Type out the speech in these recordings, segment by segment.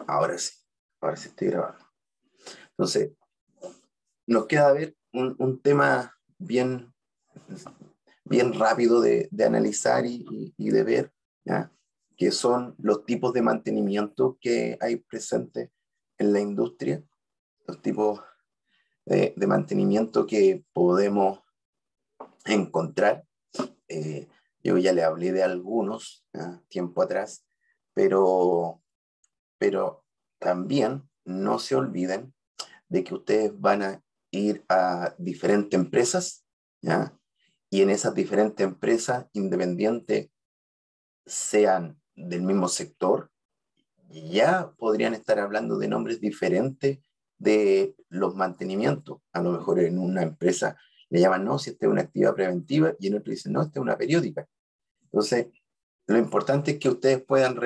Ahora sí, ahora sí estoy grabando. Entonces, nos queda ver un tema bien rápido de analizar y de ver, ¿ya? Que son los tipos de mantenimiento que hay presentes en la industria, los tipos de mantenimiento que podemos encontrar. Eh, yo ya le hablé de algunos, ¿ya? Tiempo atrás, pero, pero también no se olviden de que ustedes van a ir a diferentes empresas, ¿ya? Y en esas diferentes empresas, independientes sean del mismo sector, ya podrían estar hablando de nombres diferentes de los mantenimientos. A lo mejor en una empresa le llaman, no, si esta es una actividad preventiva, y en otra dicen, no, esta es una periódica. Entonces, lo importante es que ustedes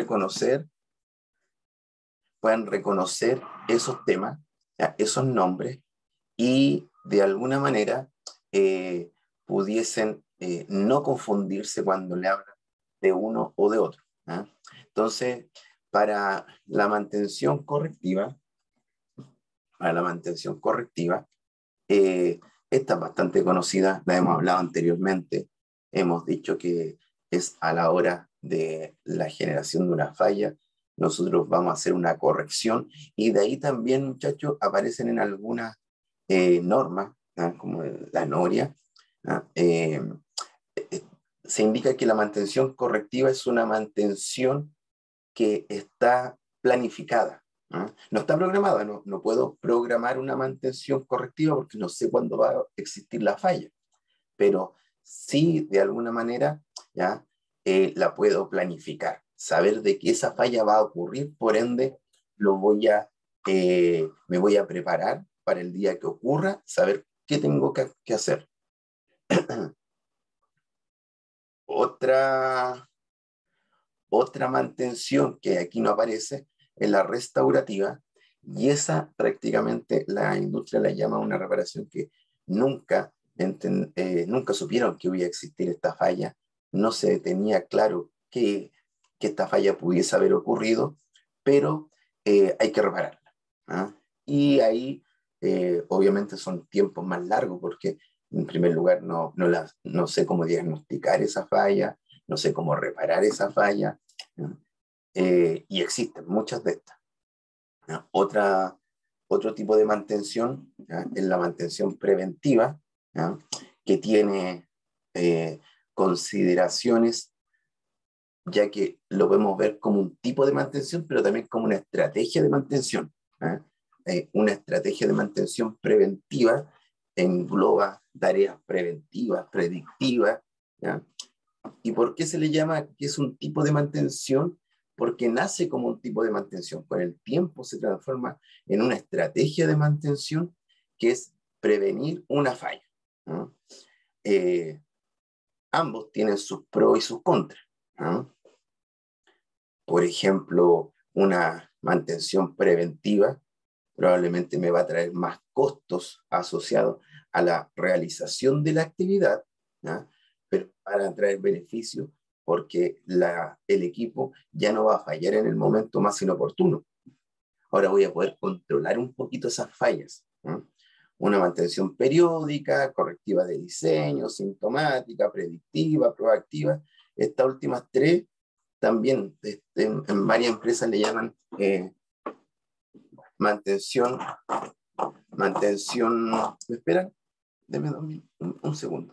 puedan reconocer esos temas, ¿ya? Esos nombres, y de alguna manera pudiesen no confundirse cuando le hablan de uno o de otro, ¿ah? Entonces, para la mantención correctiva, para la mantención correctiva, eh, esta es bastante conocida, la hemos hablado anteriormente, hemos dicho que es a la hora de la generación de una falla, nosotros vamos a hacer una corrección, y de ahí también, muchachos, aparecen en algunas normas, ¿ah? Como la NORIA, ¿ah? Eh, se indica que la mantención correctiva es una mantención que está planificada, ¿no? No está programada, no puedo programar una mantención correctiva porque no sé cuándo va a existir la falla, pero sí, de alguna manera, ¿ya? La puedo planificar, saber de que esa falla va a ocurrir, por ende, me voy a preparar para el día que ocurra, saber qué tengo que hacer. Otra Otra mantención que aquí no aparece es la restaurativa, y esa prácticamente la industria la llama una reparación que nunca supieron que iba a existir esta falla, no se tenía claro que esta falla pudiese haber ocurrido, pero hay que repararla, ¿ah? Y ahí obviamente son tiempos más largos porque en primer lugar no sé cómo diagnosticar esa falla, no sé cómo reparar esa falla, ¿no? Y existen muchas de estas, ¿no? Otro tipo de mantención, ¿no? Es la mantención preventiva, ¿no? Que tiene consideraciones, ya que lo podemos ver como un tipo de mantención, pero también como una estrategia de mantención, ¿no? Una estrategia de mantención preventiva engloba tareas preventivas, predictivas, ¿no? ¿Y por qué se le llama que es un tipo de mantención? Porque nace como un tipo de mantención, con el tiempo se transforma en una estrategia de mantención que es prevenir una falla, ¿no? Eh, Ambos tienen sus pros y sus contras, ¿no? Por ejemplo, una mantención preventiva probablemente me va a traer más costos asociados a la realización de la actividad, ¿no? Pero para traer beneficios porque el equipo ya no va a fallar en el momento más inoportuno. Ahora voy a poder controlar un poquito esas fallas, ¿no? Una mantención periódica, correctiva de diseño, sintomática, predictiva, proactiva. Estas últimas tres también en varias empresas le llaman mantención. ¿Me esperan? Deme un segundo.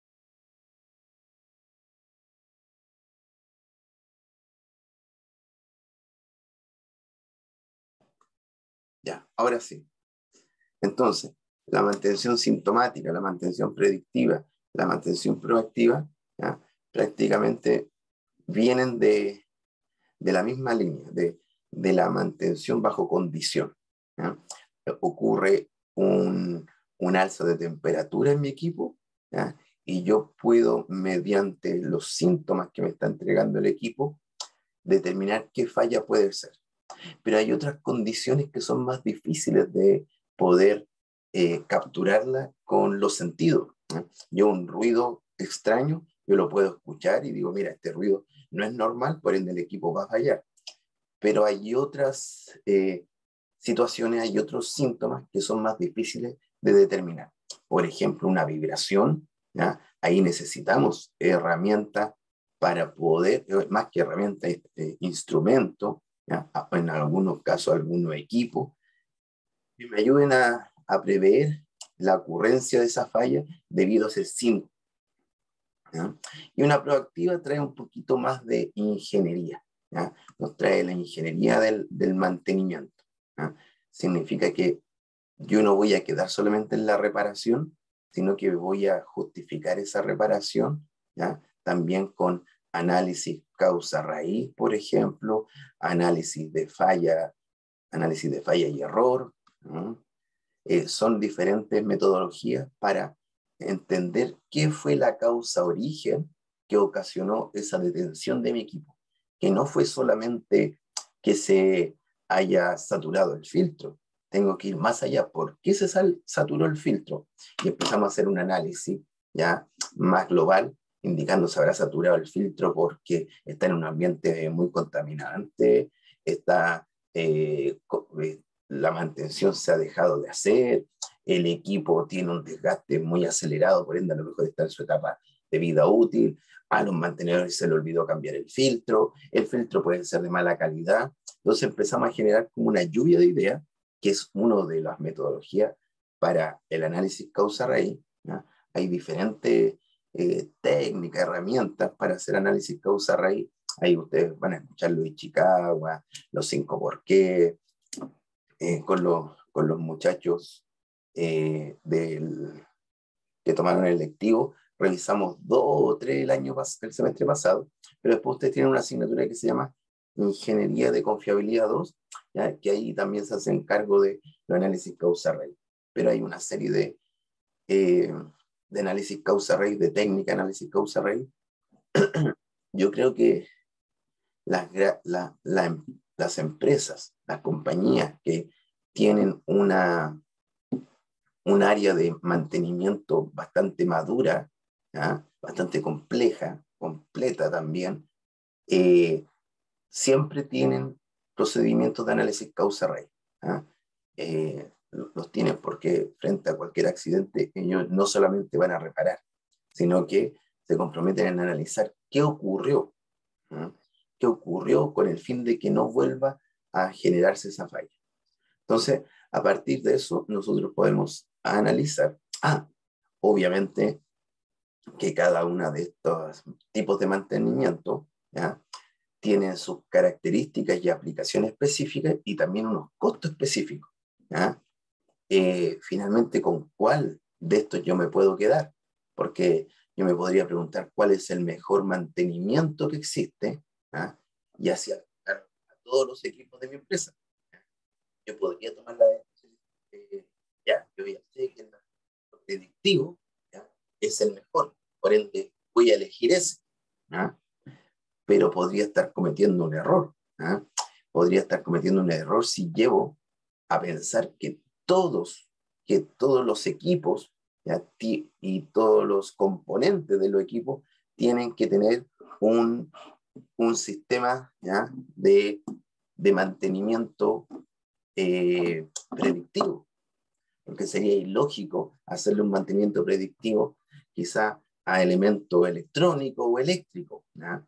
Ya, ahora sí. Entonces, la mantención sintomática, la mantención predictiva, la mantención proactiva, ¿ya? Prácticamente vienen de la misma línea, de la mantención bajo condición, ¿ya? Ocurre un alza de temperatura en mi equipo, ¿ya? Y yo puedo, mediante los síntomas que me está entregando el equipo, determinar qué falla puede ser. Pero hay otras condiciones que son más difíciles de poder capturarla con los sentidos, ¿no? Yo un ruido extraño, yo lo puedo escuchar y digo, mira, este ruido no es normal, por ende el equipo va a fallar. pero hay otras situaciones, hay otros síntomas que son más difíciles de determinar. Por ejemplo, una vibración, ¿ya? Ahí necesitamos herramientas para poder, más que herramientas, instrumentos, ¿ya? En algunos casos, algunos equipos, que me ayuden a prever la ocurrencia de esa falla debido a ese síntoma. ¿Ya? Y una proactiva trae un poquito más de ingeniería, ¿ya? Nos trae la ingeniería del mantenimiento, ¿ya? Significa que yo no voy a quedar solamente en la reparación, sino que voy a justificar esa reparación, ¿ya? También con análisis causa-raíz, por ejemplo, análisis de falla y error, ¿no? Son diferentes metodologías para entender qué fue la causa origen que ocasionó esa detención de mi equipo, que no fue solamente que se haya saturado el filtro, tengo que ir más allá. ¿Por qué se saturó el filtro? Y empezamos a hacer un análisis ya más global, indicando se habrá saturado el filtro porque está en un ambiente muy contaminante, está la mantención se ha dejado de hacer, el equipo tiene un desgaste muy acelerado, por ende a lo mejor está en su etapa de vida útil, a los mantenedores se le olvidó cambiar el filtro puede ser de mala calidad, entonces empezamos a generar como una lluvia de ideas, que es una de las metodologías para el análisis causa-raíz, ¿no? Hay diferentes técnicas, herramientas para hacer análisis causa-raíz, ahí ustedes van a escuchar Luis Chicago, los 5 por qué, con los muchachos que tomaron el lectivo, revisamos 2 o 3 el semestre pasado, pero después ustedes tienen una asignatura que se llama Ingeniería de Confiabilidad 2, ¿ya? Que ahí también se hacen cargo de los análisis causa-raíz, pero hay una serie de análisis causa-raíz, de técnica de análisis causa-raíz. Yo creo que las, las empresas, las compañías que tienen un área de mantenimiento bastante madura, ¿ya? Bastante compleja, completa también, siempre tienen procedimientos de análisis causa-raíz. ¿Ya? Los tienen porque frente a cualquier accidente ellos no solamente van a reparar, sino que se comprometen en analizar qué ocurrió, ¿ya? Qué ocurrió con el fin de que no vuelva a generarse esa falla. Entonces, a partir de eso, nosotros podemos analizar, obviamente, que cada uno de estos tipos de mantenimiento, ¿ya? Tienen sus características y aplicaciones específicas y también unos costos específicos, ¿ya? Finalmente, ¿con cuál de estos yo me puedo quedar? Porque yo me podría preguntar cuál es el mejor mantenimiento que existe, ¿ya? Y así a todos los equipos de mi empresa. Yo podría tomar la decisión, ya, yo ya sé que el predictivo, ¿ya? Es el mejor, por ende voy a elegir ese, ¿ya? Pero podría estar cometiendo un error, ¿ya? Podría estar cometiendo un error si llevo a pensar que todos los equipos, ¿ya? Y todos los componentes de los equipos tienen que tener un sistema, ¿ya? de mantenimiento predictivo, porque sería ilógico hacerle un mantenimiento predictivo quizá a elemento electrónico o eléctrico, ¿ya?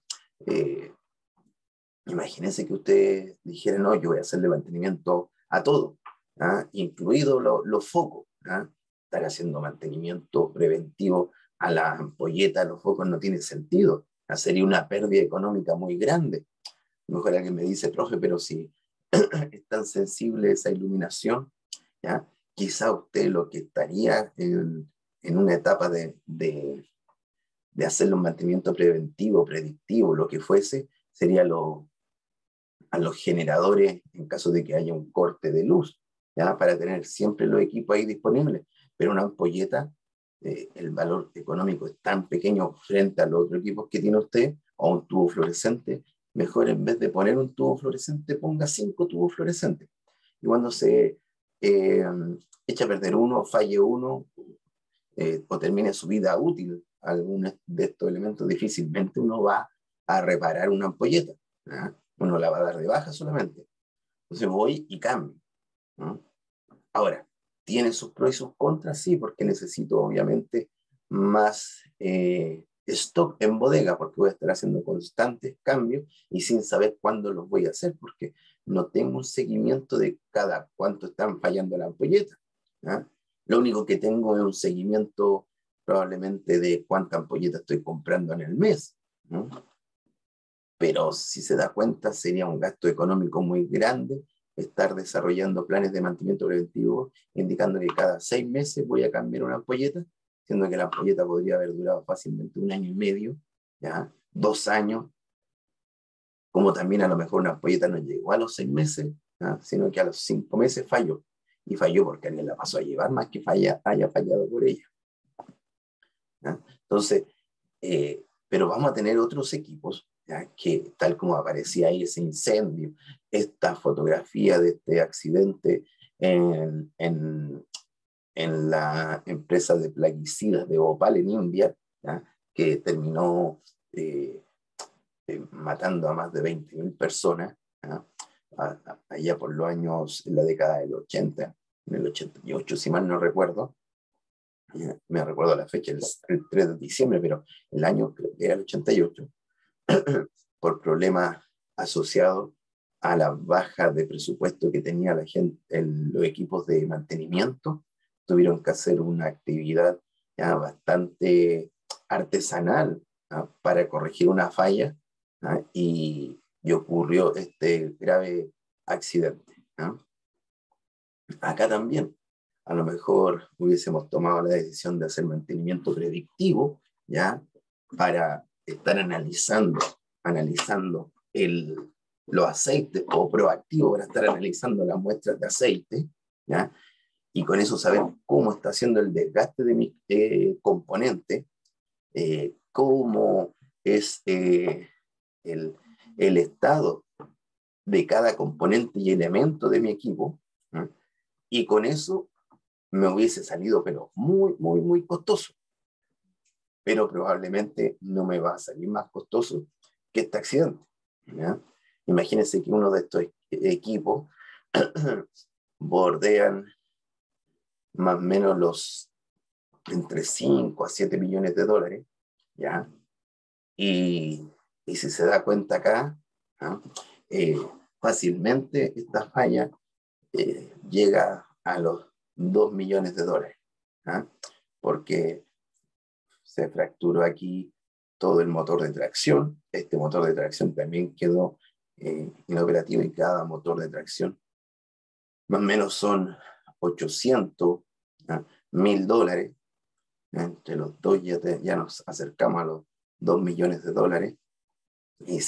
Imagínense que usted dijera, no, yo voy a hacerle mantenimiento a todo, ¿ya? Incluido los focos, ¿ya? Estar haciendo mantenimiento preventivo a la ampolleta, a los focos, no tiene sentido, sería una pérdida económica muy grande. A lo mejor alguien me dice, profe, pero si es tan sensible esa iluminación, ¿ya? Quizá usted lo que estaría en una etapa de hacerle un mantenimiento preventivo, predictivo, lo que fuese, sería a los generadores en caso de que haya un corte de luz, ¿ya? Para tener siempre los equipos ahí disponibles. Pero una ampolleta, el valor económico es tan pequeño frente a los otros equipos que tiene usted, o un tubo fluorescente, mejor en vez de poner un tubo fluorescente, ponga 5 tubos fluorescentes. Y cuando se echa a perder uno, falle uno, o termine su vida útil, algunos de estos elementos, difícilmente uno va a reparar una ampolleta, ¿ya? uno la va a dar de baja solamente. Entonces voy y cambio, ¿no? Ahora, ¿tiene sus pros y sus contras? Sí, porque necesito obviamente más stock en bodega, porque voy a estar haciendo constantes cambios y sin saber cuándo los voy a hacer, porque no tengo un seguimiento de cada cuánto están fallando las ampolletas, ¿ah? Lo único que tengo es un seguimiento probablemente de cuánta ampolleta estoy comprando en el mes, ¿no? Pero si se da cuenta, sería un gasto económico muy grande estar desarrollando planes de mantenimiento preventivo, indicando que cada 6 meses voy a cambiar una ampolleta, siendo que la ampolleta podría haber durado fácilmente 1 año y medio, ¿ya? 2 años, como también a lo mejor una ampolleta no llegó a los 6 meses, ¿ya? Sino que a los 5 meses falló, y falló porque alguien la pasó a llevar más que haya fallado por ella, ¿ya? Entonces, pero vamos a tener otros equipos, ¿ya? Que tal como aparecía ahí ese incendio, esta fotografía de este accidente en, en, en la empresa de plaguicidas de Bhopal en India, ¿ya? Que terminó eh, matando a más de 20.000 personas, ¿ya? Allá por los años, en la década del 80, en el 88, si mal no recuerdo. Me recuerdo la fecha, el 3 de diciembre, pero el año creo que era el 88, por problemas asociados a la baja de presupuesto que tenía la gente, los equipos de mantenimiento, tuvieron que hacer una actividad ya bastante artesanal, ¿ah? Para corregir una falla, ¿ah? Y ocurrió este grave accidente, ¿ah? Acá también, a lo mejor hubiésemos tomado la decisión de hacer mantenimiento predictivo, ¿ya? Para estar analizando los aceites, o proactivo para estar analizando las muestras de aceite, ¿ya? Y con eso saber cómo está haciendo el desgaste de mi componente, cómo es el, el estado de cada componente y elemento de mi equipo, ¿no? Y con eso me hubiese salido, pero muy, muy, muy costoso. Pero probablemente no me va a salir más costoso que este accidente, ¿ya? Imagínense que uno de estos equipos bordean más o menos los entre 5 a 7 millones de dólares, ¿ya? Y, y si se da cuenta acá, ¿ah? eh, Fácilmente esta falla llega a los 2 millones de dólares, ¿ah? Porque se fracturó aquí todo el motor de tracción. Este motor de tracción también quedó inoperativo, y cada motor de tracción más o menos son 800, ¿ah? $1.000. Entre los dos ya nos acercamos a los 2 millones de dólares, y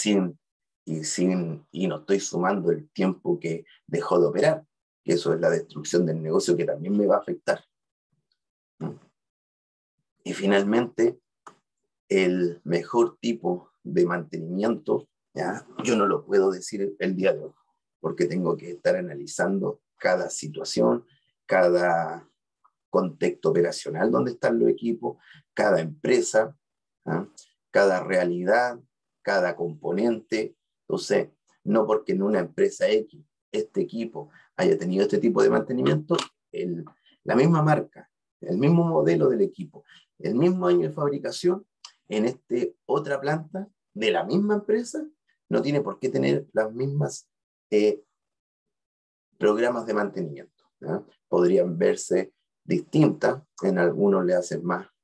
y no estoy sumando el tiempo que dejó de operar, que eso es la destrucción del negocio que también me va a afectar, ¿no? Y finalmente, el mejor tipo de mantenimiento, ¿ya? Yo no lo puedo decir el día de hoy, porque tengo que estar analizando cada situación, cada contexto operacional donde están los equipos, cada empresa, ¿ah? Cada realidad, cada componente. Entonces, no porque en una empresa X este equipo haya tenido este tipo de mantenimiento, la misma marca, el mismo modelo del equipo, el mismo año de fabricación, en otra planta de la misma empresa, no tiene por qué tener las mismas eh, programas de mantenimiento, ¿no? Podrían verse distintas, en algunos le hacen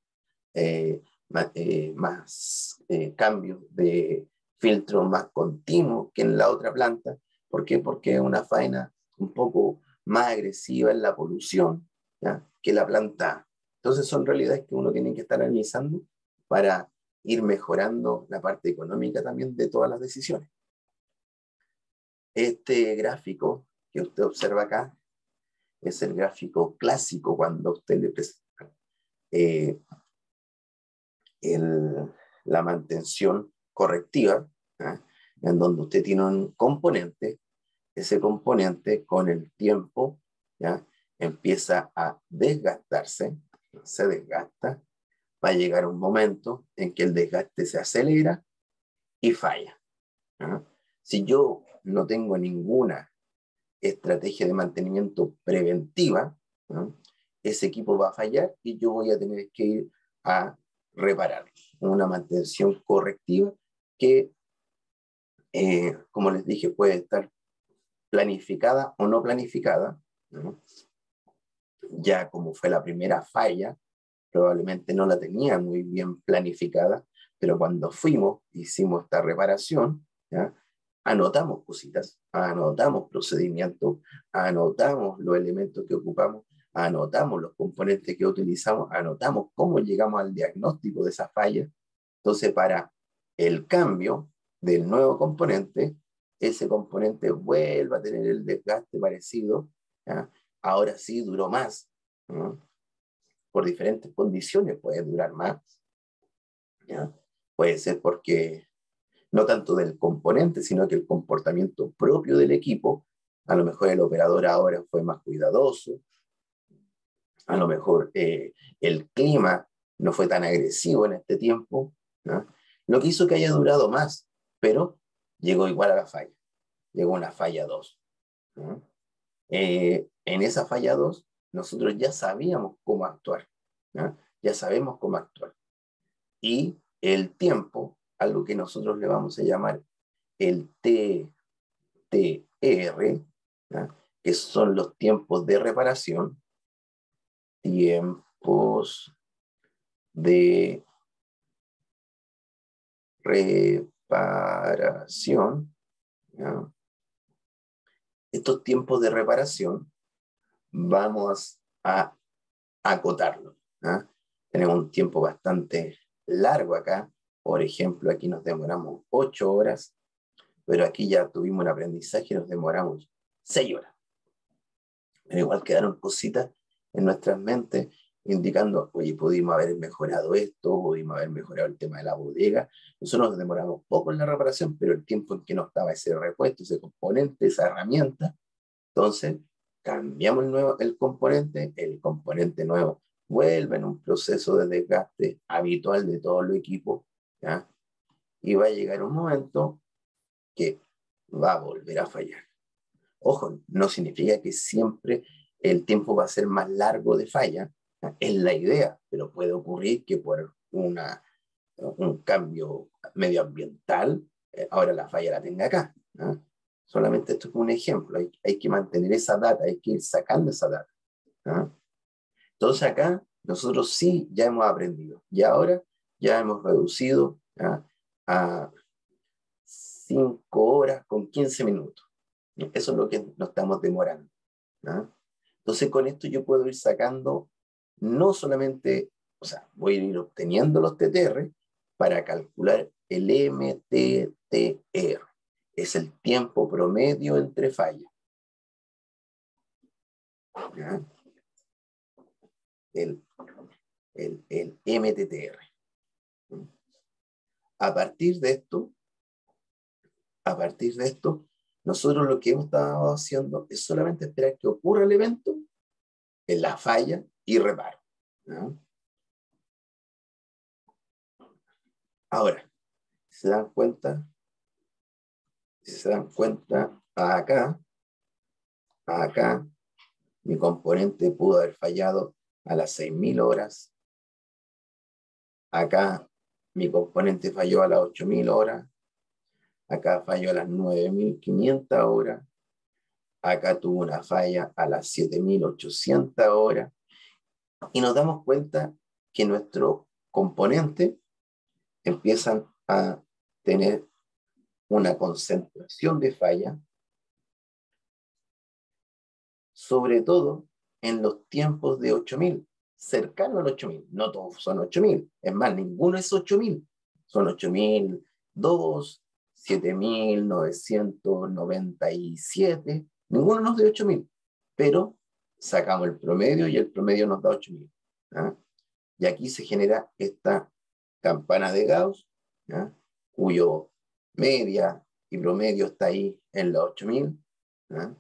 más cambios de filtro más continuos que en la otra planta. ¿Por qué? Porque es una faena un poco más agresiva en la polución, ¿ya? Que la planta A. Entonces son realidades que uno tiene que estar analizando para ir mejorando la parte económica también de todas las decisiones. Este gráfico que usted observa acá es el gráfico clásico cuando usted le presenta eh, la mantención correctiva, ¿eh? En donde usted tiene un componente, ese componente con el tiempo, ¿ya? Empieza a desgastarse, se desgasta, va a llegar un momento en que el desgaste se acelera y falla, ¿eh? Si yo no tengo ninguna estrategia de mantenimiento preventiva, ¿no? Ese equipo va a fallar y yo voy a tener que ir a repararlo. Una mantención correctiva que, como les dije, puede estar planificada o no planificada, ¿no? Ya como fue la primera falla, probablemente no la tenía muy bien planificada, pero cuando fuimos, hicimos esta reparación, ¿ya? Anotamos cositas, anotamos procedimientos, anotamos los elementos que ocupamos, anotamos los componentes que utilizamos, anotamos cómo llegamos al diagnóstico de esa falla. Entonces, para el cambio del nuevo componente, ese componente vuelva a tener el desgaste parecido, ¿ya? Ahora sí duró más, ¿no? Por diferentes condiciones puede durar más, ¿ya? Puede ser porque no tanto del componente, sino que el comportamiento propio del equipo, a lo mejor el operador ahora fue más cuidadoso, a lo mejor el clima no fue tan agresivo en este tiempo, ¿no? Lo que hizo que haya durado más, pero llegó igual a la falla, llegó una falla 2, ¿no? En esa falla 2 nosotros ya sabíamos cómo actuar, ¿no? Ya sabemos cómo actuar. Y el tiempo, algo que nosotros le vamos a llamar el TTR, ¿no? Que son los tiempos de reparación, tiempos de reparación, ¿no? Estos tiempos de reparación vamos a acotarlos, ¿no? Tenemos un tiempo bastante largo acá. Por ejemplo, aquí nos demoramos 8 horas, pero aquí ya tuvimos un aprendizaje y nos demoramos 6 horas. Pero igual quedaron cositas en nuestras mentes indicando, oye, pudimos haber mejorado esto, pudimos haber mejorado el tema de la bodega. Nosotros nos demoramos poco en la reparación, pero el tiempo en que no estaba ese repuesto, ese componente, esa herramienta, entonces cambiamos el componente nuevo vuelve en un proceso de desgaste habitual de todo el equipo, ¿ya? Y va a llegar un momento que va a volver a fallar. Ojo, no significa que siempre el tiempo va a ser más largo de falla, ¿ya? Es la idea, pero puede ocurrir que por un cambio medioambiental, ahora la falla la tenga acá, ¿ya? Solamente esto es un ejemplo, hay que mantener esa data, hay que ir sacando esa data, ¿ya? Entonces acá nosotros sí ya hemos aprendido y ahora ya hemos reducido, ¿ya? A 5 horas con 15 minutos. Eso es lo que nos estamos demorando, ¿ya? Entonces con esto yo puedo ir sacando no solamente, o sea, voy a ir obteniendo los TTR para calcular el MTTR. Es el tiempo promedio entre fallas, ¿ya? El, el MTTR. A partir de esto, nosotros lo que hemos estado haciendo es solamente esperar que ocurra el evento, en la falla y reparo, ¿no? Ahora, si se dan cuenta, acá, mi componente pudo haber fallado a las 6.000 horas. Acá, mi componente falló a las 8.000 horas. Acá falló a las 9.500 horas. Acá tuvo una falla a las 7.800 horas. Y nos damos cuenta que nuestros componentes empiezan a tener una concentración de falla, sobre todo en los tiempos de 8.000, cercano al 8.000. No todos son 8.000, es más, ninguno es 8.000. Son 8.002, 7.997, ninguno nos da 8.000, pero sacamos el promedio y el promedio nos da 8.000, ¿ah? Y aquí se genera esta campana de Gauss, ¿ya? Cuyo media y promedio está ahí en los 8.000, ¿ya?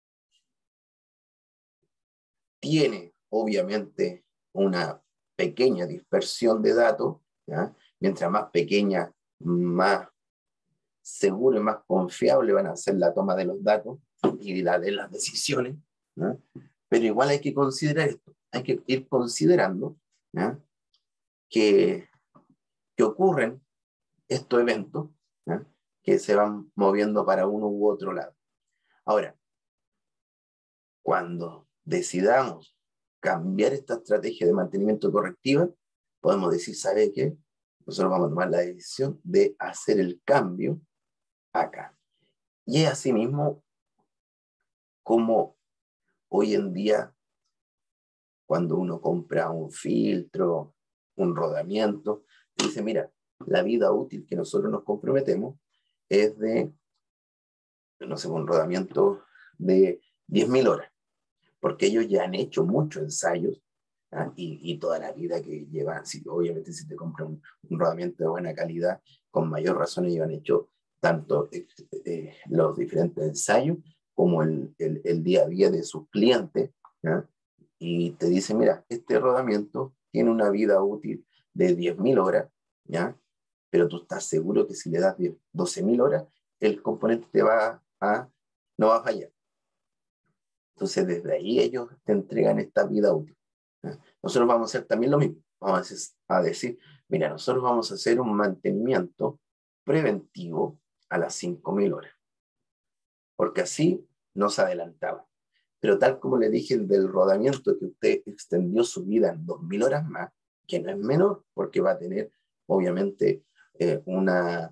Tiene obviamente una pequeña dispersión de datos, ¿ya? Mientras más pequeña, más seguro y más confiable van a ser la toma de los datos y la de las decisiones, ¿no? Pero igual hay que considerar esto, hay que ir considerando, ¿no?, que ocurren estos eventos, ¿no?, que se van moviendo para uno u otro lado. Ahora, cuando decidamos cambiar esta estrategia de mantenimiento correctiva, podemos decir, ¿sabe qué? Nosotros vamos a tomar la decisión de hacer el cambio acá. Y es así mismo como hoy en día, cuando uno compra un filtro, un rodamiento, dice, mira, la vida útil que nosotros nos comprometemos es de, no sé, un rodamiento de 10.000 horas, porque ellos ya han hecho muchos ensayos, ¿ah? Y toda la vida que llevan, si, obviamente si te compras un rodamiento de buena calidad, con mayor razón ellos han hecho tanto los diferentes ensayos como el día a día de sus clientes, ¿ah? Y te dice, mira, este rodamiento tiene una vida útil de 10.000 horas, ¿ya? Pero tú estás seguro que si le das 12.000 horas, el componente no va a fallar. Entonces, desde ahí ellos te entregan esta vida útil, ¿ya? Nosotros vamos a hacer también lo mismo. Vamos a decir, mira, nosotros vamos a hacer un mantenimiento preventivo a las 5.000 horas, porque así nos adelantaba. Pero tal como le dije del rodamiento, que usted extendió su vida en 2.000 horas más, que no es menor, porque va a tener, obviamente, una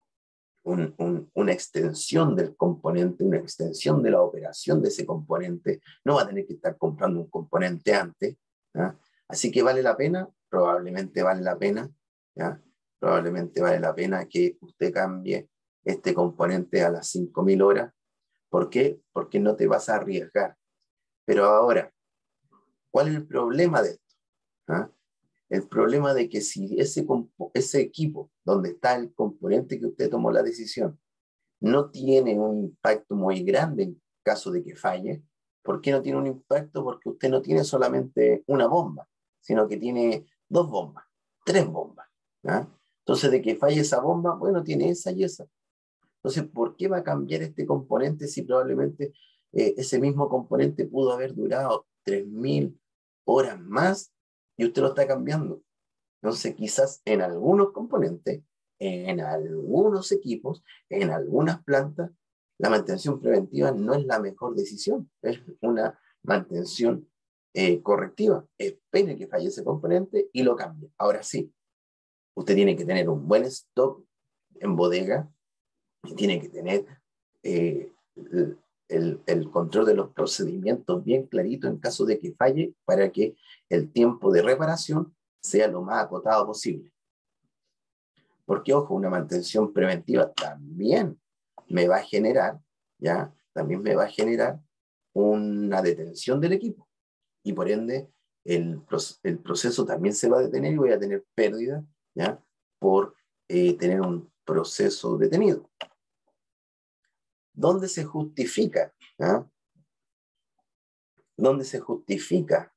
extensión del componente, una extensión de la operación de ese componente. No va a tener que estar comprando un componente antes, ¿ya? Así que vale la pena, probablemente vale la pena, ¿ya? Probablemente vale la pena que usted cambie este componente a las 5.000 horas. ¿Por qué? Porque no te vas a arriesgar. Pero ahora, ¿cuál es el problema de esto? ¿Ah? El problema de que si ese equipo donde está el componente que usted tomó la decisión no tiene un impacto muy grande en caso de que falle. ¿Por qué no tiene un impacto? Porque usted no tiene solamente una bomba, sino que tiene 2 bombas, 3 bombas, ¿ah? Entonces, de que falle esa bomba, bueno, tiene esa y esa. Entonces, ¿por qué va a cambiar este componente si probablemente ese mismo componente pudo haber durado 3.000 horas más y usted lo está cambiando? Entonces, quizás en algunos componentes, en algunos equipos, en algunas plantas, la mantención preventiva no es la mejor decisión, es una mantención correctiva. Espere que falle ese componente y lo cambie. Ahora sí, usted tiene que tener un buen stock en bodega y tiene que tener eh, el control de los procedimientos bien clarito en caso de que falle, para que el tiempo de reparación sea lo más acotado posible. Porque, ojo, una mantención preventiva también me va a generar, ¿ya? También me va a generar una detención del equipo. Y por ende, el proceso también se va a detener y voy a tener pérdida, ¿ya? Por tener un proceso detenido. ¿Dónde se justifica? ¿Ah? ¿Dónde se justifica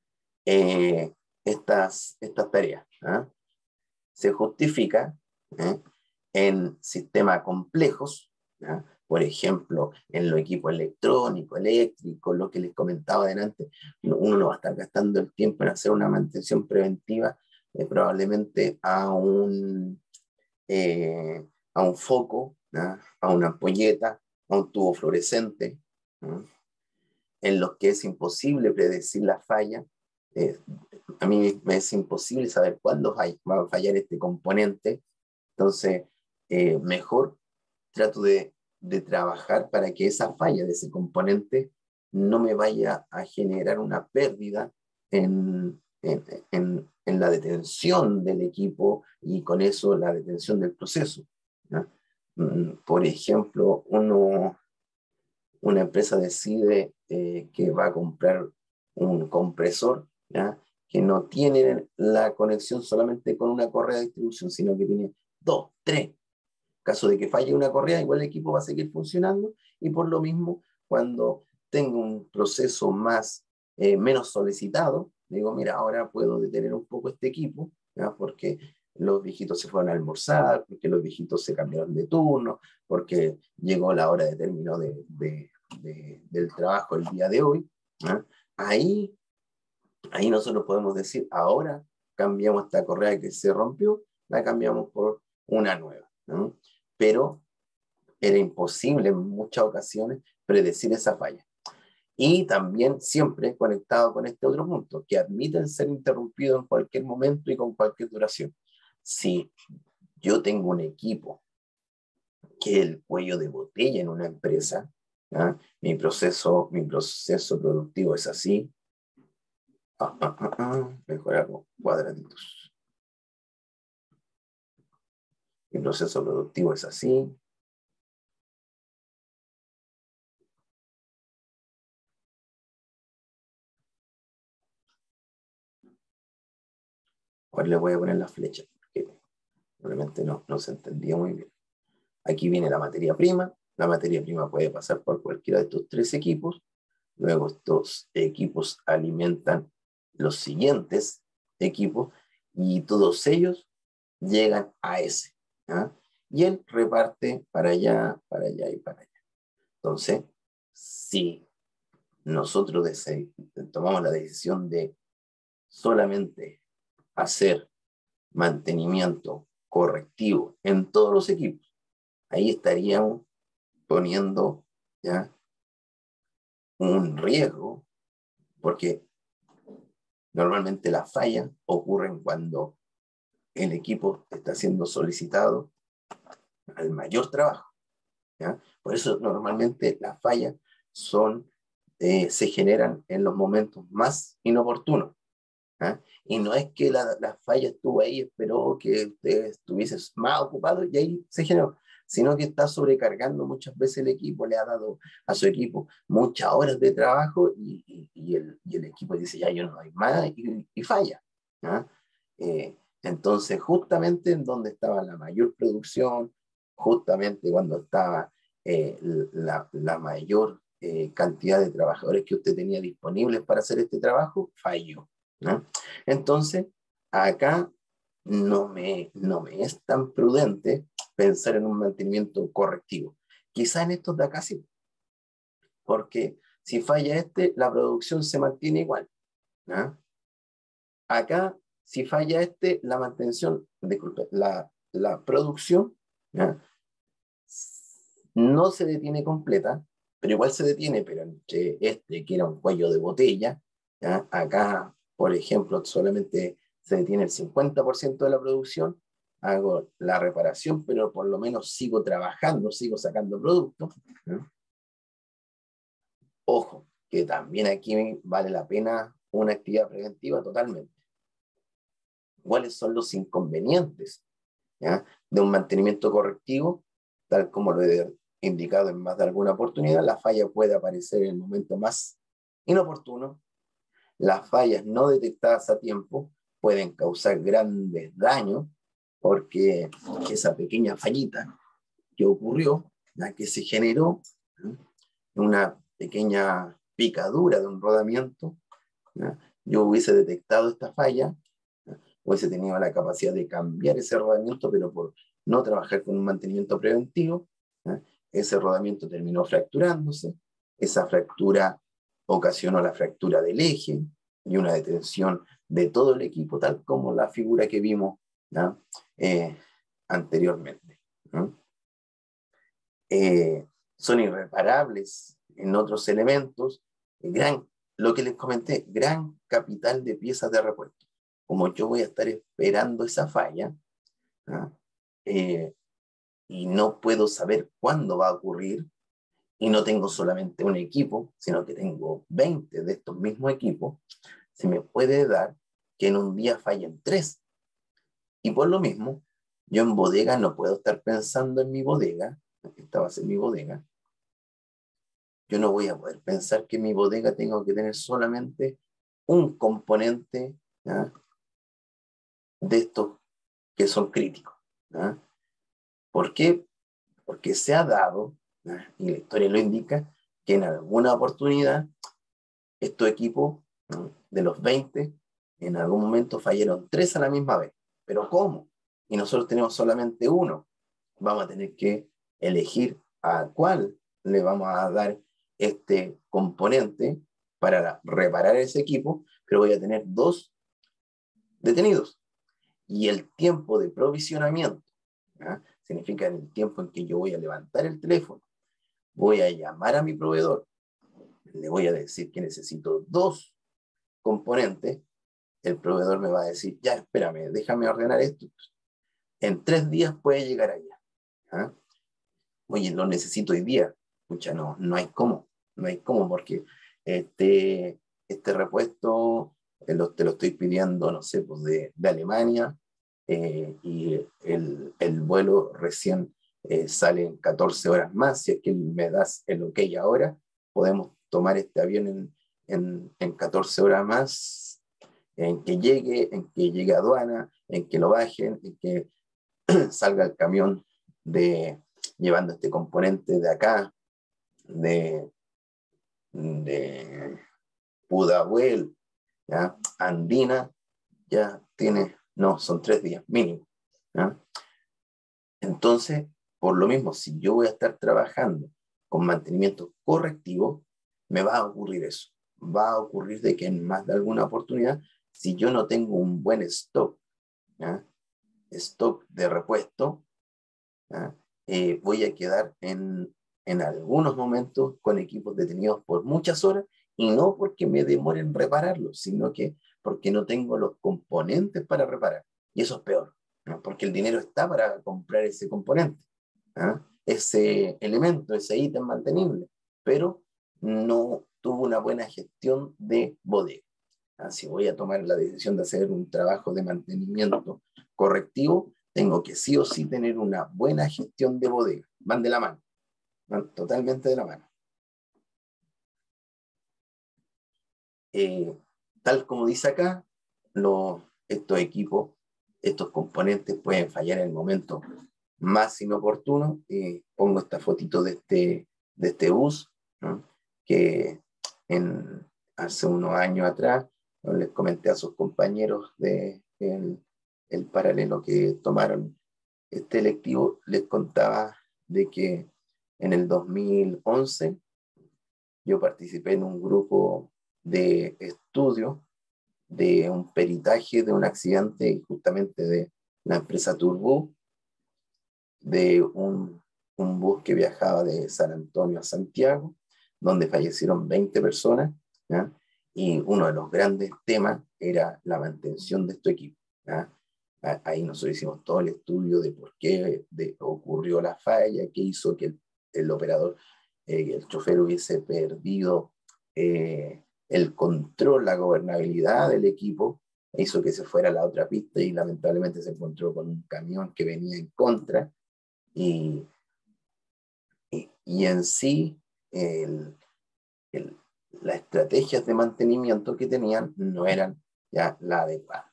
estas tareas? ¿Ah? Se justifica en sistemas complejos, ¿ya? Por ejemplo, en los equipos electrónicos, eléctricos, lo que les comentaba adelante, uno no va a estar gastando el tiempo en hacer una mantención preventiva probablemente a un foco, ¿ya? A una ampolleta, a un tubo fluorescente, ¿ya? En los que es imposible predecir la falla. Eh, a mí me es imposible saber cuándo va a fallar este componente. Entonces, mejor trato de trabajar para que esa falla de ese componente no me vaya a generar una pérdida en la detención del equipo y con eso la detención del proceso, ¿no? Por ejemplo, una empresa decide que va a comprar un compresor, ¿ya? Que no tiene la conexión solamente con una correa de distribución, sino que tiene 2, 3. Caso de que falle una correa, igual el equipo va a seguir funcionando, y por lo mismo, cuando tengo un proceso menos solicitado, digo, mira, ahora puedo detener un poco este equipo, ¿ya? Porque los viejitos se fueron a almorzar, porque los viejitos se cambiaron de turno, porque llegó la hora de término del trabajo el día de hoy. ¿Ah? Ahí, ahí nosotros podemos decir, ahora cambiamos esta correa que se rompió, la cambiamos por una nueva, ¿no? Pero era imposible en muchas ocasiones predecir esa falla. Y también siempre conectado con este otro punto, que admiten ser interrumpidos en cualquier momento y con cualquier duración. Si yo tengo un equipo que es el cuello de botella en una empresa, ¿ah? Mi proceso productivo es así. Mejor hago cuadraditos. Mi proceso productivo es así. Ahora le voy a poner la flecha, porque probablemente no se entendía muy bien. Aquí viene la materia prima. La materia prima puede pasar por cualquiera de estos tres equipos. Luego estos equipos alimentan los siguientes equipos y todos ellos llegan a ese. ¿Ah? Y él reparte para allá y para allá. Entonces, si nosotros tomamos la decisión de solamente hacer mantenimiento correctivo en todos los equipos, ahí estaríamos poniendo ya un riesgo, porque normalmente las fallas ocurren cuando el equipo está siendo solicitado al mayor trabajo, ¿ya? Por eso normalmente las fallas se generan en los momentos más inoportunos. ¿Ah? Y no es que la falla estuvo ahí, esperó que usted estuviese más ocupado y ahí se generó, sino que está sobrecargando muchas veces el equipo, le ha dado a su equipo muchas horas de trabajo y el equipo dice, ya yo no doy más y falla. ¿Ah? Entonces, justamente en donde estaba la mayor producción, justamente cuando estaba la mayor cantidad de trabajadores que usted tenía disponibles para hacer este trabajo, falló. ¿No? Entonces, acá no me es tan prudente pensar en un mantenimiento correctivo. Quizá en estos de acá sí, porque si falla este, la producción se mantiene igual. ¿No? Acá, si falla este, la mantención, disculpe, la producción, ¿no? No se detiene completa, pero igual se detiene, pero entre este, que era un cuello de botella, ¿ya? Acá, por ejemplo, solamente se detiene el 50% de la producción, hago la reparación, pero por lo menos sigo trabajando, sigo sacando productos. ¿Ya? Ojo, que también aquí vale la pena una actividad preventiva totalmente. ¿Cuáles son los inconvenientes, ¿ya? De un mantenimiento correctivo? Tal como lo he indicado en más de alguna oportunidad, la falla puede aparecer en el momento más inoportuno. Las fallas no detectadas a tiempo pueden causar grandes daños porque esa pequeña fallita que ocurrió, la que se generó, ¿no? Una pequeña picadura de un rodamiento, ¿no? Yo hubiese detectado esta falla, ¿no? Hubiese tenido la capacidad de cambiar ese rodamiento, pero por no trabajar con un mantenimiento preventivo, ¿no? Ese rodamiento terminó fracturándose, esa fractura ocasionó la fractura del eje y una detención de todo el equipo, tal como la figura que vimos, ¿no? Anteriormente, ¿no? Son irreparables en otros elementos, lo que les comenté, gran capital de piezas de repuesto. Como yo voy a estar esperando esa falla, ¿ah? eh, y no puedo saber cuándo va a ocurrir, y no tengo solamente un equipo, sino que tengo 20 de estos mismos equipos, se me puede dar que en un día fallen 3. Y por lo mismo, yo en bodega no puedo estar pensando en mi bodega, esta va a ser mi bodega, yo no voy a poder pensar que en mi bodega tengo que tener solamente un componente, ¿ya? De estos que son críticos. ¿Ya? ¿Por qué? Porque se ha dado, ¿ya? Y la historia lo indica, que en alguna oportunidad estos equipos, ¿no? De los 20, en algún momento fallaron 3 a la misma vez. ¿Pero cómo? y nosotros tenemos solamente uno. Vamos a tener que elegir a cuál le vamos a dar este componente para reparar ese equipo, pero voy a tener dos detenidos. Y el tiempo de provisionamiento, ¿ya? Significa el tiempo en que yo voy a levantar el teléfono, voy a llamar a mi proveedor, le voy a decir que necesito dos componentes, el proveedor me va a decir, ya, espérame, déjame ordenar esto. En 3 días puede llegar allá. ¿Ah? Oye, lo necesito hoy día. Escucha, no hay cómo. No hay cómo porque este repuesto te lo estoy pidiendo, no sé, pues de Alemania, y el vuelo recién sale en 14 horas más. Si es que me das el ok ahora, podemos tomar este avión en 14 horas más, en que llegue a aduana, en que lo bajen, en que salga el camión llevando este componente de acá, de, de Pudahuel, ¿ya? Andina, ya tiene, no, son 3 días mínimo. ¿Ya? Entonces, por lo mismo, si yo voy a estar trabajando con mantenimiento correctivo, me va a ocurrir eso. Va a ocurrir de que en más de alguna oportunidad, si yo no tengo un buen stock, ¿ya? Stock de repuesto, ¿ya? Voy a quedar en algunos momentos con equipos detenidos por muchas horas, y no porque me demore en repararlos, sino que porque no tengo los componentes para reparar. Y eso es peor, ¿no? Porque el dinero está para comprar ese componente, ¿ah? Ese elemento, ese ítem mantenible, pero no tuvo una buena gestión de bodega. Si voy a tomar la decisión de hacer un trabajo de mantenimiento correctivo, tengo que sí o sí tener una buena gestión de bodega. Van de la mano, van totalmente de la mano. Eh, Tal como dice acá, estos equipos, estos componentes pueden fallar en el momento más inoportuno. Pongo esta fotito de este bus, ¿no? Que hace unos años atrás, ¿no?, les comenté a sus compañeros el paralelo que tomaron este electivo, les contaba de que en el 2011 yo participé en un grupo de estudio de un peritaje de un accidente justamente de la empresa Turbo, de un bus que viajaba de San Antonio a Santiago, donde fallecieron 20 personas, ¿ya? Y uno de los grandes temas era la mantención de este equipo, ¿ya? Ahí nosotros hicimos todo el estudio de por qué ocurrió la falla, qué hizo que el operador, el chofer hubiese perdido el control, la gobernabilidad del equipo, hizo que se fuera a la otra pista y lamentablemente se encontró con un camión que venía en contra, y, y en sí el, el, las estrategias de mantenimiento que tenían no eran ya la adecuada.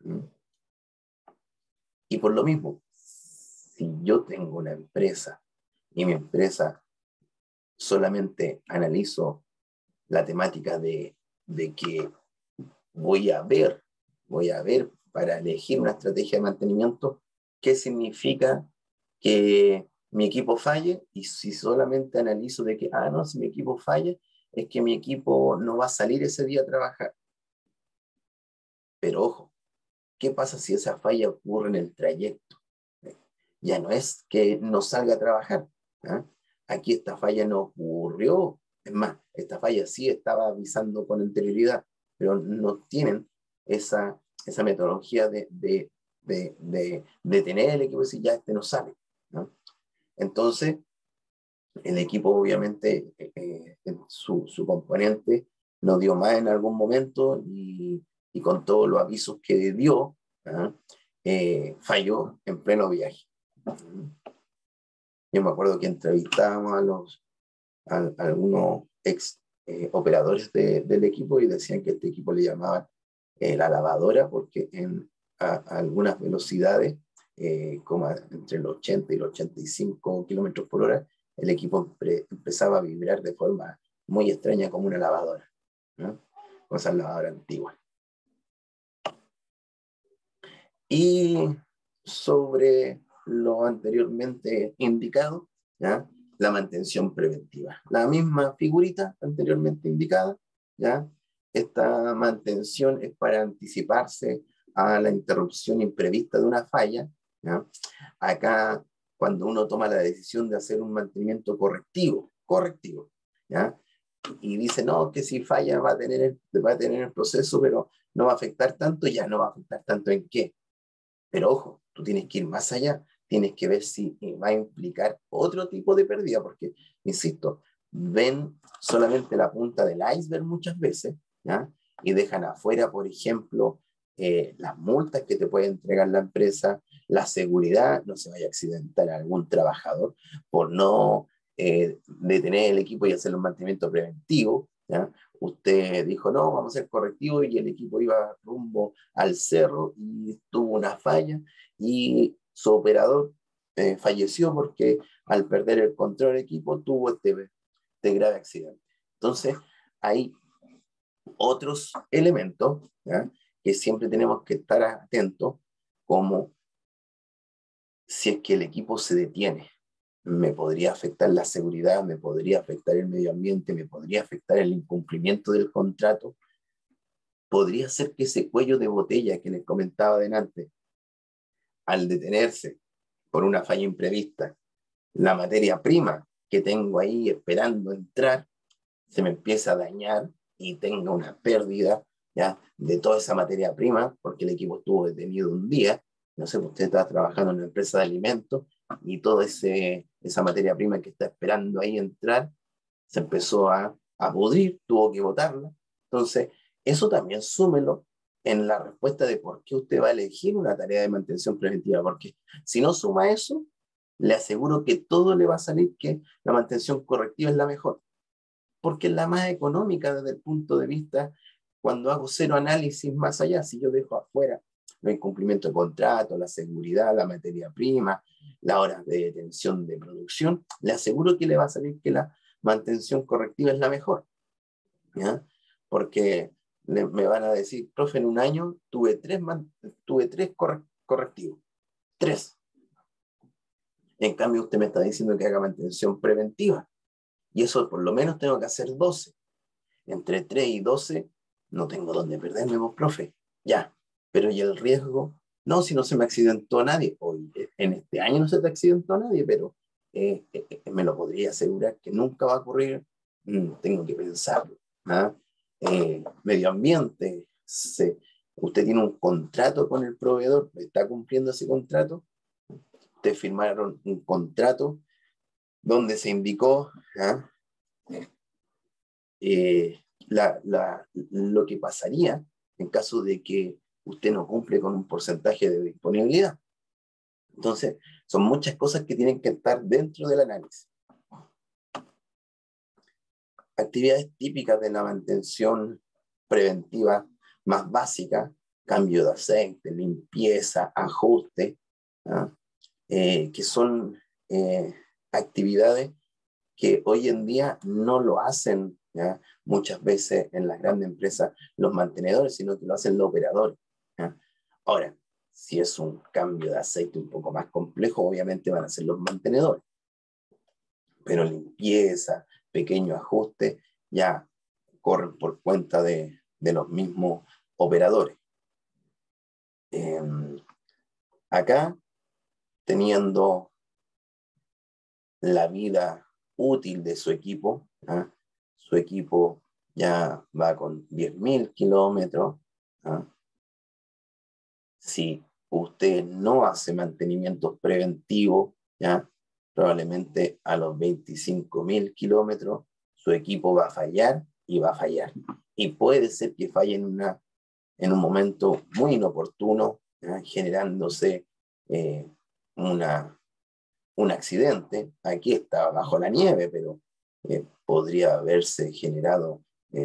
Y por lo mismo, si yo tengo una empresa y mi empresa solamente analizo la temática de que voy a ver para elegir una estrategia de mantenimiento qué significa que mi equipo falle, y si solamente analizo de que, no, si mi equipo falla, es que mi equipo no va a salir ese día a trabajar. Pero ojo, ¿qué pasa si esa falla ocurre en el trayecto? Ya no es que no salga a trabajar, ¿eh? Aquí esta falla no ocurrió, es más, esta falla sí estaba avisando con anterioridad, pero no tienen esa metodología de tener el equipo y decir, ya no sale, ¿no? Entonces, el equipo obviamente, su componente no dio más en algún momento, y con todos los avisos que dio, falló en pleno viaje. Yo me acuerdo que entrevistábamos a algunos ex operadores del equipo, y decían que este equipo le llamaban la lavadora, porque a algunas velocidades, como entre los 80 y los 85 kilómetros por hora, el equipo empezaba a vibrar de forma muy extraña, como una lavadora, ¿no? Con esas lavadoras antiguas. Y sobre lo anteriormente indicado, ¿ya? La mantención preventiva. La misma figurita anteriormente indicada, ¿ya? Esta mantención es para anticiparse a la interrupción imprevista de una falla, ¿ya? Acá, cuando uno toma la decisión de hacer un mantenimiento correctivo, ¿ya? Y dice, no, que si falla va a tener el proceso, pero no va a afectar tanto, ya no va a afectar tanto en qué. Pero ojo, tú tienes que ir más allá, tienes que ver si va a implicar otro tipo de pérdida, porque, insisto, ven solamente la punta del iceberg muchas veces, ¿ya? Y dejan afuera, por ejemplo, las multas que te puede entregar la empresa, la seguridad, no se vaya a accidentar a algún trabajador por no detener el equipo y hacer un mantenimiento preventivo, ¿ya? Usted dijo, no, vamos a ser correctivos y el equipo iba rumbo al cerro y tuvo una falla y su operador falleció porque al perder el control del equipo tuvo este grave accidente. Entonces, hay otros elementos, ¿ya? Que siempre tenemos que estar atentos, como si es que el equipo se detiene, me podría afectar la seguridad, me podría afectar el medio ambiente, me podría afectar el incumplimiento del contrato, podría ser que ese cuello de botella que les comentaba delante, al detenerse por una falla imprevista, la materia prima que tengo ahí esperando entrar, se me empieza a dañar y tenga una pérdida, ¿ya? De toda esa materia prima, porque el equipo estuvo detenido un día, no sé, usted está trabajando en una empresa de alimentos y toda esa materia prima que está esperando ahí entrar se empezó a pudrir, tuvo que botarla. Entonces, eso también súmelo en la respuesta de por qué usted va a elegir una tarea de mantención preventiva, porque si no suma eso, le aseguro que todo le va a salir que la mantención correctiva es la mejor, porque es la más económica desde el punto de vista cuando hago cero análisis más allá, si yo dejo afuera el incumplimiento de contrato, la seguridad, la materia prima, las horas de detención de producción, le aseguro que le va a salir que la mantención correctiva es la mejor, ¿ya? Porque me van a decir, profe, en un año tuve tres correctivos, tres. En cambio, usted me está diciendo que haga mantención preventiva, y eso por lo menos tengo que hacer 12. Entre 3 y 12 no tengo dónde perderme, vos, profe. Ya, pero ¿y el riesgo? No, si no se me accidentó nadie. Hoy, en este año no se te accidentó nadie, pero me lo podría asegurar que nunca va a ocurrir. Tengo que pensarlo, ¿ah? Medio ambiente. Usted tiene un contrato con el proveedor, está cumpliendo ese contrato. Ustedes firmaron un contrato donde se indicó, ¿ah? Lo que pasaría en caso de que usted no cumple con un porcentaje de disponibilidad. Entonces, son muchas cosas que tienen que estar dentro del análisis. Actividades típicas de la mantención preventiva más básica, cambio de aceite, limpieza, ajuste, ¿ah? Que son actividades que hoy en día no lo hacen, ¿ya? Muchas veces en las grandes empresas los mantenedores, sino que lo hacen los operadores, ¿ya? Ahora, si es un cambio de aceite un poco más complejo, obviamente van a ser los mantenedores, pero limpieza, pequeños ajustes, ya corren por cuenta de los mismos operadores. Eh, Acá, teniendo la vida útil de su equipo, ¿ah? Su equipo ya va con 10.000 kilómetros. ¿Ah? Si usted no hace mantenimientos preventivos, ¿ya? Probablemente a los 25.000 kilómetros su equipo va a fallar y va a fallar. Y puede ser que falle en un momento muy inoportuno, ¿ya? Generándose una un accidente. Aquí está bajo la nieve, pero podría haberse generado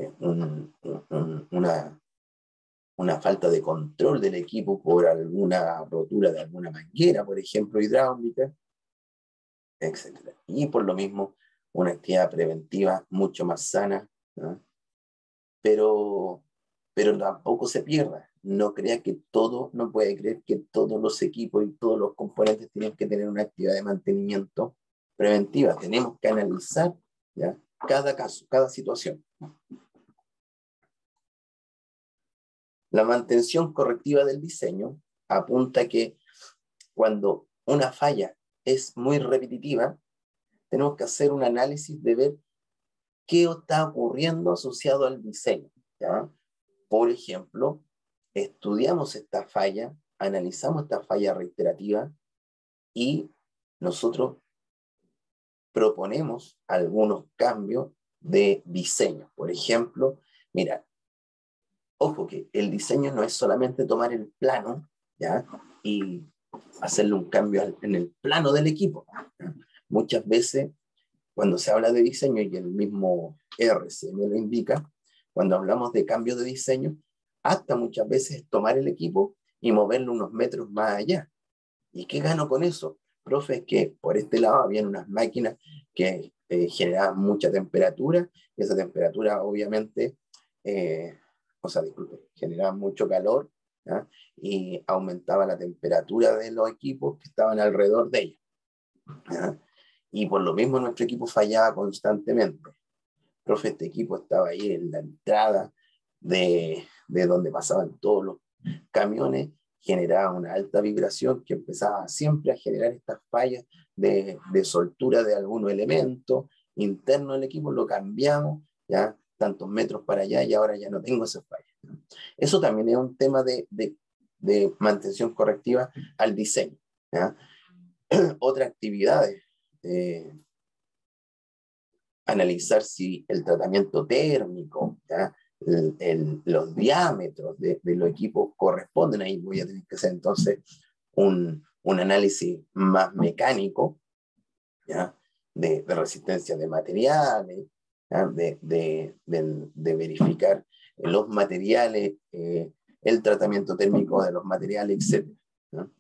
una falta de control del equipo por alguna rotura de alguna manguera, por ejemplo, hidráulica, etc. Y por lo mismo, una actividad preventiva mucho más sana, ¿no? pero, pero tampoco se pierda. no crea que todo, no puede creer que todos los equipos y todos los componentes tienen que tener una actividad de mantenimiento preventiva. Tenemos que analizar, ¿ya?, cada caso, cada situación. La mantención correctiva del diseño apunta a que cuando una falla es muy repetitiva, tenemos que hacer un análisis de ver qué está ocurriendo asociado al diseño, ¿ya? Por ejemplo, estudiamos esta falla, analizamos esta falla reiterativa y nosotros proponemos algunos cambios de diseño. Por ejemplo, mira, ojo que el diseño no es solamente tomar el plano, ¿ya?, y hacerle un cambio en el plano del equipo, ¿ya? Muchas veces, cuando se habla de diseño, y el mismo RCM lo indica, cuando hablamos de cambio de diseño, hasta muchas veces tomar el equipo y moverlo unos metros más allá. ¿Y qué gano con eso? Profe, es que por este lado habían unas máquinas que generaban mucha temperatura, y esa temperatura obviamente, disculpe, generaba mucho calor, ¿ya?, y aumentaba la temperatura de los equipos que estaban alrededor de ellos, ¿ya? Y por lo mismo nuestro equipo fallaba constantemente. Profe, este equipo estaba ahí en la entrada de donde pasaban todos los camiones, generaba una alta vibración que empezaba siempre a generar estas fallas de soltura de algunos elementos internos del equipo. Lo cambiamos, ya tantos metros para allá, y ahora ya no tengo esa falla, ¿no? Eso también es un tema de mantención correctiva al diseño, ¿ya? Otras actividades, analizar si el tratamiento térmico, ¿ya?, los diámetros de los equipos corresponden. Ahí voy a tener que hacer entonces un análisis más mecánico, ¿ya?, de resistencia de materiales, ¿ya?, de verificar los materiales, el tratamiento térmico de los materiales, etc., ¿no?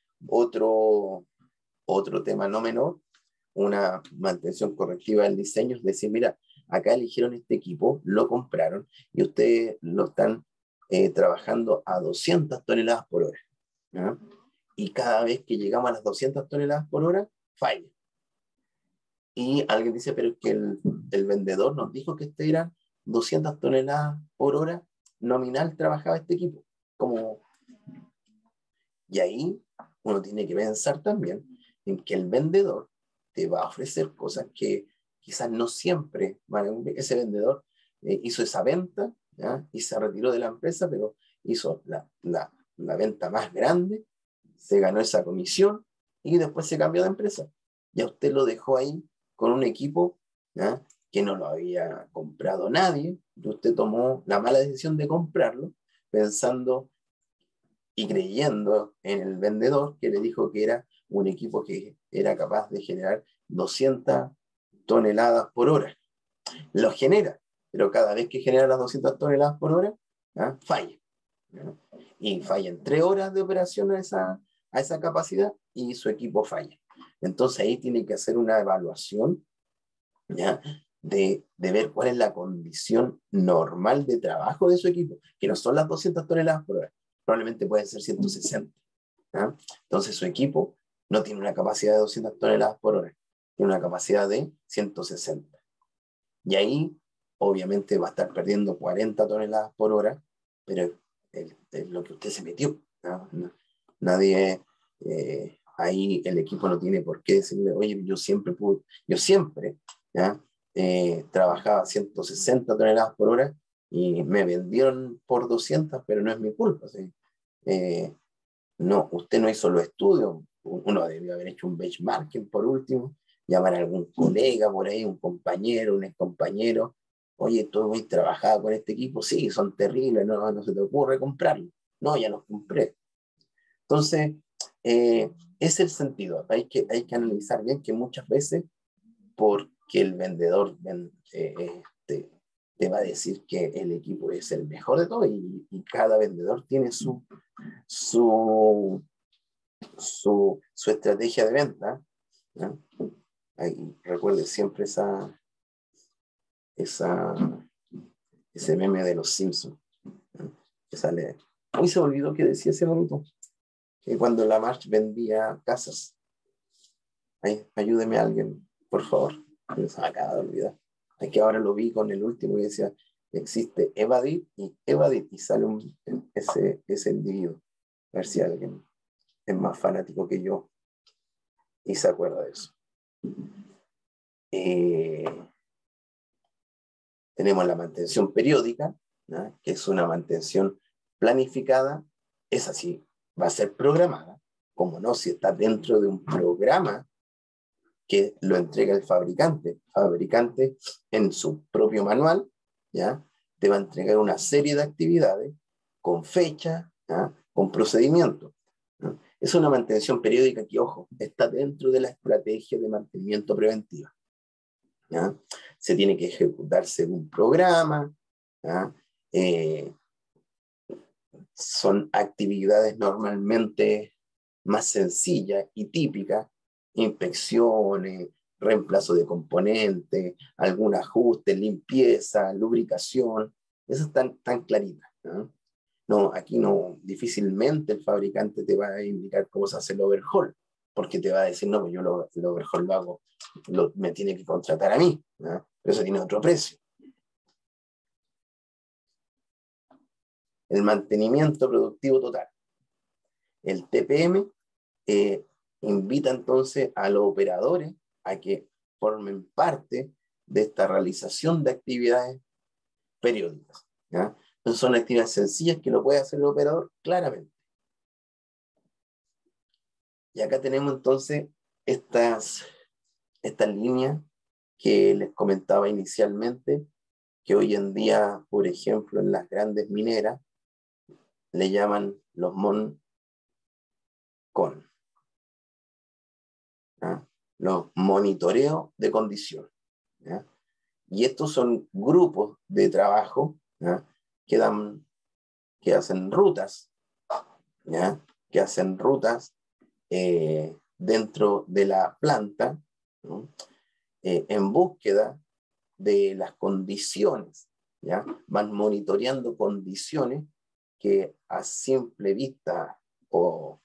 Otro tema no menor, una mantención correctiva del diseño, es decir, mira, acá eligieron este equipo, lo compraron y ustedes lo están trabajando a 200 toneladas por hora, ¿no? Y cada vez que llegamos a las 200 toneladas por hora, falla. Y alguien dice, pero es que el vendedor nos dijo que este eran 200 toneladas por hora nominal trabajaba este equipo. Como... Y ahí uno tiene que pensar también en que el vendedor te va a ofrecer cosas que quizás no siempre van a cumplir. Ese vendedor hizo esa venta, ¿ya?, y se retiró de la empresa, pero hizo la venta más grande, se ganó esa comisión y después se cambió de empresa. Ya usted lo dejó ahí con un equipo, ¿ya?, que no lo había comprado nadie, y usted tomó la mala decisión de comprarlo pensando y creyendo en el vendedor que le dijo que era un equipo que era capaz de generar 200 toneladas por hora. Lo genera, pero cada vez que genera las 200 toneladas por hora, ¿ah?, falla, ¿no? Y falla en 3 horas de operación a esa capacidad y su equipo falla. Entonces ahí tiene que hacer una evaluación, ¿ya?, de ver cuál es la condición normal de trabajo de su equipo, que no son las 200 toneladas por hora, probablemente pueden ser 160, ¿ya? Entonces su equipo no tiene una capacidad de 200 toneladas por hora, tiene una capacidad de 160. Y ahí obviamente va a estar perdiendo 40 toneladas por hora, pero es lo que usted se metió, ¿no? Nadie, ahí el equipo no tiene por qué decirle, oye, yo siempre, ¿ya?, trabajaba 160 toneladas por hora y me vendieron por 200, pero no es mi culpa, ¿sí? No, usted no hizo los estudios, uno debió haber hecho un benchmarking por último, llamar a algún colega por ahí, un compañero, un excompañero, oye, tú muy trabajado con este equipo, sí, son terribles, no se te ocurre comprarlo, no, ya los compré. Entonces, es el sentido, hay que analizar bien que muchas veces, porque el vendedor te va a decir que el equipo es el mejor de todos, y cada vendedor tiene su estrategia de venta, ¿no? Ahí, recuerde siempre ese meme de los Simpsons, ¿no?, que sale Hoy se me olvidó que decía ese bonito, que cuando la March vendía casas. Ay, ayúdeme a alguien, por favor. Se me acaba de olvidar. Es que ahora lo vi con el último y decía, existe Evadit y Evadit, y sale ese individuo. A ver si alguien es más fanático que yo y se acuerda de eso. Eh, Tenemos la mantención periódica, ¿no? Que es una mantención planificada. Es así, va a ser programada, como no, si está dentro de un programa que lo entrega el fabricante. El fabricante en su propio manual, ¿ya? Te va a entregar una serie de actividades con fecha, ¿ya? Con procedimiento. ¿No? Es una mantención periódica que, ojo, está dentro de la estrategia de mantenimiento preventiva. ¿Ya? Se tiene que ejecutar según programa, ¿ya? Son actividades normalmente más sencillas y típicas, inspecciones, reemplazo de componentes, algún ajuste, limpieza, lubricación, esas están tan claritas, ¿no? No, aquí no, difícilmente el fabricante te va a indicar cómo se hace el overhaul, porque te va a decir, no, pues yo el overhaul lo hago, me tiene que contratar a mí, ¿no? Pero eso tiene otro precio. El mantenimiento productivo total. El TPM invita entonces a los operadores a que formen parte de esta realización de actividades periódicas, ¿ya? Entonces son actividades sencillas que lo puede hacer el operador claramente. Y acá tenemos entonces estas líneas que les comentaba inicialmente, que hoy en día, por ejemplo, en las grandes mineras, le llaman los MONCON, ¿ya? Los monitoreos de condición, ¿ya? Y estos son grupos de trabajo, ¿ya? que, que hacen rutas, ¿ya? Que hacen rutas dentro de la planta, ¿no? En búsqueda de las condiciones, ¿ya? Van monitoreando condiciones que a simple vista o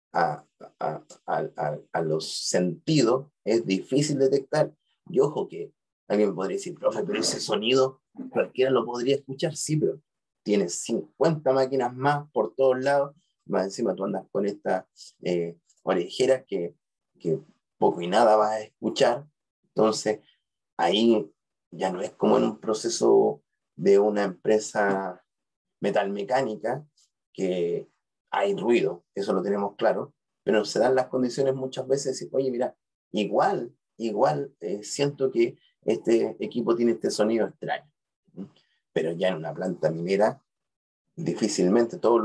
a los sentidos es difícil detectar. Y ojo que alguien podría decir, profe, pero ese sonido cualquiera lo podría escuchar, sí, pero tienes 50 máquinas más por todos lados, más encima tú andas con estas orejeras que poco y nada vas a escuchar, entonces ahí ya no es como en un proceso de una empresa metalmecánica que hay ruido, eso lo tenemos claro, pero se dan las condiciones muchas veces y, oye, mira, igual siento que este equipo tiene este sonido extraño. Pero ya en una planta minera, difícilmente todos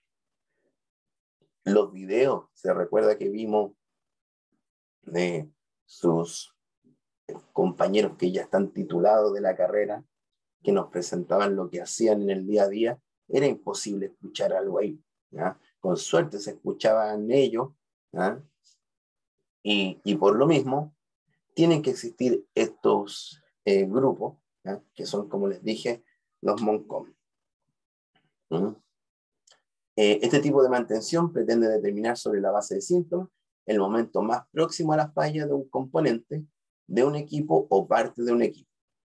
los videos, se recuerda que vimos de sus compañeros que ya están titulados de la carrera, que nos presentaban lo que hacían en el día a día, era imposible escuchar algo ahí, ¿ya? Con suerte se escuchaban ellos, ¿ya? Y por lo mismo, tienen que existir estos grupos, ¿ya? Que son, como les dije, los MONCOM. Este tipo de mantención pretende determinar sobre la base de síntomas el momento más próximo a la falla de un componente, de un equipo o parte de un equipo.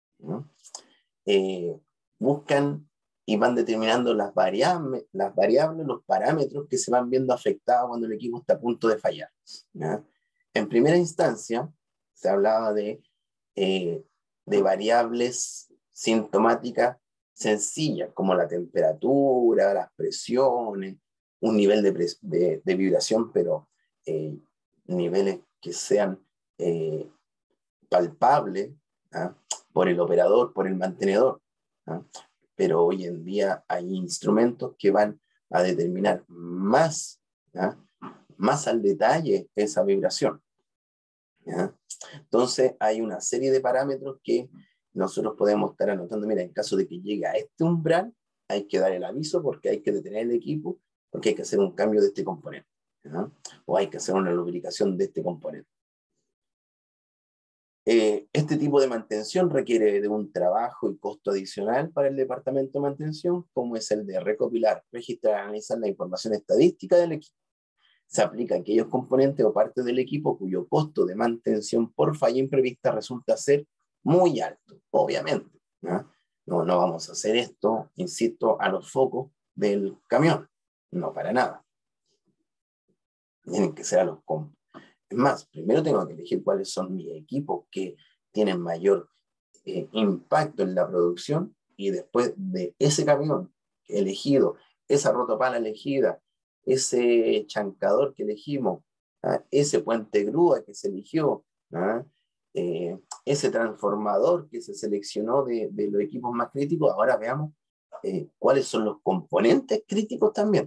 Buscan y van determinando las variables, los parámetros que se van viendo afectados cuando el equipo está a punto de fallar, ¿ya? En primera instancia, se hablaba de variables sintomáticas sencillas, como la temperatura, las presiones, un nivel de vibración, pero niveles que sean palpables, ¿ah? Por el operador, por el mantenedor, ¿ah? Pero hoy en día hay instrumentos que van a determinar más, ¿ah? Más al detalle esa vibración, ¿ya? Entonces hay una serie de parámetros que nosotros podemos estar anotando. Mira, en caso de que llegue a este umbral, hay que dar el aviso porque hay que detener el equipo, porque hay que hacer un cambio de este componente, ¿ya? O hay que hacer una lubricación de este componente. Este tipo de mantención requiere de un trabajo y costo adicional para el departamento de mantención, como es el de recopilar, registrar, analizar la información estadística del equipo. Se aplica a aquellos componentes o partes del equipo cuyo costo de mantención por falla imprevista resulta ser muy alto, obviamente. No vamos a hacer esto, insisto, a los focos del camión, no para nada. Tienen que ser a los componentes. Es más, primero tengo que elegir cuáles son mis equipos que tienen mayor impacto en la producción, y después de ese camión elegido, esa rotopala elegida, ese chancador que elegimos, ese puente grúa que se eligió, ese transformador que se seleccionó de los equipos más críticos, ahora veamos cuáles son los componentes críticos también,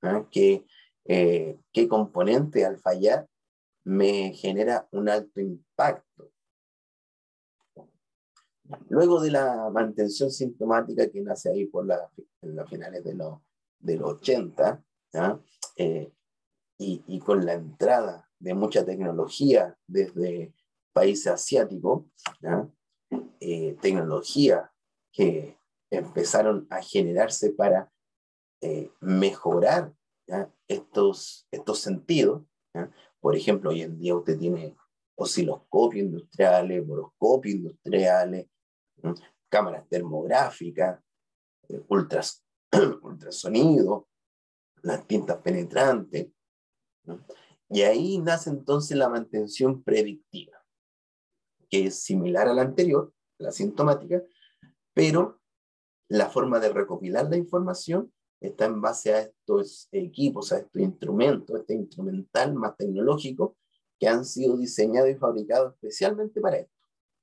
qué componente al fallar me genera un alto impacto. Luego de la mantención sintomática que nace ahí en los finales de los 80, y con la entrada de mucha tecnología desde países asiáticos, tecnología que empezaron a generarse para mejorar estos sentidos. Por ejemplo, hoy en día usted tiene osciloscopios industriales, boroscopios industriales, cámaras termográficas, ultrasonido, las tintas penetrantes. Y ahí nace entonces la mantención predictiva, que es similar a la anterior, la sintomática, pero la forma de recopilar la información está en base a estos equipos, a estos instrumentos, este instrumental más tecnológico que han sido diseñados y fabricados especialmente para esto.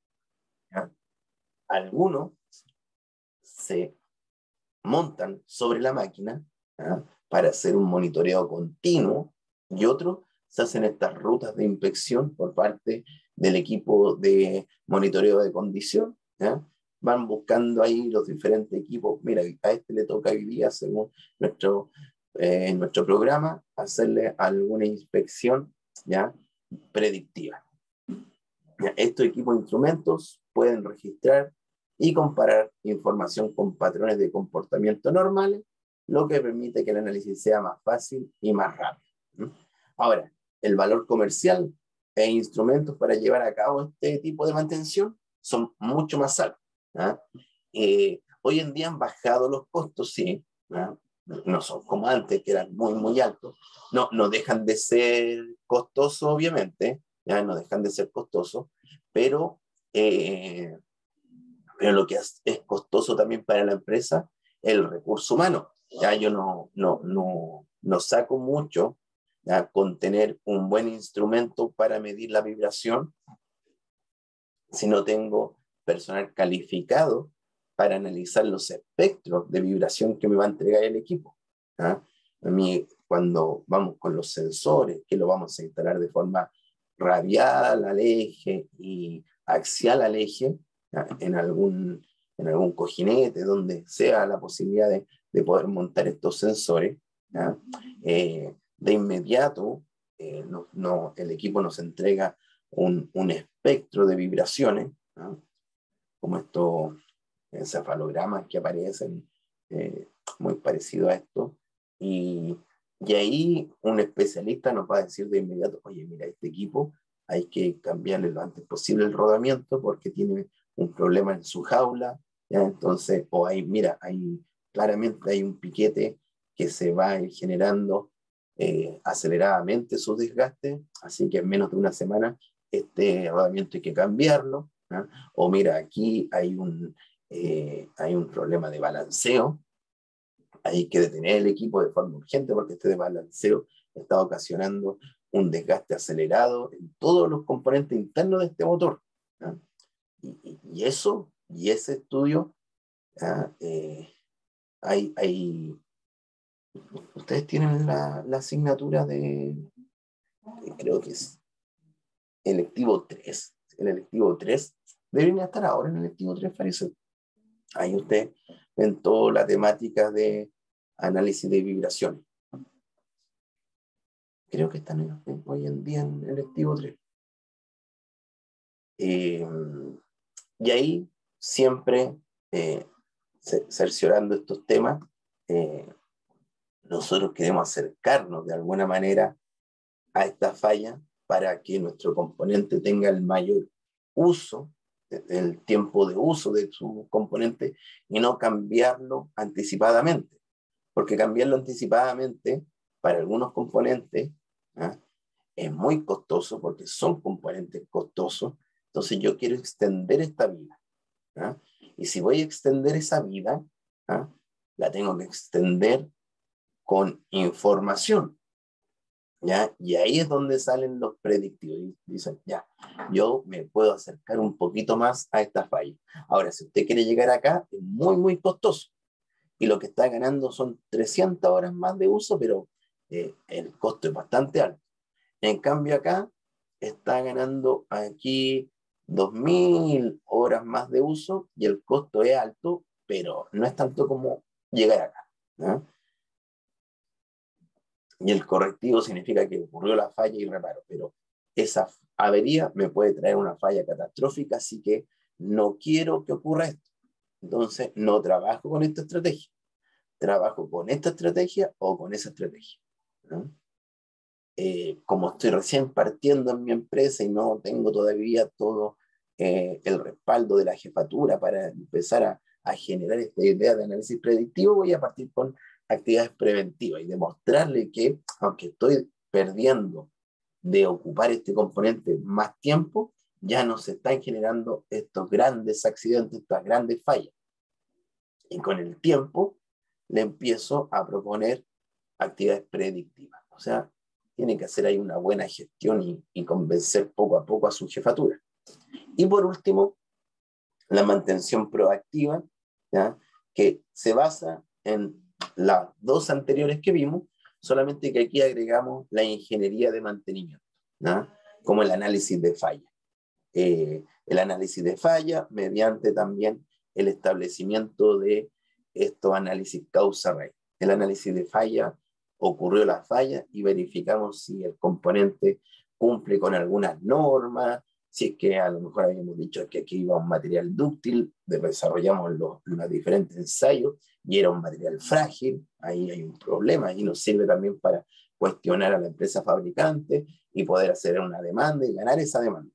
Algunos se montan sobre la máquina para hacer un monitoreo continuo, y otros se hacen estas rutas de inspección por parte del equipo de monitoreo de condición. Van buscando ahí los diferentes equipos. Mira, a este le toca hoy día, según en nuestro programa, hacerle alguna inspección predictiva. Estos equipos de instrumentos pueden registrar y comparar información con patrones de comportamiento normales, lo que permite que el análisis sea más fácil y más rápido. Ahora, el valor comercial e instrumentos para llevar a cabo este tipo de mantención son mucho más altos. Hoy en día han bajado los costos, sí, no son como antes, que eran muy, muy altos. No dejan de ser costosos, obviamente, no dejan de ser costosos, pero lo que es costoso también para la empresa es el recurso humano. Yo no saco mucho con tener un buen instrumento para medir la vibración si no tengo personal calificado para analizar los espectros de vibración que me va a entregar el equipo. A mí, cuando vamos con los sensores, que lo vamos a instalar de forma radial al eje y axial al eje, en algún cojinete, donde sea la posibilidad de poder montar estos sensores, de inmediato el equipo nos entrega un espectro de vibraciones, como estos encefalogramas que aparecen, muy parecido a esto, y ahí un especialista nos va a decir de inmediato: oye, mira, este equipo hay que cambiarle lo antes posible el rodamiento porque tiene un problema en su jaula. Entonces, mira, claramente hay un piquete que se va a ir generando aceleradamente su desgaste, así que en menos de una semana este rodamiento hay que cambiarlo. O mira, aquí hay un problema de balanceo, hay que detener el equipo de forma urgente porque este desbalanceo está ocasionando un desgaste acelerado en todos los componentes internos de este motor. Y ese estudio, ustedes tienen la asignatura creo que es electivo 3. El electivo 3 debería estar ahora en el electivo 3, parece. Ahí ustedes ven toda la temática de análisis de vibraciones. Creo que están hoy en día en el electivo 3. Eh, y ahí siempre, cerciorando estos temas, nosotros queremos acercarnos de alguna manera a esta falla para que nuestro componente tenga el mayor uso, el tiempo de uso de su componente y no cambiarlo anticipadamente. Porque cambiarlo anticipadamente para algunos componentes, ¿ah?, es muy costoso porque son componentes costosos. Entonces yo quiero extender esta vida, ¿ah? Y si voy a extender esa vida, ¿ah?, la tengo que extender con información, ¿ya? Y ahí es donde salen los predictivos. Y dicen, ya, yo me puedo acercar un poquito más a esta falla. Ahora, si usted quiere llegar acá, es muy, muy costoso. Y lo que está ganando son 300 horas más de uso, pero el costo es bastante alto. En cambio acá está ganando aquí 2.000 horas más de uso y el costo es alto, pero no es tanto como llegar acá, ¿no? Y el correctivo significa que ocurrió la falla y reparo, pero esa avería me puede traer una falla catastrófica, así que no quiero que ocurra esto. Entonces no trabajo con esta estrategia, trabajo con esta estrategia o con esa estrategia, ¿no? Como estoy recién partiendo en mi empresa y no tengo todavía todo el respaldo de la jefatura para empezar a generar esta idea de análisis predictivo, voy a partir con actividades preventivas y demostrarle que, aunque estoy perdiendo de ocupar este componente más tiempo, ya no se están generando estos grandes accidentes, estas grandes fallas. Y con el tiempo le empiezo a proponer actividades predictivas. O sea, tiene que hacer ahí una buena gestión y convencer poco a poco a su jefatura. Y por último, la mantención proactiva, ¿ya?, que se basa en las dos anteriores que vimos, solamente que aquí agregamos la ingeniería de mantenimiento, ¿ya?, como el análisis de falla. El análisis de falla mediante también el establecimiento de estos análisis causa-raíz. El análisis de falla, ocurrió la falla y verificamos si el componente cumple con algunas normas, si es que a lo mejor habíamos dicho que aquí iba un material dúctil, desarrollamos los diferentes ensayos y era un material frágil, ahí hay un problema y nos sirve también para cuestionar a la empresa fabricante y poder hacer una demanda y ganar esa demanda.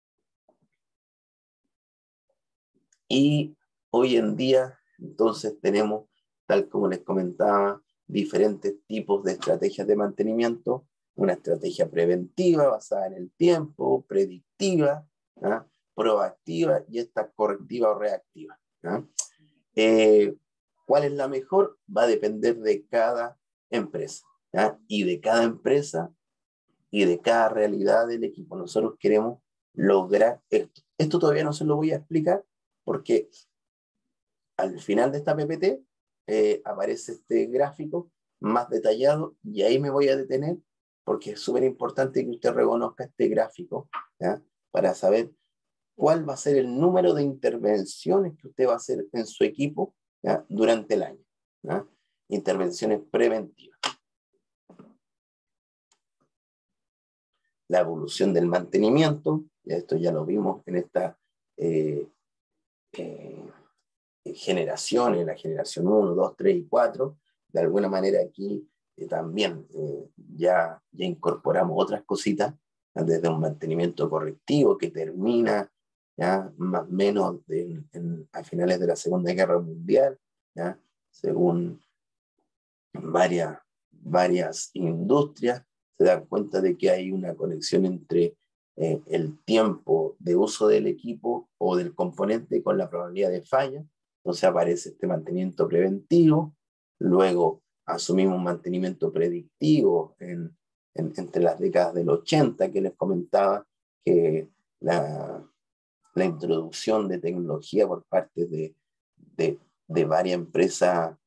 Y hoy en día, entonces, tenemos, tal como les comentaba, diferentes tipos de estrategias de mantenimiento. Una estrategia preventiva basada en el tiempo, predictiva, ¿ah?, proactiva y esta correctiva o reactiva, ¿ah? ¿Cuál es la mejor? Va a depender de cada empresa, ¿ah?, y de cada empresa y de cada realidad del equipo. Nosotros queremos lograr esto. Esto todavía no se lo voy a explicar porque al final de esta PPT aparece este gráfico más detallado y ahí me voy a detener porque es súper importante que usted reconozca este gráfico, ¿ya?, para saber cuál va a ser el número de intervenciones que usted va a hacer en su equipo, ¿ya?, durante el año, ¿ya? Intervenciones preventivas. La evolución del mantenimiento, esto ya lo vimos en esta generaciones, la generación 1, 2, 3 y 4, de alguna manera aquí también ya incorporamos otras cositas, desde un mantenimiento correctivo que termina ya más o menos a finales de la Segunda Guerra Mundial, ya, según varias industrias, se dan cuenta de que hay una conexión entre el tiempo de uso del equipo o del componente con la probabilidad de falla. Entonces aparece este mantenimiento preventivo, luego asumimos un mantenimiento predictivo entre las décadas del 80, que les comentaba que la introducción de tecnología por parte de varias empresas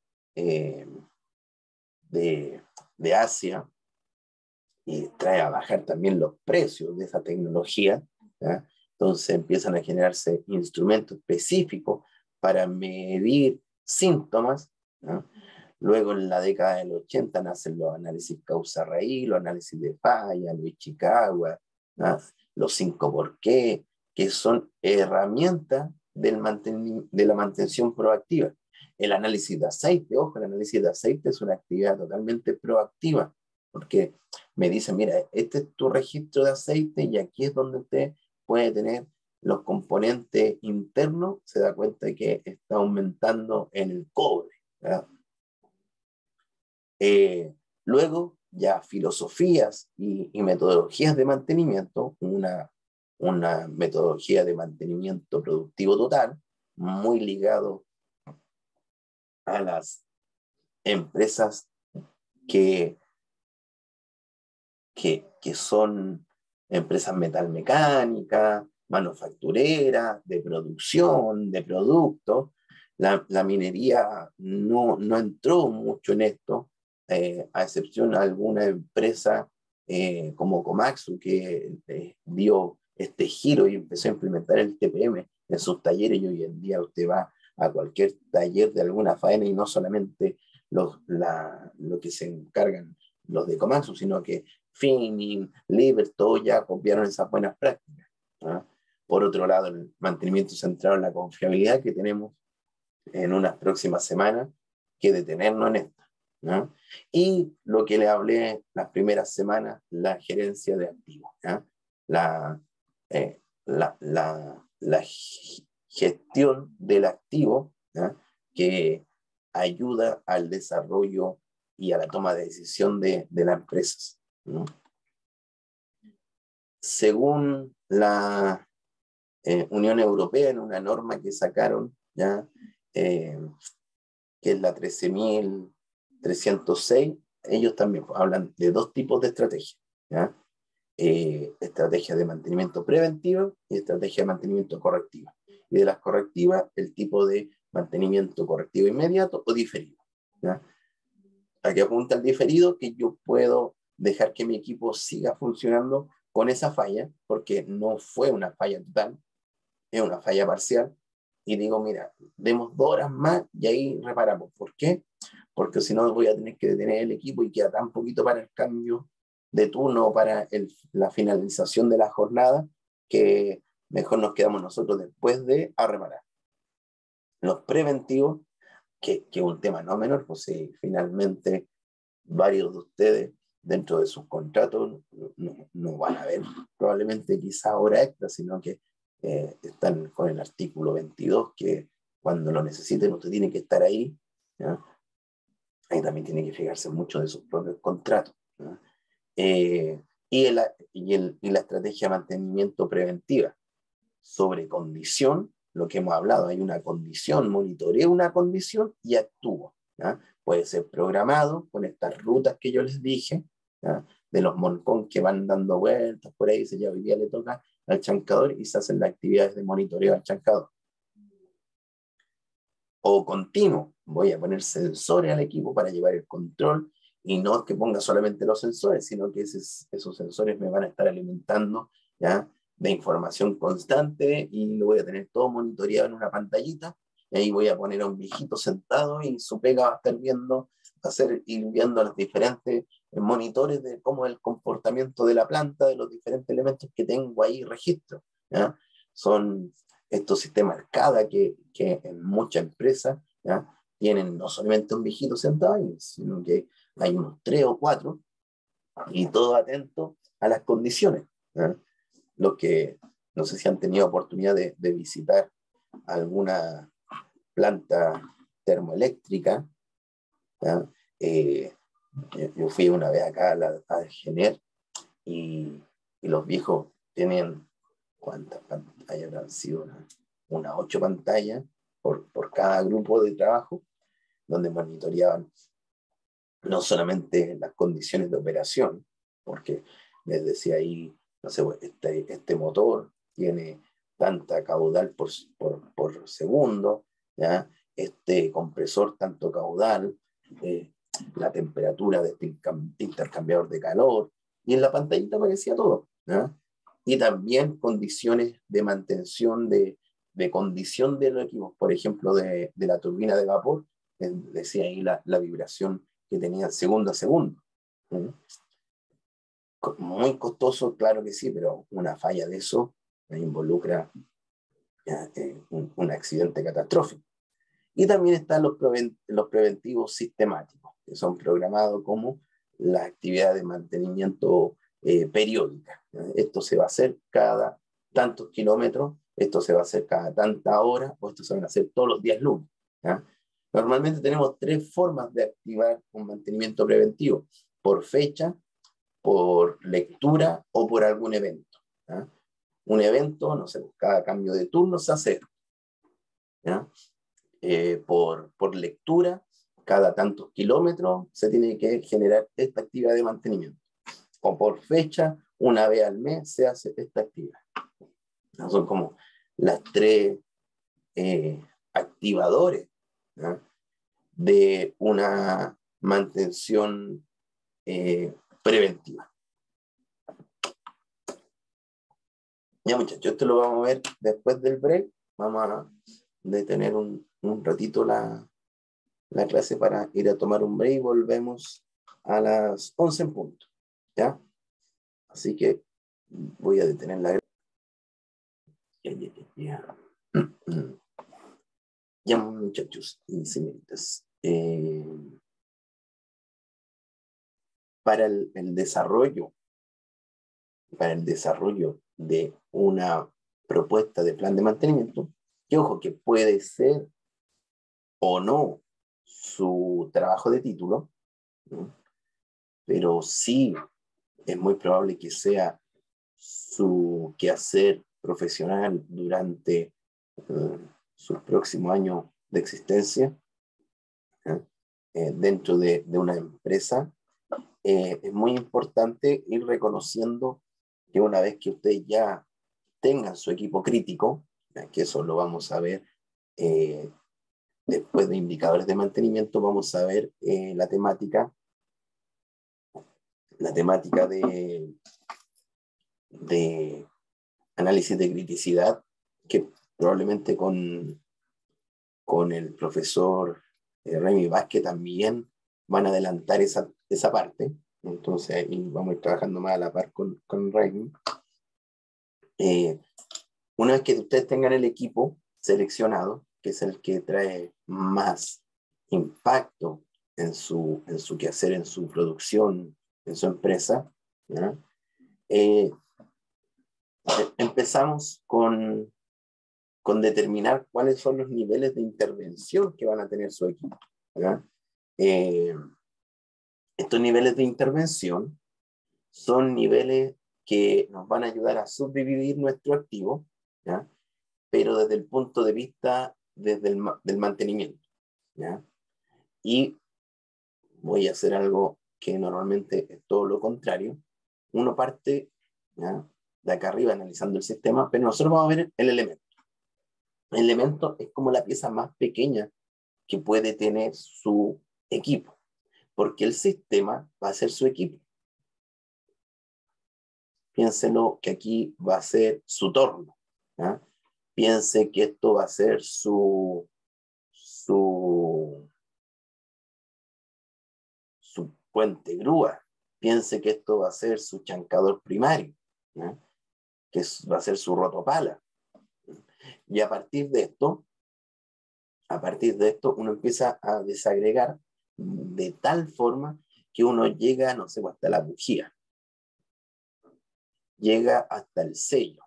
de Asia y trae a bajar también los precios de esa tecnología, ¿ya? Entonces empiezan a generarse instrumentos específicos para medir síntomas, ¿ya? Luego en la década del 80 nacen los análisis causa-raíz, los análisis de falla, los Ichikawa, ¿ya?, los 5 por qué, que son herramientas de la mantención proactiva. El análisis de aceite, ojo, el análisis de aceite es una actividad totalmente proactiva, porque me dicen, mira, este es tu registro de aceite y aquí es donde usted puede tener los componentes internos, se da cuenta de que está aumentando en el cobre. Luego, ya filosofías y metodologías de mantenimiento, una metodología de mantenimiento productivo total, muy ligado a las empresas que son empresas metalmecánicas, manufactureras, de producción, de productos. La minería no entró mucho en esto, a excepción de alguna empresa como Komatsu, que dio este giro y empezó a implementar el TPM en sus talleres, y hoy en día usted va a cualquier taller de alguna faena y no solamente lo que se encargan los de Komatsu, sino que Finning, Liebherr, todos ya copiaron esas buenas prácticas. ¿No? Por otro lado, el mantenimiento centrado en la confiabilidad, que tenemos en unas próximas semanas que detenernos en esto. ¿No? Y lo que le hablé las primeras semanas, la gerencia de activos. ¿no? La, la gestión del activo, ¿no? que ayuda al desarrollo y a la toma de decisión de las empresas. ¿no? Según la Unión Europea, en una norma que sacaron, ¿ya? Que es la 13.306, ellos también hablan de dos tipos de estrategias. ¿ya? Estrategia de mantenimiento preventivo y estrategia de mantenimiento correctivo. Y de las correctivas, el tipo de mantenimiento correctivo inmediato o diferido. ¿ya? Aquí apunta el diferido, que yo puedo dejar que mi equipo siga funcionando con esa falla, porque no fue una falla total, es una falla parcial, y digo, mira, demos 2 horas más y ahí reparamos. ¿Por qué? Porque si no voy a tener que detener el equipo y queda tan poquito para el cambio de turno, para la finalización de la jornada, que mejor nos quedamos nosotros después de a reparar. Los preventivos, que es un tema no menor, pues si finalmente varios de ustedes dentro de sus contratos no van a ver probablemente quizá hora extra, sino que están con el artículo 22, que cuando lo necesiten usted tiene que estar ahí. ¿ya? Ahí también tiene que fijarse mucho de sus propios contratos. Y la estrategia de mantenimiento preventiva sobre condición, lo que hemos hablado, hay una condición, monitoreo una condición y actúo. ¿ya? Puede ser programado con estas rutas que yo les dije, ¿ya? de los moncón que van dando vueltas por ahí, ya hoy día le toca al chancador y se hacen las actividades de monitoreo al chancador. O continuo, voy a poner sensores al equipo para llevar el control, y no que ponga solamente los sensores, sino que esos sensores me van a estar alimentando, ¿ya? de información constante, y lo voy a tener todo monitoreado en una pantallita, y ahí voy a poner a un viejito sentado y su pega va a estar ir viendo los diferentes monitores de cómo es el comportamiento de la planta, de los diferentes elementos que tengo ahí registro. ¿ya? Son estos sistemas CADA que en muchas empresas ¿ya? tienen no solamente un viejito sentado ahí, sino que hay unos 3 o 4, y todo atento a las condiciones. ¿ya? Los que no sé si han tenido oportunidad de visitar alguna planta termoeléctrica. ¿ya? Yo fui una vez acá a Gener, y los viejos tienen, ¿cuántas pantallas habrán sido? Unas 8 pantallas por cada grupo de trabajo, donde monitoreaban no solamente las condiciones de operación, porque les decía ahí, no sé, este motor tiene tanta caudal por segundo, ¿ya? Este compresor tanto caudal, la temperatura de este intercambiador de calor, y en la pantallita aparecía todo. ¿ya? Y también condiciones de mantención de condición de los equipos, por ejemplo, de la turbina de vapor, decía ahí la vibración que tenía segundo a segundo. ¿sí? Muy costoso, claro que sí, pero una falla de eso involucra un accidente catastrófico. Y también están los preventivos sistemáticos, que son programados como las actividades de mantenimiento periódicas. Esto se va a hacer cada tantos kilómetros, esto se va a hacer cada tanta hora, o esto se van a hacer todos los días lunes. ¿Ya? Normalmente tenemos 3 formas de activar un mantenimiento preventivo: por fecha, por lectura o por algún evento. ¿Ya? Un evento, no sé, cada cambio de turno se hace. ¿Ya? Por lectura, cada tantos kilómetros se tiene que generar esta actividad de mantenimiento. O por fecha, una vez al mes se hace esta actividad. ¿No? Son como las 3 activadores, ¿no?, de una mantención preventiva. Ya, muchachos, esto lo vamos a ver después del break. Vamos a detener un ratito la clase para ir a tomar un break y volvemos a las 11 en punto. ¿Ya? Así que voy a detener la ya, muchachos y señoritas. Para el desarrollo de una propuesta de plan de mantenimiento, que ojo, que puede ser o no su trabajo de título, ¿no?, pero sí es muy probable que sea su quehacer profesional durante sus próximos años de existencia, dentro de una empresa. Es muy importante ir reconociendo que una vez que ustedes ya tengan su equipo crítico, que eso lo vamos a ver después de indicadores de mantenimiento, vamos a ver la temática de análisis de criticidad, que probablemente con el profesor Remy Vázquez también van a adelantar esa parte. Entonces ahí vamos a ir trabajando más a la par con Remy. Una vez que ustedes tengan el equipo seleccionado, que es el que trae más impacto en su quehacer, en su producción, en su empresa, ¿ya?, empezamos con determinar cuáles son los niveles de intervención que van a tener su equipo, ¿ya? Estos niveles de intervención son niveles que nos van a ayudar a subdividir nuestro activo, ¿ya?, pero desde el punto de vista del mantenimiento, ¿ya? Y voy a hacer algo que normalmente es todo lo contrario. Uno parte, ¿ya?, de acá arriba analizando el sistema, pero nosotros vamos a ver el elemento. El elemento es como la pieza más pequeña que puede tener su equipo, porque el sistema va a ser su equipo. Piénselo que aquí va a ser su torno, ¿ya? Piense que esto va a ser su puente grúa. Piense que esto va a ser su chancador primario, ¿ya?, que va a ser su rotopala. Y a partir de esto uno empieza a desagregar de tal forma que uno llega, no sé, hasta la bujía, llega hasta el sello,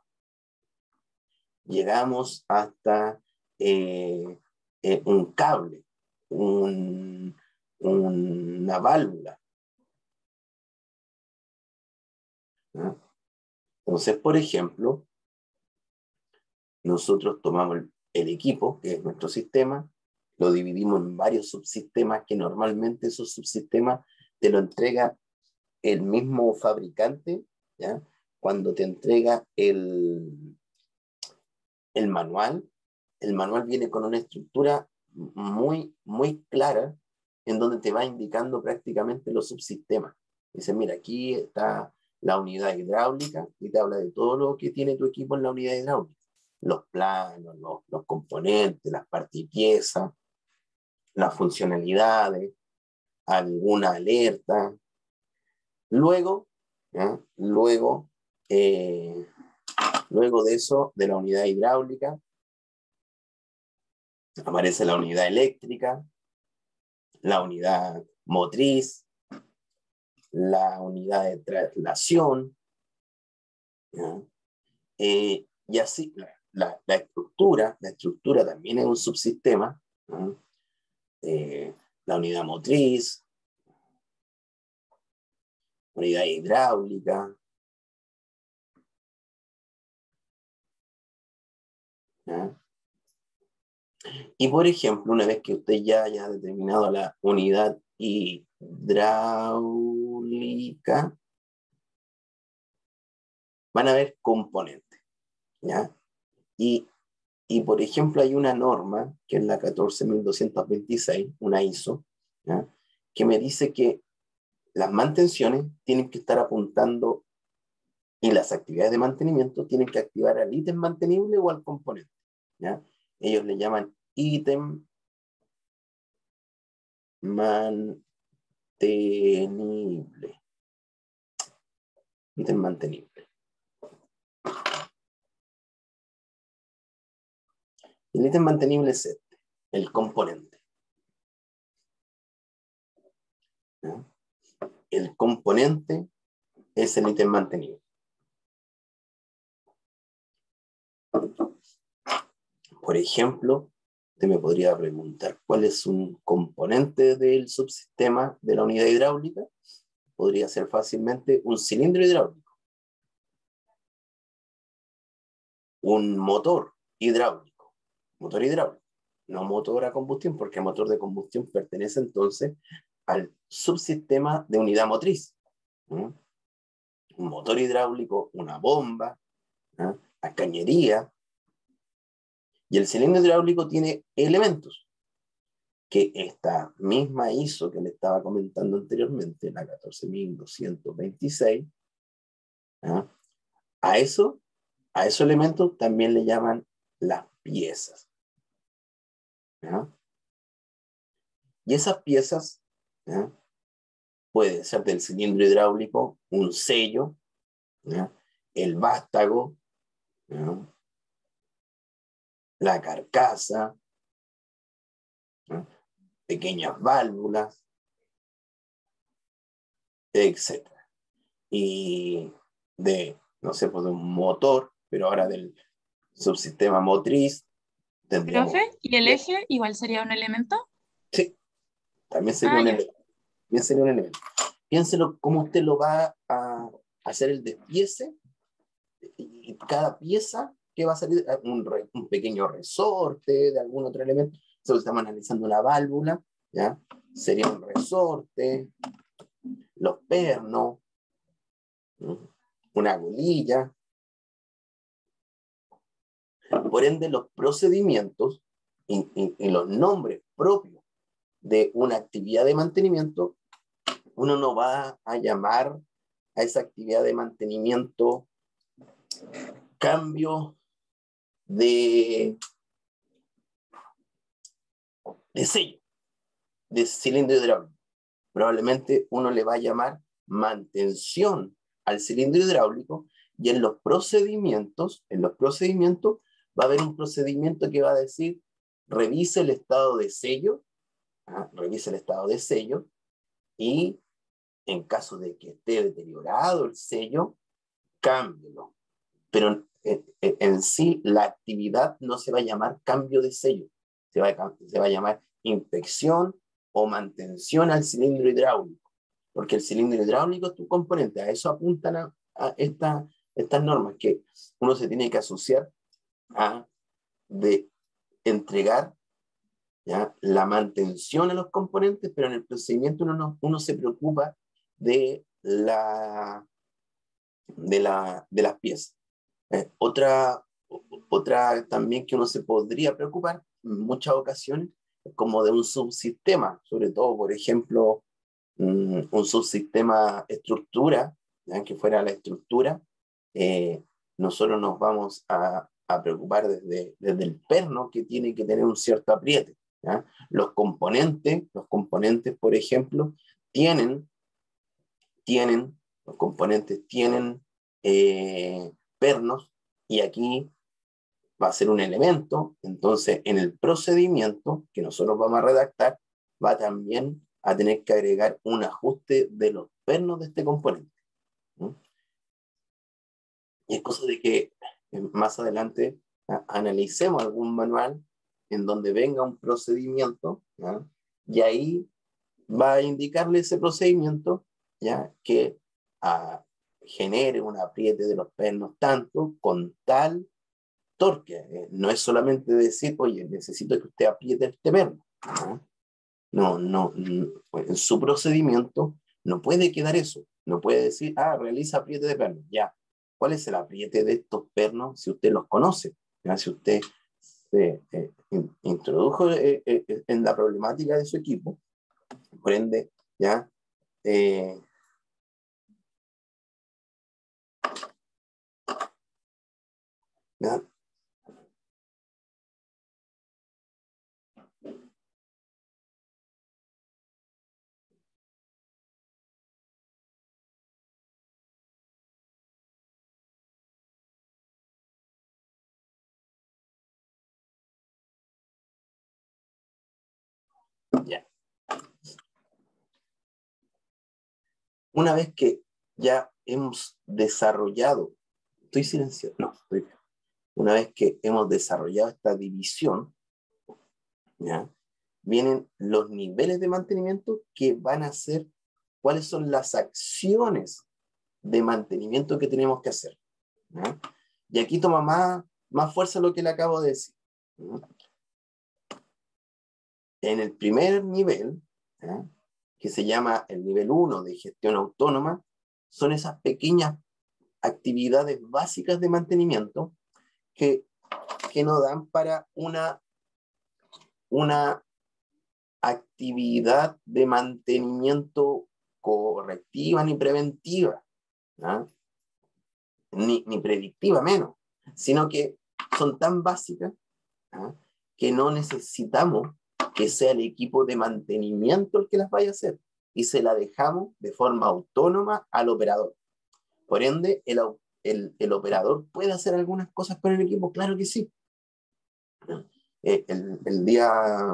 llegamos hasta un cable, una válvula, ¿no? Entonces, por ejemplo, nosotros tomamos el equipo, que es nuestro sistema, lo dividimos en varios subsistemas, que normalmente esos subsistemas te lo entrega el mismo fabricante, ¿ya?, cuando te entrega el manual. El manual viene con una estructura muy, muy clara, en donde te va indicando prácticamente los subsistemas. Dice, mira, aquí está la unidad hidráulica, y te habla de todo lo que tiene tu equipo en la unidad hidráulica: los planos, los componentes, las partes y piezas, las funcionalidades, alguna alerta. Luego, ¿ya?, Luego de eso, de la unidad hidráulica, aparece la unidad eléctrica, la unidad motriz, la unidad de traslación, ¿ya? Y así, la estructura también es un subsistema, ¿no? La unidad motriz, unidad hidráulica, ¿ya? Y por ejemplo, una vez que usted ya haya determinado la unidad hidráulica, van a haber componentes, ¿ya? Y por ejemplo, hay una norma, que es la 14.226, una ISO, ¿ya? Que me dice que las mantenciones tienen que estar apuntando y las actividades de mantenimiento tienen que activar al ítem mantenible o al componente, ¿ya? Ellos le llaman ítem mantenible. Ítem mantenible. El ítem mantenible es este, el componente, ¿ya? El componente es el ítem mantenible. Por ejemplo, usted me podría preguntar cuál es un componente del subsistema de la unidad hidráulica. Podría ser fácilmente un cilindro hidráulico, un motor hidráulico, no motor a combustión, porque el motor de combustión pertenece entonces al subsistema de unidad motriz. ¿No? Un motor hidráulico, una bomba, ¿no? La cañería. Y el cilindro hidráulico tiene elementos que esta misma ISO que le estaba comentando anteriormente, la 14.226, ¿no? a esos elementos también le llaman las piezas, ¿no? Y esas piezas, ¿no? Puede ser del cilindro hidráulico un sello, ¿no? El vástago, ¿no? La carcasa, ¿no? Pequeñas válvulas, etc. Y no sé, pues de un motor, pero ahora del subsistema motriz, tendríamos. Profe, ¿y el eje igual sería un elemento? Sí, también sería Ah, un ya. elemento. También sería un elemento. Piénselo cómo usted lo va a hacer el despiece, y cada pieza que va a salir, un pequeño resorte de algún otro elemento. Entonces estamos analizando una válvula, ¿ya? Sería un resorte, los pernos, ¿no? Una golilla. Por ende, los procedimientos y los nombres propios de una actividad de mantenimiento, uno no va a llamar a esa actividad de mantenimiento cambio de sello, de cilindro hidráulico. Probablemente uno le va a llamar mantención al cilindro hidráulico, y en los procedimientos va a haber un procedimiento que va a decir revise el estado de sello, revise el estado de sello, y en caso de que esté deteriorado el sello, cámbielo. Pero en sí la actividad no se va a llamar cambio de sello, se va a llamar inspección o mantención al cilindro hidráulico, porque el cilindro hidráulico es tu componente. A eso apuntan a estas normas, que uno se tiene que asociar a de entregar, ¿ya?, la mantención a los componentes, pero en el procedimiento uno se preocupa de de las piezas. Otra también que uno se podría preocupar en muchas ocasiones es como de un subsistema, sobre todo, por ejemplo, un subsistema estructura, ¿ya?, que fuera la estructura. Nosotros nos vamos a preocupar desde el perno, que tiene que tener un cierto apriete, ¿ya? Los componentes, por ejemplo, tienen los componentes tienen pernos Y aquí va a ser un elemento, entonces en el procedimiento que nosotros vamos a redactar, va también a tener que agregar un ajuste de los pernos de este componente. ¿No? Y es cosa de que más adelante analicemos algún manual en donde venga un procedimiento, ¿ya? Y ahí va a indicarle ese procedimiento, ¿ya? Que genere un apriete de los pernos tanto con tal torque. No es solamente decir, oye, necesito que usted apriete este perno. No, en su procedimiento no puede quedar eso. No puede decir, realiza apriete de pernos. Ya. ¿Cuál es el apriete de estos pernos si usted los conoce? ¿Ya? Si usted se introdujo en la problemática de su equipo, por ende, ya, ya, ya. Una vez que ya hemos desarrollado, estoy silenciado, no, estoy bien. Una vez que hemos desarrollado esta división, ¿ya? Vienen los niveles de mantenimiento que van a ser cuáles son las acciones de mantenimiento que tenemos que hacer. ¿Ya? Y aquí toma más fuerza lo que le acabo de decir. ¿Ya? En el primer nivel, ¿ya? Que se llama el nivel 1 de gestión autónoma, son esas pequeñas actividades básicas de mantenimiento que nos dan para una actividad de mantenimiento correctiva ni preventiva, ¿no? ni predictiva menos, sino que son tan básicas, ¿no? Que no necesitamos que sea el equipo de mantenimiento el que las vaya a hacer, y se la dejamos de forma autónoma al operador. Por ende, el operador puede hacer algunas cosas con el equipo, claro que sí. El día...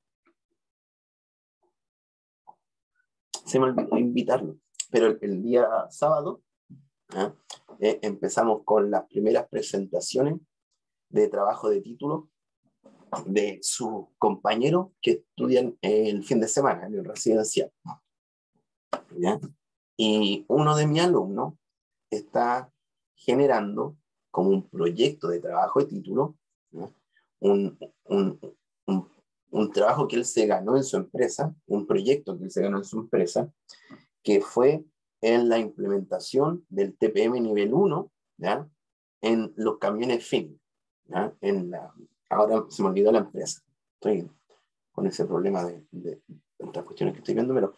Se me olvidó invitarlo, pero el día sábado empezamos con las primeras presentaciones de trabajo de título de sus compañeros que estudian el fin de semana en el residencial. ¿Ya? Y uno de mis alumnos está generando como un proyecto de trabajo de título, ¿no? un, un, un, un trabajo que él se ganó en su empresa, un proyecto que él se ganó en su empresa, que fue en la implementación del TPM nivel 1, ¿ya? En los camiones FIN. ¿Ya? Ahora se me olvidó la empresa. Estoy con ese problema de otras cuestiones que estoy viendo, pero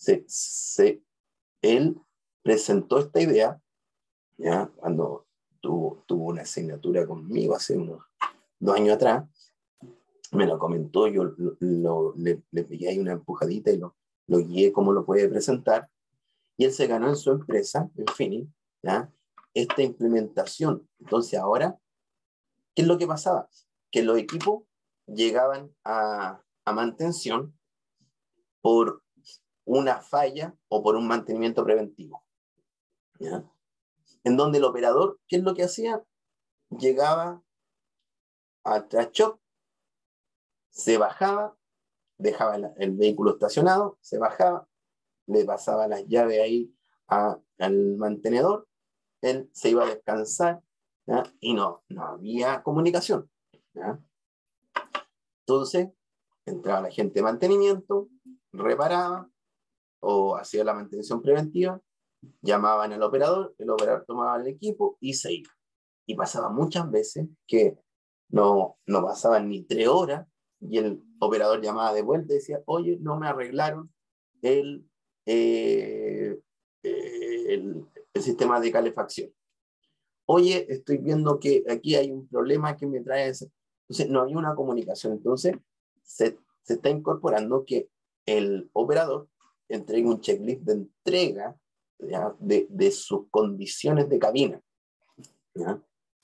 él presentó esta idea, ¿ya? Cuando tuvo una asignatura conmigo hace unos 2 años atrás, me lo comentó, yo le pegué ahí una empujadita y lo guié cómo lo puede presentar, y él se ganó en su empresa, en Fini, ¿ya? Esta implementación. Entonces ahora, ¿qué es lo que pasaba? Que los equipos llegaban a mantención por una falla o por un mantenimiento preventivo, ¿ya? En donde el operador, ¿qué es lo que hacía? Llegaba al trash shop, se bajaba, dejaba el vehículo estacionado, se bajaba, le pasaba las llaves ahí al mantenedor, él se iba a descansar, ¿ya? Y no había comunicación, ¿ya? Entonces entraba la gente de mantenimiento, reparaba o hacía la mantención preventiva, llamaban al operador, el operador tomaba el equipo y se iba. Y pasaba muchas veces que no pasaban ni 3 horas y el operador llamaba de vuelta y decía, oye, no me arreglaron el, eh, el sistema de calefacción. Oye, estoy viendo que aquí hay un problema que me trae ese. Entonces, no había una comunicación. Entonces, se está incorporando que el operador entregue un checklist de entrega, ¿ya? De sus condiciones de cabina, ¿ya?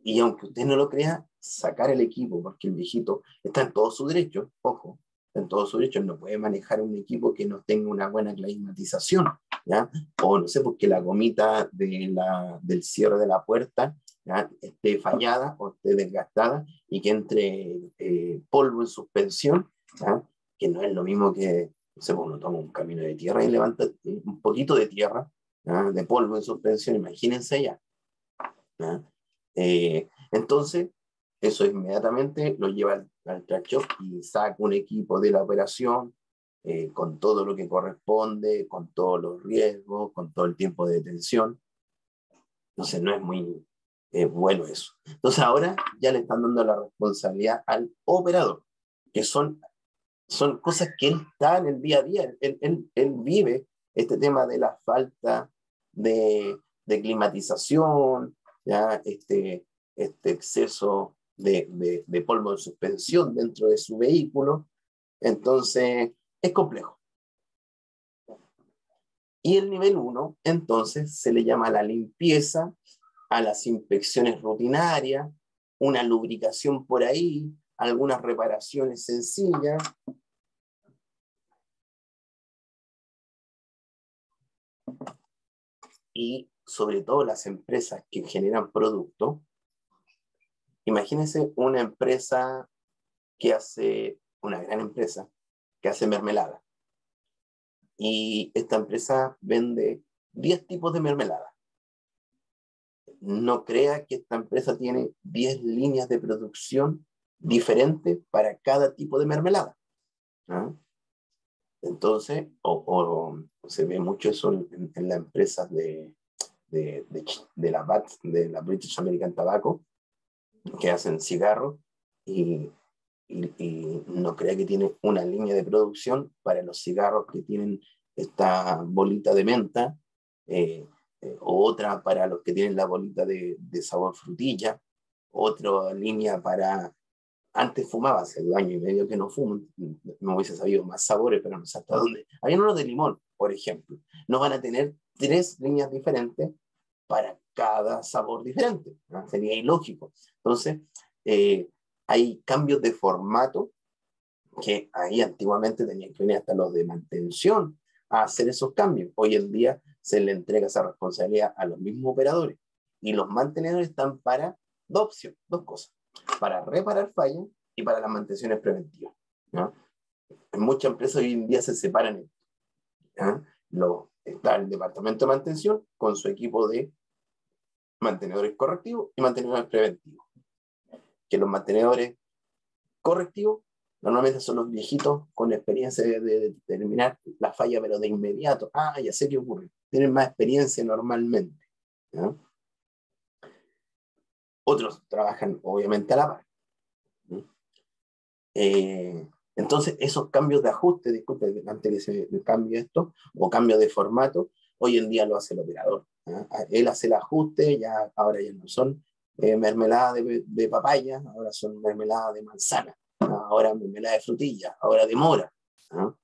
Y aunque usted no lo crea, sacar el equipo, porque el viejito está en todo su derecho, ojo, en todo su derecho, no puede manejar un equipo que no tenga una buena climatización, ¿ya? O no sé, porque la gomita del cierre de la puerta, ¿ya?, esté fallada o esté desgastada y que entre polvo en suspensión, ¿ya?, que no es lo mismo que, no sé, uno toma un camino de tierra y levanta un poquito de tierra, ¿ya?, de polvo en suspensión, imagínense ya, ¿ya? Entonces, eso inmediatamente lo lleva al track shop y saca un equipo de la operación con todo lo que corresponde, con todos los riesgos, con todo el tiempo de detención. Entonces, no es muy bueno eso. Entonces, ahora ya le están dando la responsabilidad al operador, que son cosas que él está en el día a día. Él vive este tema de la falta de climatización, ¿ya? Este exceso de polvo en suspensión dentro de su vehículo. Entonces, es complejo. Y el nivel 1, entonces, se le llama la limpieza, a las inspecciones rutinarias, una lubricación por ahí, algunas reparaciones sencillas. Y sobre todo las empresas que generan productos. Imagínense una empresa una gran empresa que hace mermelada. Y esta empresa vende 10 tipos de mermelada. No crea que esta empresa tiene 10 líneas de producción diferentes para cada tipo de mermelada, ¿no? Entonces, se ve mucho eso en las empresas de la BAT, de la British American Tobacco, que hacen cigarros, y no crea que tiene una línea de producción para los cigarros que tienen esta bolita de menta, o otra para los que tienen la bolita de sabor frutilla, otra línea para... Antes fumaba, hace 2 años y medio que no fumo, me hubiese sabido más sabores, pero no sé hasta dónde. Había unos de limón, por ejemplo. No van a tener 3 líneas diferentes para cada sabor diferente, ¿no? Sería ilógico. Entonces, hay cambios de formato que ahí antiguamente tenían que venir hasta los de mantención a hacer esos cambios. Hoy en día se le entrega esa responsabilidad a los mismos operadores y los mantenedores están para dos cosas: para reparar fallas y para las mantenciones preventivas, ¿no? En muchas empresas hoy en día se separan, ¿no? Está el departamento de mantención con su equipo de mantenedores correctivos y mantenedores preventivos. Que los mantenedores correctivos normalmente son los viejitos con experiencia de determinar la falla, pero de inmediato. Ah, ya sé qué ocurre. Tienen más experiencia normalmente, ¿no? Otros trabajan obviamente a la par, ¿no? Entonces, esos cambios de ajuste, disculpe, antes que se cambie esto, o cambio de formato, hoy en día lo hace el operador, ¿no? Él hace el ajuste, ahora ya no son mermelada de papaya, ahora son mermelada de manzana, ¿no? Ahora mermelada de frutilla, ahora de mora, ¿no?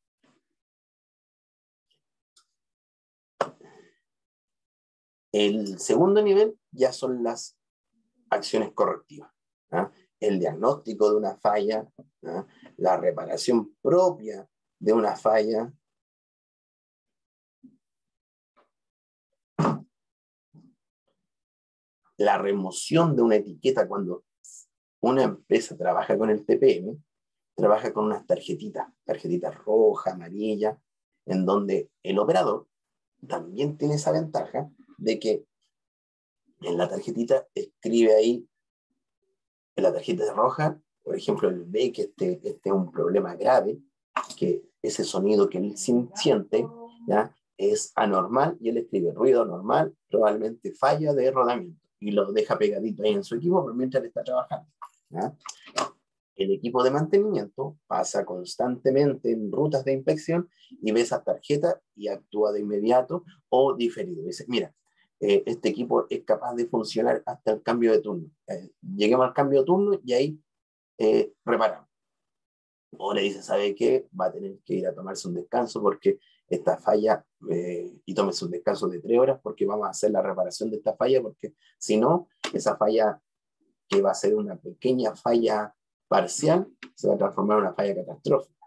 El segundo nivel ya son las acciones correctivas, ¿no? El diagnóstico de una falla, ¿no? La reparación propia de una falla, la remoción de una etiqueta. Cuando una empresa trabaja con el TPM, trabaja con unas tarjetitas rojas, amarillas, en donde el operador también tiene esa ventaja de que en la tarjetita escribe ahí, en la tarjeta roja, por ejemplo, él ve que este es un problema grave, que ese sonido que él siente, ¿ya?, es anormal, y él escribe ruido anormal, probablemente falla de rodamiento, y lo deja pegadito ahí en su equipo por mientras él está trabajando, ¿ya? El equipo de mantenimiento pasa constantemente en rutas de inspección y ve esas tarjetas y actúa de inmediato o diferido. Dice, mira, este equipo es capaz de funcionar hasta el cambio de turno. Lleguemos al cambio de turno y ahí reparamos. O le dice, ¿sabe qué? Va a tener que ir a tomarse un descanso porque esta falla, y tómese un descanso de 3 horas porque vamos a hacer la reparación de esta falla, porque si no, esa falla que va a ser una pequeña falla parcial, se va a transformar en una falla catastrófica.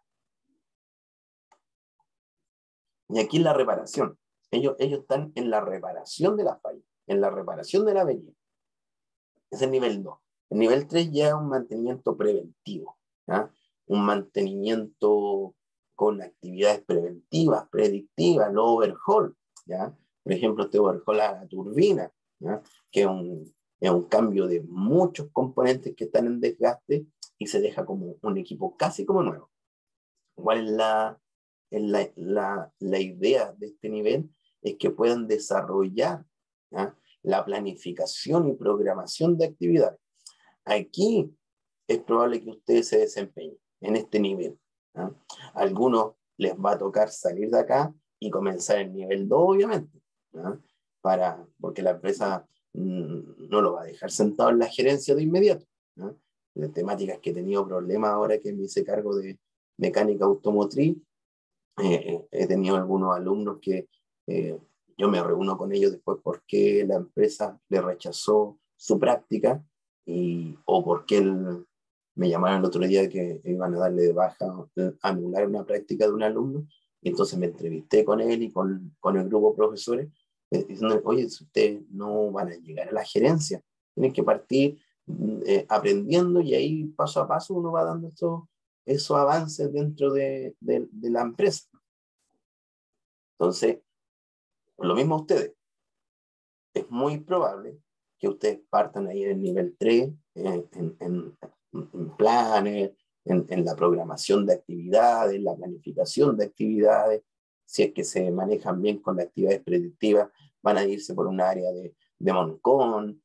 Y aquí la reparación. Ellos están en la reparación de la falla, en la reparación de la avería. Es el nivel 2. El nivel 3 ya es un mantenimiento preventivo, ¿ya? Un mantenimiento con actividades preventivas, predictivas, el overhaul, ¿ya? Por ejemplo, este overhaul a la turbina, ¿ya? Que es un cambio de muchos componentes que están en desgaste y se deja como un equipo casi como nuevo. ¿Cuál es la idea de este nivel? Es que puedan desarrollar, ¿ya? La planificación y programación de actividades. Aquí es probable que ustedes se desempeñen en este nivel, ¿ya? A algunos les va a tocar salir de acá y comenzar el nivel 2, obviamente, ¿ya? Porque la empresa no lo va a dejar sentado en la gerencia de inmediato, ¿ya? De temáticas que he tenido problemas ahora que me hice cargo de mecánica automotriz, he tenido algunos alumnos que yo me reúno con ellos después porque la empresa le rechazó su práctica o porque me llamaron el otro día que iban a darle de baja, anular una práctica de un alumno, y entonces me entrevisté con él y con el grupo de profesores, diciendo, oye, si ustedes no van a llegar a la gerencia, tienen que partir aprendiendo, y ahí paso a paso uno va dando esos avances dentro de la empresa. Entonces, lo mismo ustedes. Es muy probable que ustedes partan ahí en el nivel 3, en planes, en la programación de actividades, la planificación de actividades. Si es que se manejan bien con las actividades predictivas, van a irse por un área de Moncón,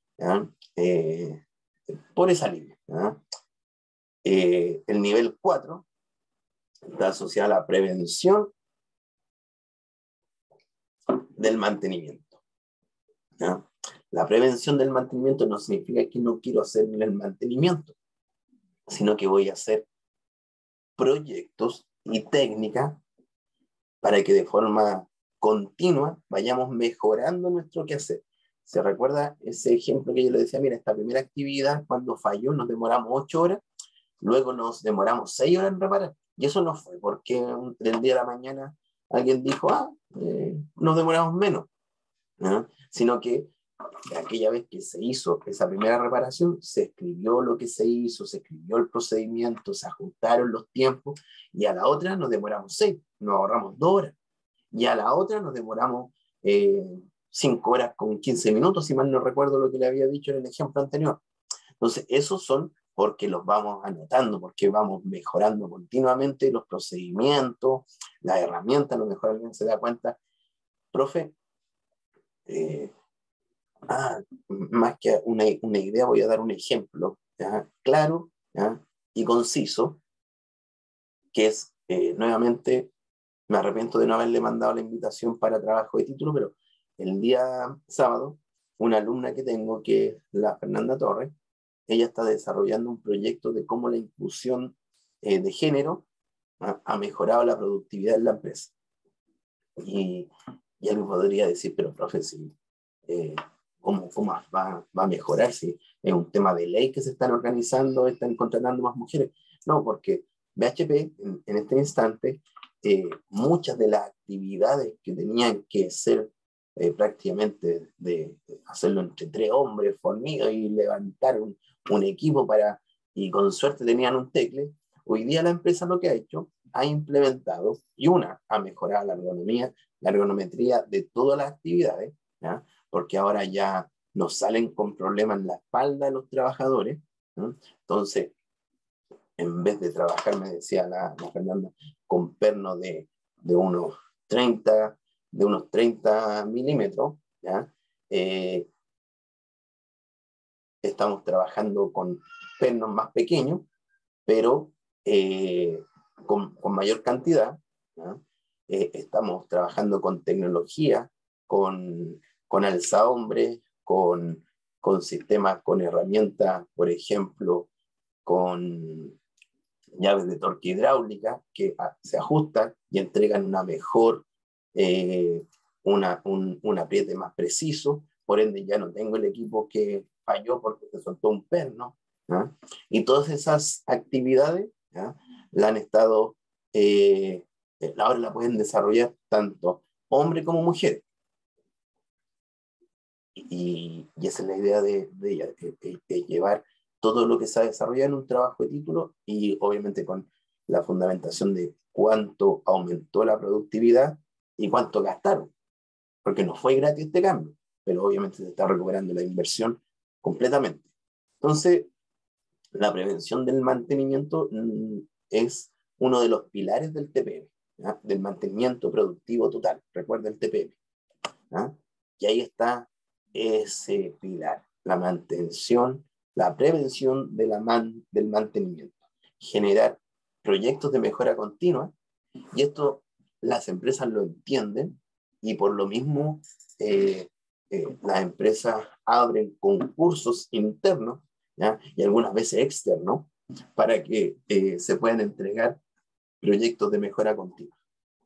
por esa línea. El nivel 4 está asociado a la prevención del mantenimiento, ¿ya? La prevención del mantenimiento no significa que no quiero hacer el mantenimiento, sino que voy a hacer proyectos y técnicas para que de forma continua vayamos mejorando nuestro quehacer. ¿Se recuerda ese ejemplo que yo le decía? Mira, esta primera actividad, cuando falló, nos demoramos 8 horas, luego nos demoramos 6 horas en reparar. Y eso no fue porque del día a la mañana alguien dijo, nos demoramos menos, ¿no? Sino que aquella vez que se hizo esa primera reparación, se escribió lo que se hizo, se escribió el procedimiento, se ajustaron los tiempos, y a la otra nos demoramos 6, nos ahorramos 2 horas, y a la otra nos demoramos 5 horas con 15 minutos, si mal no recuerdo lo que le había dicho en el ejemplo anterior. Entonces, esos son porque los vamos anotando, porque vamos mejorando continuamente los procedimientos, las herramientas. A lo mejor alguien se da cuenta, profe, más que una idea, voy a dar un ejemplo, ¿ya? Claro, ¿ya? Y conciso, que es, nuevamente, me arrepiento de no haberle mandado la invitación para trabajo de título, pero el día sábado, una alumna que tengo, que es la Fernanda Torres, ella está desarrollando un proyecto de cómo la inclusión de género ha mejorado la productividad en la empresa. Y alguien podría decir, pero profe, si, ¿cómo va a mejorar si es un tema de ley que se están organizando, están contratando más mujeres? No, porque BHP en este instante, muchas de las actividades que tenían que ser prácticamente de hacerlo entre 3 hombres fornidos y levantar un equipo y con suerte tenían un tecle, hoy día la empresa lo que ha hecho, ha implementado y ha mejorado la ergonometría de todas las actividades, ¿ya? Porque ahora ya no salen con problemas en la espalda de los trabajadores, ¿no? Entonces, en vez de trabajar, me decía la Fernanda, con pernos de unos 30, de unos 30 milímetros, ¿ya? Estamos trabajando con pernos más pequeños, pero con mayor cantidad, ¿no? Estamos trabajando con tecnología, con alzahombres, con sistemas, con herramientas, por ejemplo, con llaves de torque hidráulica que se ajustan y entregan una mejor, un apriete más preciso. Por ende, ya no tengo el equipo que falló porque se soltó un perno, ¿ah? Y todas esas actividades, ¿ah? La han estado, ahora la pueden desarrollar tanto hombres como mujeres. Y esa es la idea de ella, de llevar todo lo que se ha desarrollado en un trabajo de título y obviamente con la fundamentación de cuánto aumentó la productividad y cuánto gastaron, porque no fue gratis este cambio, pero obviamente se está recuperando la inversión completamente. Entonces, la prevención del mantenimiento es uno de los pilares del TPM, ¿ya? Del mantenimiento productivo total, recuerda el TPM, ¿ya? Y ahí está ese pilar, la mantención, la prevención de del mantenimiento, generar proyectos de mejora continua, y esto las empresas lo entienden y por lo mismo las empresas abren concursos internos, ¿ya? Y algunas veces externos para que se puedan entregar proyectos de mejora continua.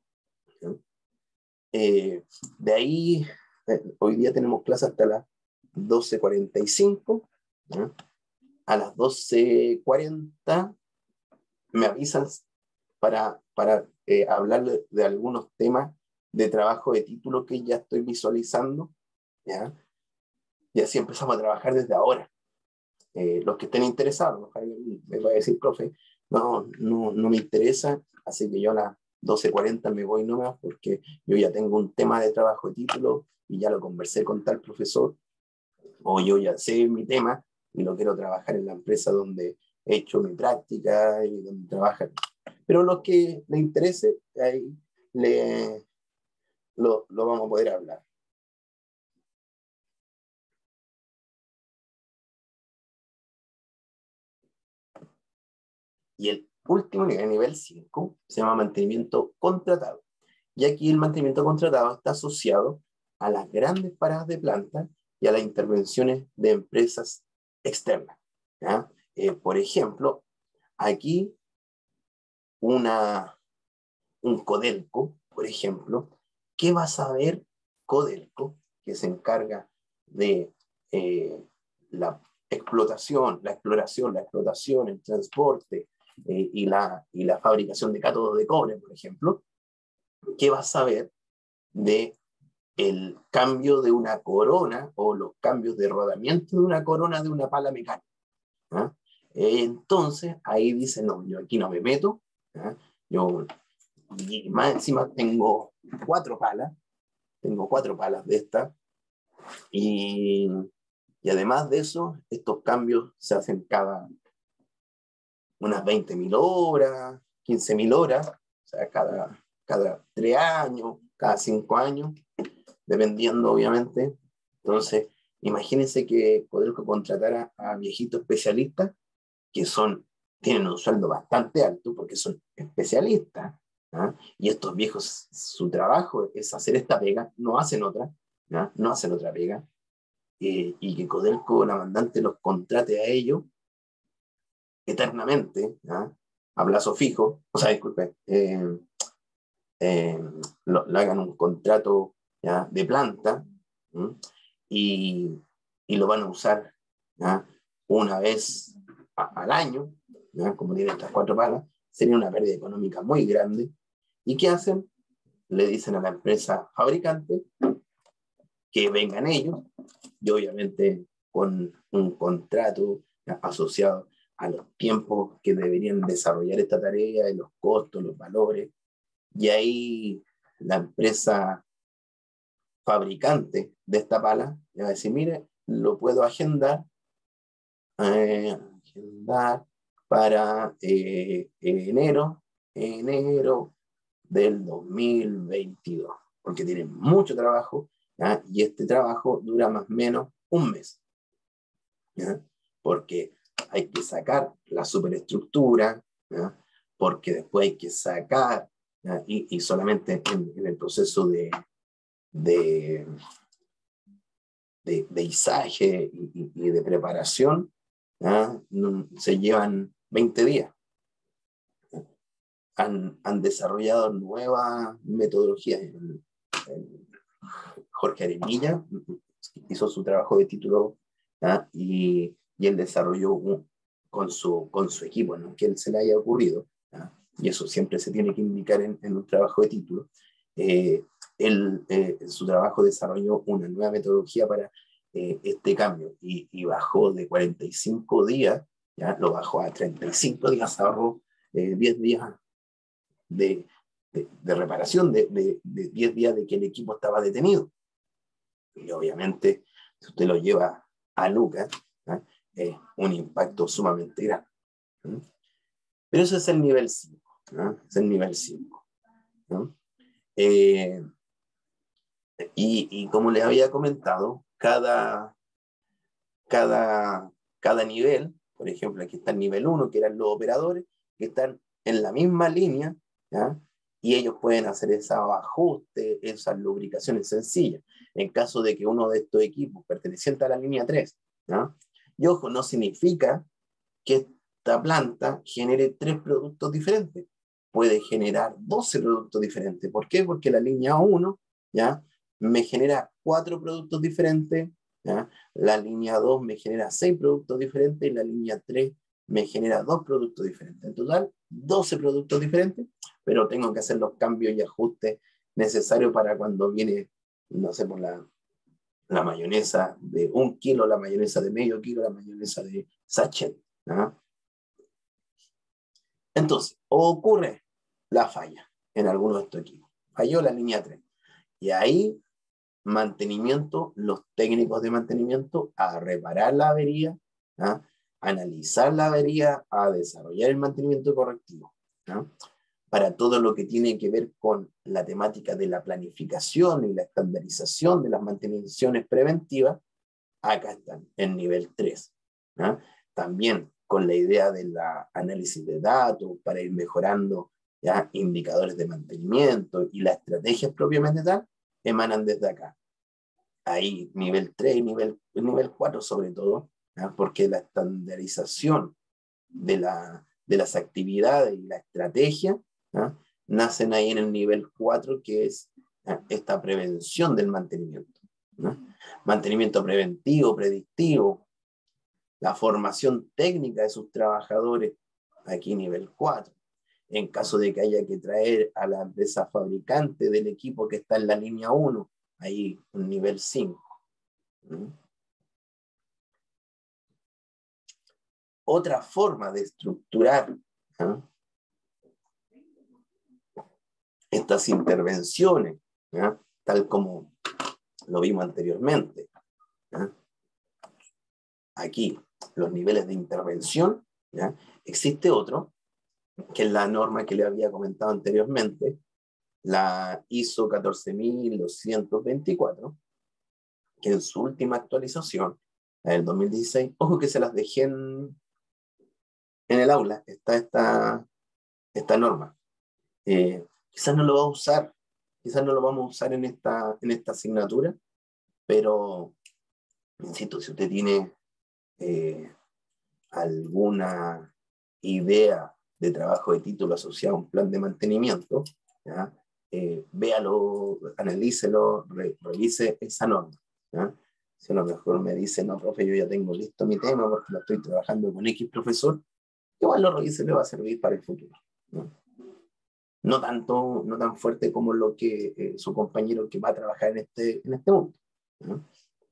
De ahí, hoy día tenemos clase hasta las 12:45. ¿Ya? A las 12:40 me avisan para hablar de algunos temas de trabajo de título que ya estoy visualizando, ¿ya? Y así empezamos a trabajar desde ahora. Los que estén interesados, me va a decir, profe, no me interesa, así que yo a las 12:40 me voy nomás porque yo ya tengo un tema de trabajo de título y ya lo conversé con tal profesor, o yo ya sé mi tema y lo quiero trabajar en la empresa donde he hecho mi práctica y donde trabajan. Pero los que les interese, ahí lo vamos a poder hablar. Y el último nivel, nivel 5, se llama mantenimiento contratado. Y aquí el mantenimiento contratado está asociado a las grandes paradas de planta y a las intervenciones de empresas externas, ¿ya? Por ejemplo, aquí un Codelco, por ejemplo, ¿qué va a saber Codelco, que se encarga de la exploración, el transporte y la fabricación de cátodos de cobre, por ejemplo? ¿Qué va a saber de el cambio de una corona o los cambios de rodamiento de una corona de una pala mecánica? ¿Ah? Entonces, ahí dice, no, yo aquí no me meto, ¿ah? Yo, y más encima tengo 4 palas de estas, y además de eso, estos cambios se hacen cada unas 20.000 horas, 15.000 horas, o sea, cada 3 años, cada 5 años, dependiendo obviamente. Entonces, imagínense que poder contratar a viejitos especialistas que tienen un sueldo bastante alto porque son especialistas, ¿ah? Y estos viejos, su trabajo es hacer esta pega, no hacen otra, ¿ah? No hacen otra pega, y que Codelco, la mandante, los contrate a ellos eternamente, ¿ah? A plazo fijo, o sea, disculpe, le hagan un contrato, ¿ya? De planta, y, y lo van a usar, ¿ya? Una vez al año, ¿ya? Como tienen estas 4 palas, sería una pérdida económica muy grande. ¿Y qué hacen? Le dicen a la empresa fabricante que vengan ellos, y obviamente con un contrato, ¿ya? Asociado a los tiempos que deberían desarrollar esta tarea, y los costos, los valores, y ahí la empresa fabricante de esta pala le va a decir, mire, lo puedo agendar para enero del 2022, porque tienen mucho trabajo, ¿ya? Y este trabajo dura más o menos un mes, ¿ya? Porque hay que sacar la superestructura, ¿ya? Porque después hay que sacar, ¿ya? Y solamente en el proceso de, de izaje y de preparación, ¿ya? Se llevan 20 días. Han desarrollado nuevas metodologías. Jorge Arenilla hizo su trabajo de título ¿ya? Y él desarrolló con su equipo, no que él se le haya ocurrido, ¿ya? Y eso siempre se tiene que indicar en un trabajo de título. Él en su trabajo desarrolló una nueva metodología para este cambio y bajó de 45 días, ya lo bajó a 35 días, ahorró 10 días de reparación, de 10 días de que el equipo estaba detenido. Y obviamente, si usted lo lleva a Lucas, ¿eh? Un impacto sumamente grande. ¿Eh? Pero eso es el nivel 5. ¿Eh? Es el nivel 5. ¿Eh? Y como les había comentado, cada nivel, por ejemplo, aquí está el nivel 1, que eran los operadores, que están en la misma línea, ¿ya? Y ellos pueden hacer esos ajustes, esas lubricaciones sencillas. En caso de que uno de estos equipos perteneciente a la línea 3, ¿ya? Y ojo, no significa que esta planta genere 3 productos diferentes. Puede generar 12 productos diferentes. ¿Por qué? Porque la línea 1, ¿ya? Me genera 4 productos diferentes, ¿ya? La línea 2 me genera 6 productos diferentes y la línea 3 me genera 2 productos diferentes. En total, 12 productos diferentes, pero tengo que hacer los cambios y ajustes necesarios para cuando viene, no sé, por la mayonesa de 1 kilo, la mayonesa de medio kilo, la mayonesa de sachet. ¿Ah? Entonces, ocurre la falla en alguno de estos equipos. Falló la línea 3. Y ahí, mantenimiento, los técnicos de mantenimiento a reparar la avería, ¿ah? A analizar la avería, a desarrollar el mantenimiento correctivo. ¿Ah? Para todo lo que tiene que ver con la temática de la planificación y la estandarización de las mantenciones preventivas, acá están, en nivel 3. ¿Ah? También con la idea del análisis de datos para ir mejorando, ¿ya? Indicadores de mantenimiento y las estrategias propiamente tal, emanan desde acá. Ahí nivel 3 y nivel 4 sobre todo, ¿ya? Porque la estandarización de las actividades y la estrategia, ¿ya? Nacen ahí en el nivel 4, que es, ¿ya? Esta prevención del mantenimiento, ¿no? Mantenimiento preventivo, predictivo, la formación técnica de sus trabajadores, aquí nivel 4. En caso de que haya que traer a la empresa fabricante del equipo que está en la línea 1, ahí un nivel 5. Otra forma de estructurar, ¿no? Estas intervenciones, ¿no? Tal como lo vimos anteriormente, ¿no? Aquí, los niveles de intervención, ¿ya? Existe otro, que es la norma que le había comentado anteriormente, la ISO 14224, que en su última actualización, en el 2016, ojo que se las dejé en el aula, está esta norma. Quizás no lo va a usar, quizás no lo vamos a usar en esta asignatura, pero, insisto, si usted tiene alguna idea de trabajo de título asociado a un plan de mantenimiento, ¿ya? Véalo, analícelo, revise esa norma, ¿ya? Si a lo mejor me dice, no, profe, yo ya tengo listo mi tema porque lo estoy trabajando con X profesor, igual lo revise, le va a servir para el futuro, ¿no? No tanto, no tan fuerte como lo que su compañero que va a trabajar en este mundo, ¿no?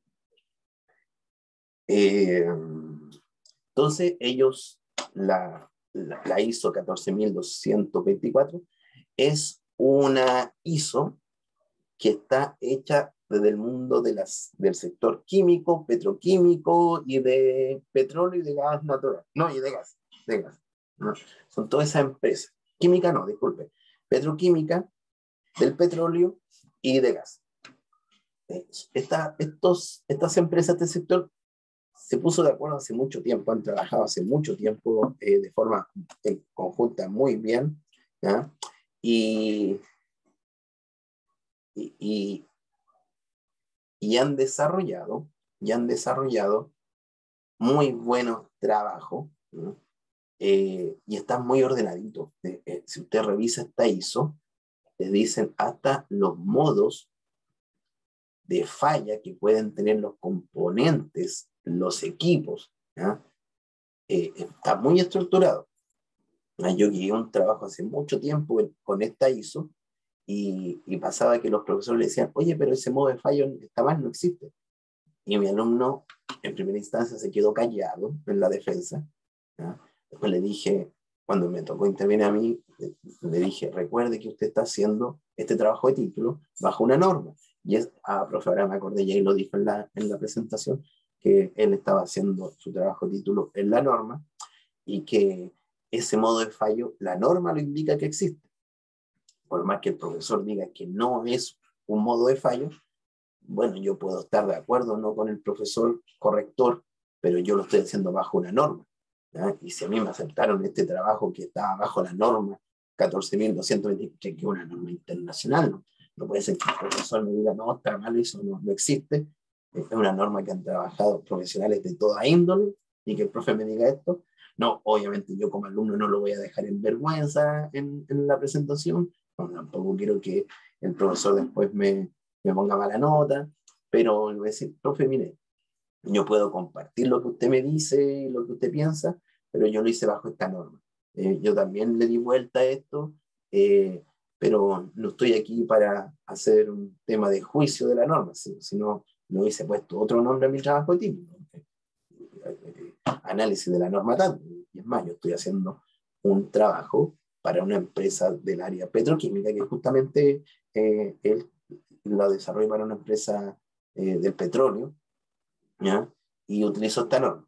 Entonces, ellos, la ISO 14224 es una ISO que está hecha desde el mundo del sector químico, petroquímico y de petróleo y de gas natural. No, y de gas. ¿No? Son todas esas empresas. Química no, disculpe. Petroquímica, del petróleo y de gas. Estas empresas del sector se puso de acuerdo hace mucho tiempo, han trabajado hace mucho tiempo de forma conjunta muy bien, ¿ya? Y, y, y han desarrollado muy buenos trabajos, ¿no? Y están muy ordenaditos. Si usted revisa esta ISO, le dicen hasta los modos de falla que pueden tener los componentes los equipos, ¿ya? Está muy estructurado. Yo guié un trabajo hace mucho tiempo con esta ISO y pasaba que los profesores le decían, oye, pero ese modo de fallo está mal, no existe. Y mi alumno en primera instancia se quedó callado en la defensa, ¿ya? Después le dije, cuando me tocó intervenir a mí, le dije, recuerde que usted está haciendo este trabajo de título bajo una norma. Y profe, ahora me acordé, ya y lo dijo en la presentación, que él estaba haciendo su trabajo de título en la norma y que ese modo de fallo, la norma lo indica que existe. Por más que el profesor diga que no es un modo de fallo, bueno, yo puedo estar de acuerdo no con el profesor corrector, pero yo lo estoy haciendo bajo una norma, ¿ya? Y si a mí me aceptaron este trabajo que estaba bajo la norma 14.223, que es una norma internacional, no puede ser que el profesor me diga, no, está mal, eso no existe. Es una norma que han trabajado profesionales de toda índole y que el profe me diga esto. No, obviamente yo como alumno no lo voy a dejar en vergüenza en la presentación, no, tampoco quiero que el profesor después me ponga mala nota, pero le voy a decir, profe, mire, yo puedo compartir lo que usted me dice, lo que usted piensa, pero yo lo hice bajo esta norma. Yo también le di vuelta a esto, eh, pero no estoy aquí para hacer un tema de juicio de la norma, sino no hubiese puesto otro nombre a mi trabajo de título. Análisis de la norma tal. Y es más, yo estoy haciendo un trabajo para una empresa del área petroquímica que justamente él lo desarrolla para una empresa del petróleo, ¿ya? Y utilizo esta norma.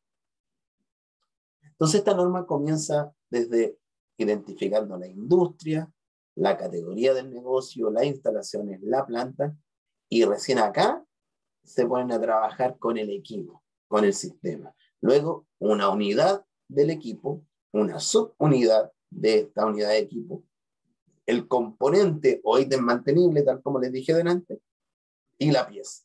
Entonces esta norma comienza desde identificando la industria, la categoría del negocio, las instalaciones, la planta, y recién acá se ponen a trabajar con el equipo, con el sistema. Luego, una unidad del equipo, una subunidad de esta unidad de equipo, el componente o ítem mantenible, tal como les dije delante, y la pieza.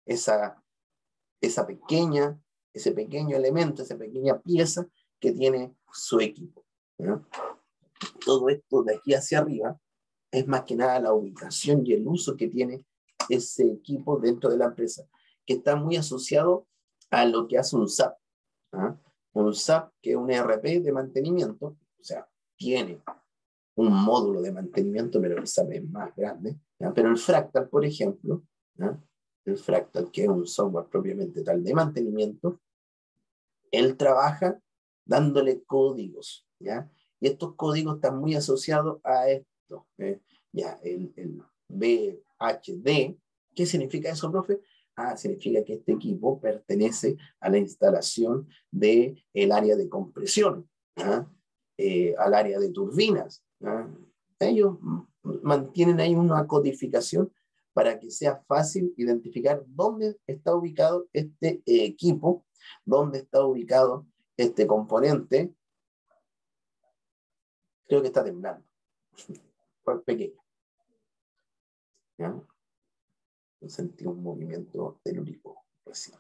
Ese pequeño elemento, esa pequeña pieza que tiene su equipo, ¿no? Todo esto de aquí hacia arriba es más que nada la ubicación y el uso que tiene ese equipo dentro de la empresa, que está muy asociado a lo que hace un SAP. ¿Ah? Un SAP, que es un ERP de mantenimiento, o sea, tiene un módulo de mantenimiento, pero el SAP es más grande. ¿Ya? Pero el Fractal, por ejemplo, ¿ya? El Fractal, que es un software propiamente tal de mantenimiento, él trabaja dándole códigos, ¿ya? Y estos códigos están muy asociados a esto, ya, el BHD. ¿Qué significa eso, profe? Significa que este equipo pertenece a la instalación del área de compresión, ¿ya? Al área de turbinas, ¿ya? Ellos mantienen ahí una codificación para que sea fácil identificar dónde está ubicado este equipo, dónde está ubicado este componente. Creo que está temblando. Fue pequeño. ¿Ya? Sentí un movimiento telúrico recién.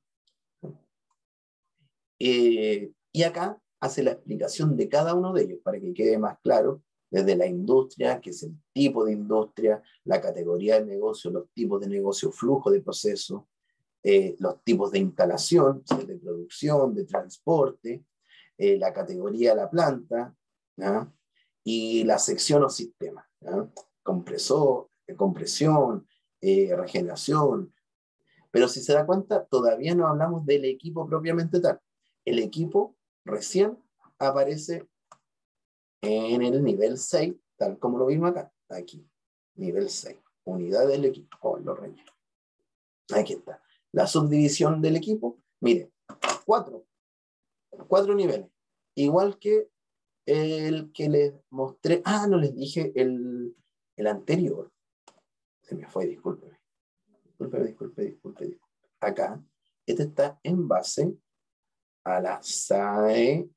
Y acá hace la explicación de cada uno de ellos para que quede más claro, desde la industria, que es el tipo de industria, la categoría de negocio, los tipos de negocio, flujo de proceso, los tipos de instalación, de producción, de transporte, la categoría de la planta, ¿ya? Y la sección o sistema, ¿ya? Compresor, compresión, regeneración. Pero si se da cuenta, todavía no hablamos del equipo propiamente tal. El equipo recién aparece en el nivel 6, tal como lo vimos acá, aquí, nivel 6, unidad del equipo. Oh, lo relleno. Aquí está. La subdivisión del equipo, mire, cuatro niveles. Igual que el que les mostré. No les dije el anterior. Se me fue, discúlpeme. Disculpe. Acá, este está en base a la SAE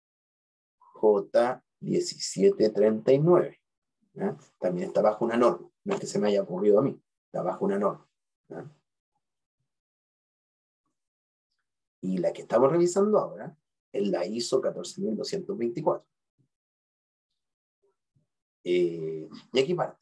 J1739. ¿Ya? También está bajo una norma. No es que se me haya ocurrido a mí, está bajo una norma. ¿Ya? Y la que estamos revisando ahora es la ISO 14224. Y aquí parte.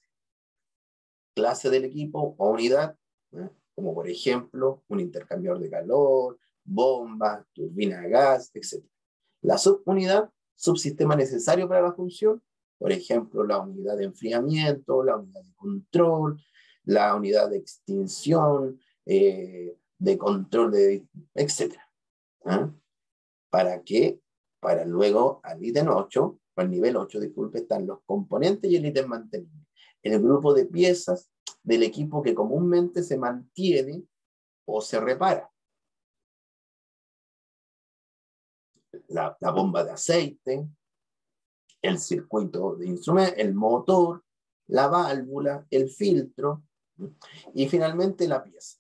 Clase del equipo o unidad, ¿eh? Como por ejemplo un intercambiador de calor, bombas, turbina de gas, etc. La subunidad, subsistema necesario para la función, por ejemplo, la unidad de enfriamiento, la unidad de control, la unidad de extinción, de control, etc. ¿Ah? ¿Para qué? Para luego, al ítem 8, o al nivel 8, disculpe, están los componentes y el ítem mantenible. El grupo de piezas del equipo que comúnmente se mantiene o se repara. La bomba de aceite, el circuito de instrumento, el motor, la válvula, el filtro, y finalmente la pieza.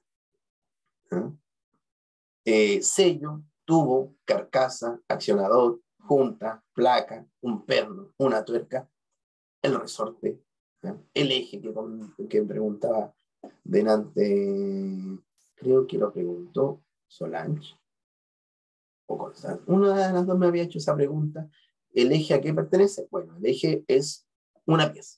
Sello, tubo, carcasa, accionador, junta, placa, un perno, una tuerca, el resorte, el eje que preguntaba delante, creo que lo preguntó Solange o Constance. Una de las dos me había hecho esa pregunta. ¿El eje a qué pertenece? Bueno, el eje es una pieza.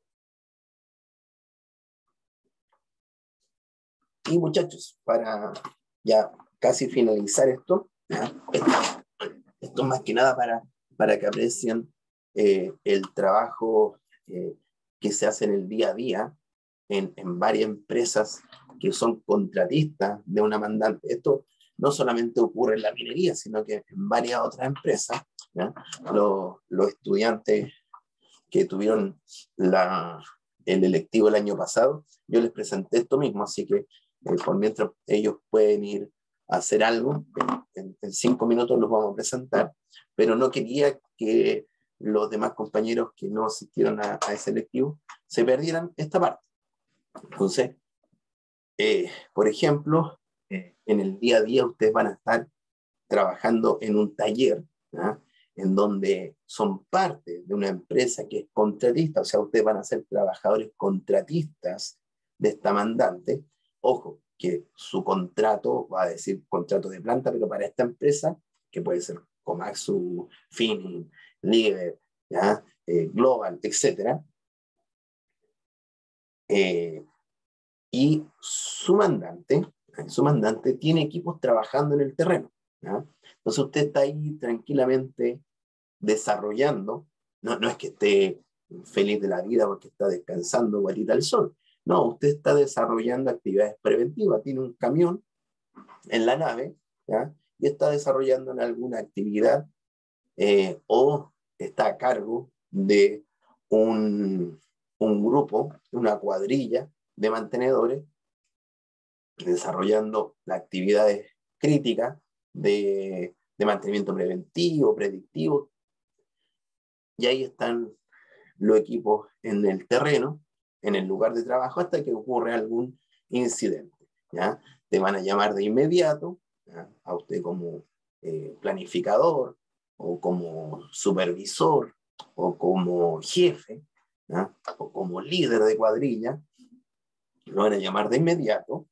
Y muchachos, para ya casi finalizar esto, esto más que nada para que aprecien el trabajo que se hace en el día a día en varias empresas que son contratistas de una mandante. Esto no solamente ocurre en la minería, sino que en varias otras empresas. Los estudiantes que tuvieron el electivo el año pasado, yo les presenté esto mismo, así que por mientras ellos pueden ir a hacer algo, en 5 minutos los vamos a presentar, pero no quería que los demás compañeros que no asistieron a ese electivo se perdieran esta parte. Entonces, por ejemplo, en el día a día ustedes van a estar trabajando en un taller, en donde son parte de una empresa que es contratista, o sea, ustedes van a ser trabajadores contratistas de esta mandante. Ojo, que su contrato, va a decir contrato de planta, pero para esta empresa, que puede ser Komatsu, Finning, Liebherr, Global, etc. Y su mandante tiene equipos trabajando en el terreno. Entonces usted está ahí tranquilamente desarrollando, no es que esté feliz de la vida porque está descansando guarita al sol, no, usted está desarrollando actividades preventivas, tiene un camión en la nave, y está desarrollando alguna actividad o está a cargo de un grupo, una cuadrilla de mantenedores desarrollando las actividades críticas de mantenimiento preventivo, predictivo, y ahí están los equipos en el terreno, en el lugar de trabajo, hasta que ocurre algún incidente. Te van a llamar de inmediato, a usted como planificador, o como supervisor, o como jefe, o como líder de cuadrilla, lo van a llamar de inmediato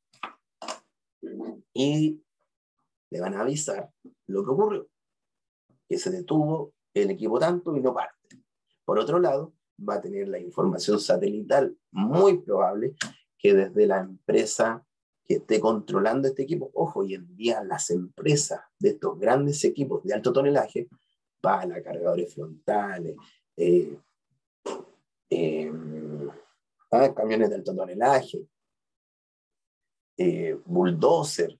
y le van a avisar lo que ocurrió, que se detuvo el equipo tanto y no parte. Por otro lado, va a tener la información satelital, muy probable que desde la empresa que esté controlando este equipo, ojo, hoy en día las empresas de estos grandes equipos de alto tonelaje, pala, cargadores frontales, camiones de alto tonelaje, bulldozer,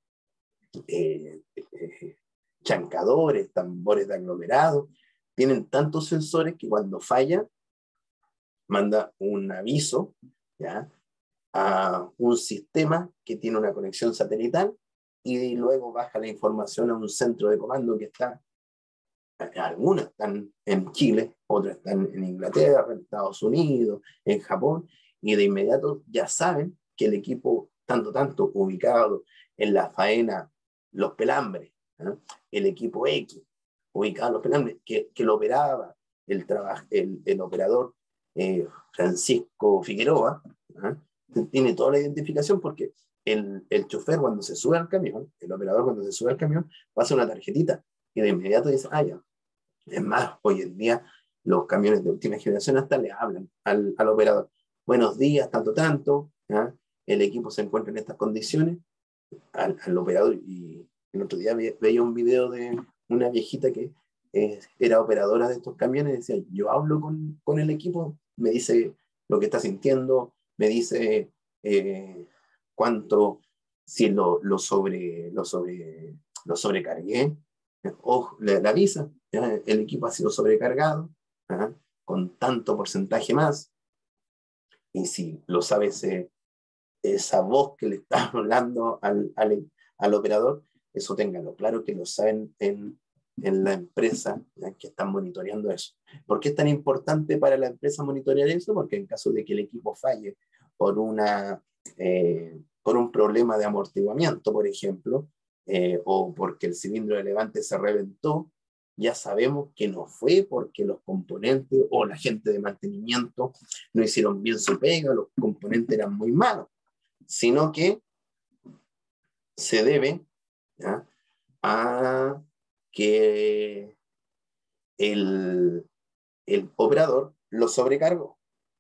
chancadores, tambores de aglomerado, tienen tantos sensores que cuando falla, manda un aviso a un sistema que tiene una conexión satelital y luego baja la información a un centro de comando que está, algunas están en Chile, otras están en Inglaterra, en Estados Unidos, en Japón, y de inmediato ya saben que el equipo tanto ubicado en la faena Los Pelambres, el equipo X, ubicado en Los Pelambres, que lo operaba el operador Francisco Figueroa, tiene toda la identificación porque el chofer cuando se sube al camión, el operador cuando se sube al camión, pasa una tarjetita y de inmediato dice, ya. Es más, hoy en día los camiones de última generación hasta le hablan al operador. Buenos días, tanto, el equipo se encuentra en estas condiciones, al operador, y El otro día veía un video de una viejita que era operadora de estos camiones y decía, yo hablo con el equipo, me dice lo que está sintiendo, me dice cuánto, si lo sobrecargué, o le avisa, ¿ya? El equipo ha sido sobrecargado, ¿ya? Con tanto porcentaje más, y si lo sabe esa voz que le está hablando al operador, eso ténganlo claro que lo saben en la empresa, ¿ya? Que están monitoreando eso. ¿Por qué es tan importante para la empresa monitorear eso? Porque en caso de que el equipo falle por, por un problema de amortiguamiento, por ejemplo, o porque el cilindro de levante se reventó, ya sabemos que no fue porque los componentes o la gente de mantenimiento no hicieron bien su pega, los componentes eran muy malos, sino que se debe, ¿ya?, a que el operador lo sobrecargó.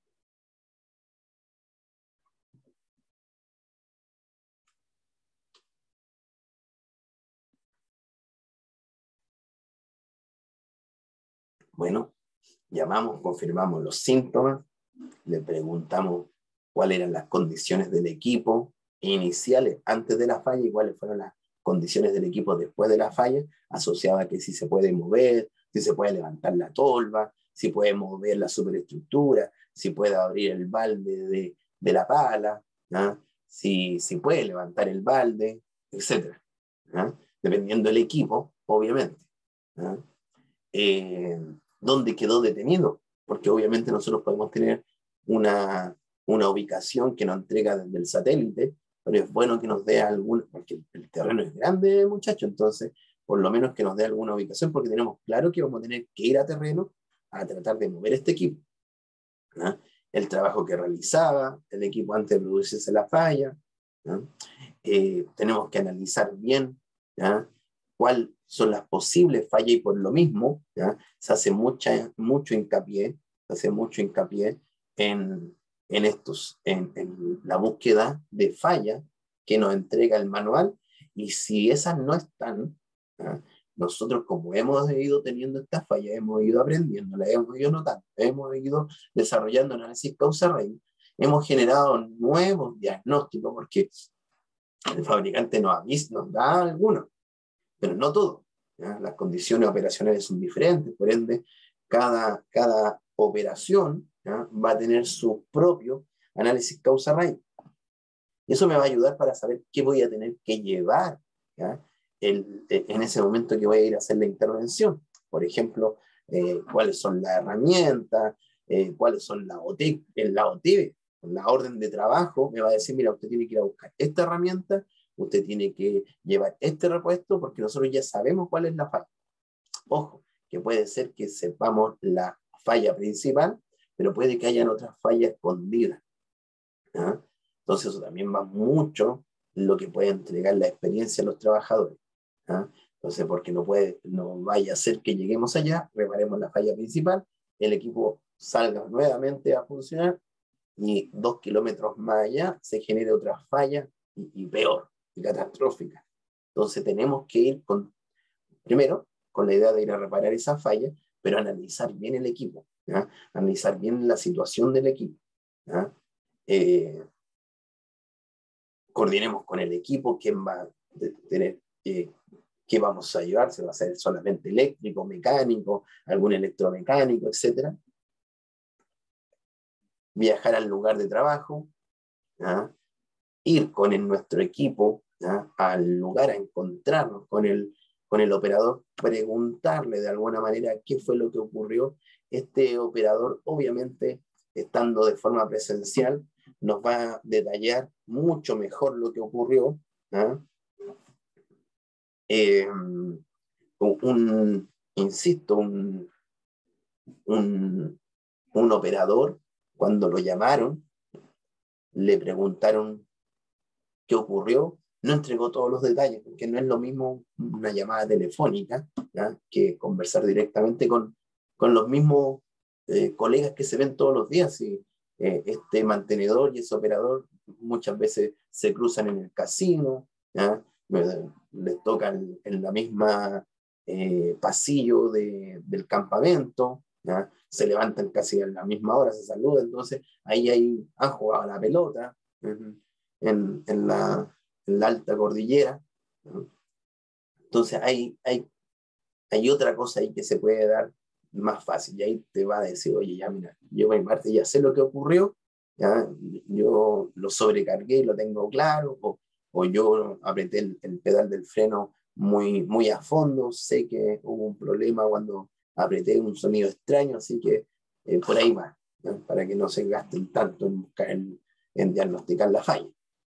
Bueno, llamamos, confirmamos los síntomas, le preguntamos cuáles eran las condiciones del equipo iniciales antes de la falla y cuáles fueron las condiciones del equipo después de la falla, asociada a que si se puede mover, si se puede levantar la tolva, si puede mover la superestructura, si puede abrir el balde de la pala, ¿no?, si puede levantar el balde, etc., ¿no?, dependiendo del equipo, obviamente, ¿no? ¿Dónde quedó detenido? Porque obviamente nosotros podemos tener una ubicación que nos entrega desde el satélite, pero es bueno que nos dé alguna, porque el terreno es grande, muchachos, entonces por lo menos que nos dé alguna ubicación, porque tenemos claro que vamos a tener que ir a terreno a tratar de mover este equipo, ¿no? El trabajo que realizaba el equipo antes de producirse la falla, ¿no? Tenemos que analizar bien, ¿ya?, cuáles son las posibles fallas y por lo mismo, ¿ya?, se hace mucho hincapié en la búsqueda de fallas que nos entrega el manual, y si esas no están, ¿ya?, nosotros como hemos ido teniendo estas fallas, hemos ido aprendiendo, las hemos ido notando, hemos ido desarrollando análisis causa-raíz, hemos generado nuevos diagnósticos, porque el fabricante nos da algunos, pero no todo, ¿ya? Las condiciones operacionales son diferentes, por ende, cada operación, ¿ya?, va a tener su propio análisis causa-raíz. Y eso me va a ayudar para saber qué voy a tener que llevar, ¿ya?, en ese momento que voy a ir a hacer la intervención. Por ejemplo, cuáles son las herramientas, cuáles son la OTB, la orden de trabajo me va a decir, mira, usted tiene que ir a buscar esta herramienta, usted tiene que llevar este repuesto, porque nosotros ya sabemos cuál es la falla. Ojo, que puede ser que sepamos la falla principal, pero puede que hayan otras fallas escondidas, ¿ya? Entonces eso también va mucho lo que puede entregar la experiencia a los trabajadores, ¿ya? Entonces, porque no vaya a ser que lleguemos allá, reparemos la falla principal, el equipo salga nuevamente a funcionar y 2 kilómetros más allá se genere otra falla y peor, y catastrófica. Entonces tenemos que ir primero con la idea de ir a reparar esa falla, pero analizar bien el equipo, ¿ya?, analizar bien la situación del equipo, ¿ya? Coordinemos con el equipo quién va a tener, qué vamos a llevar, se va a hacer solamente eléctrico, mecánico, algún electromecánico, etc. Viajar al lugar de trabajo, ¿ya?, ir con nuestro equipo, ¿ya?, al lugar a encontrarnos con el operador, preguntarle de alguna manera qué fue lo que ocurrió. Este operador, obviamente, estando de forma presencial, nos va a detallar mucho mejor lo que ocurrió, ¿ya? Insisto, un operador, cuando lo llamaron, le preguntaron qué ocurrió, no entregó todos los detalles, porque no es lo mismo una llamada telefónica, ¿ya?, que conversar directamente con los mismos colegas que se ven todos los días. Y este mantenedor y ese operador muchas veces se cruzan en el casino, ¿ya?, les toca en la misma pasillo del campamento, ¿ya? Se levantan casi a la misma hora, se saludan, entonces ahí han jugado a la pelota en la alta cordillera, ¿no? Entonces hay otra cosa ahí que se puede dar más fácil, y ahí te va a decir, oye, ya mira, yo en parte ya sé lo que ocurrió, ¿ya? Yo lo sobrecargué y lo tengo claro, o yo apreté el pedal del freno muy a fondo, sé que hubo un problema cuando apreté un sonido extraño, así que por ahí va, ¿no? Para que no se gasten tanto en diagnosticar la falla.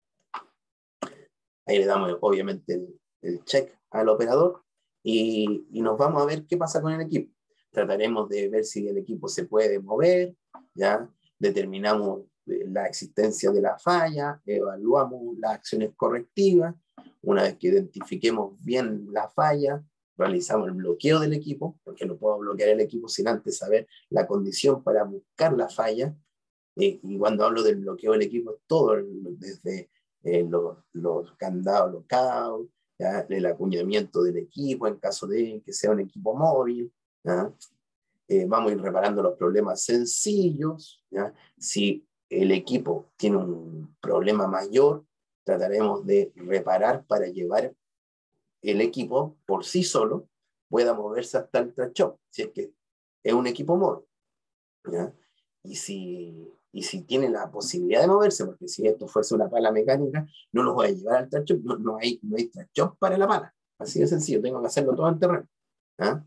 Ahí le damos obviamente el check al operador y nos vamos a ver qué pasa con el equipo. Trataremos de ver si el equipo se puede mover, ¿ya? Determinamos la existencia de la falla, evaluamos las acciones correctivas. Una vez que identifiquemos bien la falla, realizamos el bloqueo del equipo, porque no puedo bloquear el equipo sin antes saber la condición para buscar la falla. Y cuando hablo del bloqueo del equipo, es todo, desde los candados lockout, ¿ya? El acuñamiento del equipo en caso de que sea un equipo móvil, ¿ya? Vamos a ir reparando los problemas sencillos, ¿ya? Si el equipo tiene un problema mayor, trataremos de reparar para llevar el equipo por sí solo pueda moverse hasta el track shop, si es que es un equipo móvil, ¿ya? Y si tiene la posibilidad de moverse, porque si esto fuese una pala mecánica, no los voy a llevar al track shop, no hay track shop para la pala, así de sencillo, tengo que hacerlo todo en terreno, ¿ya?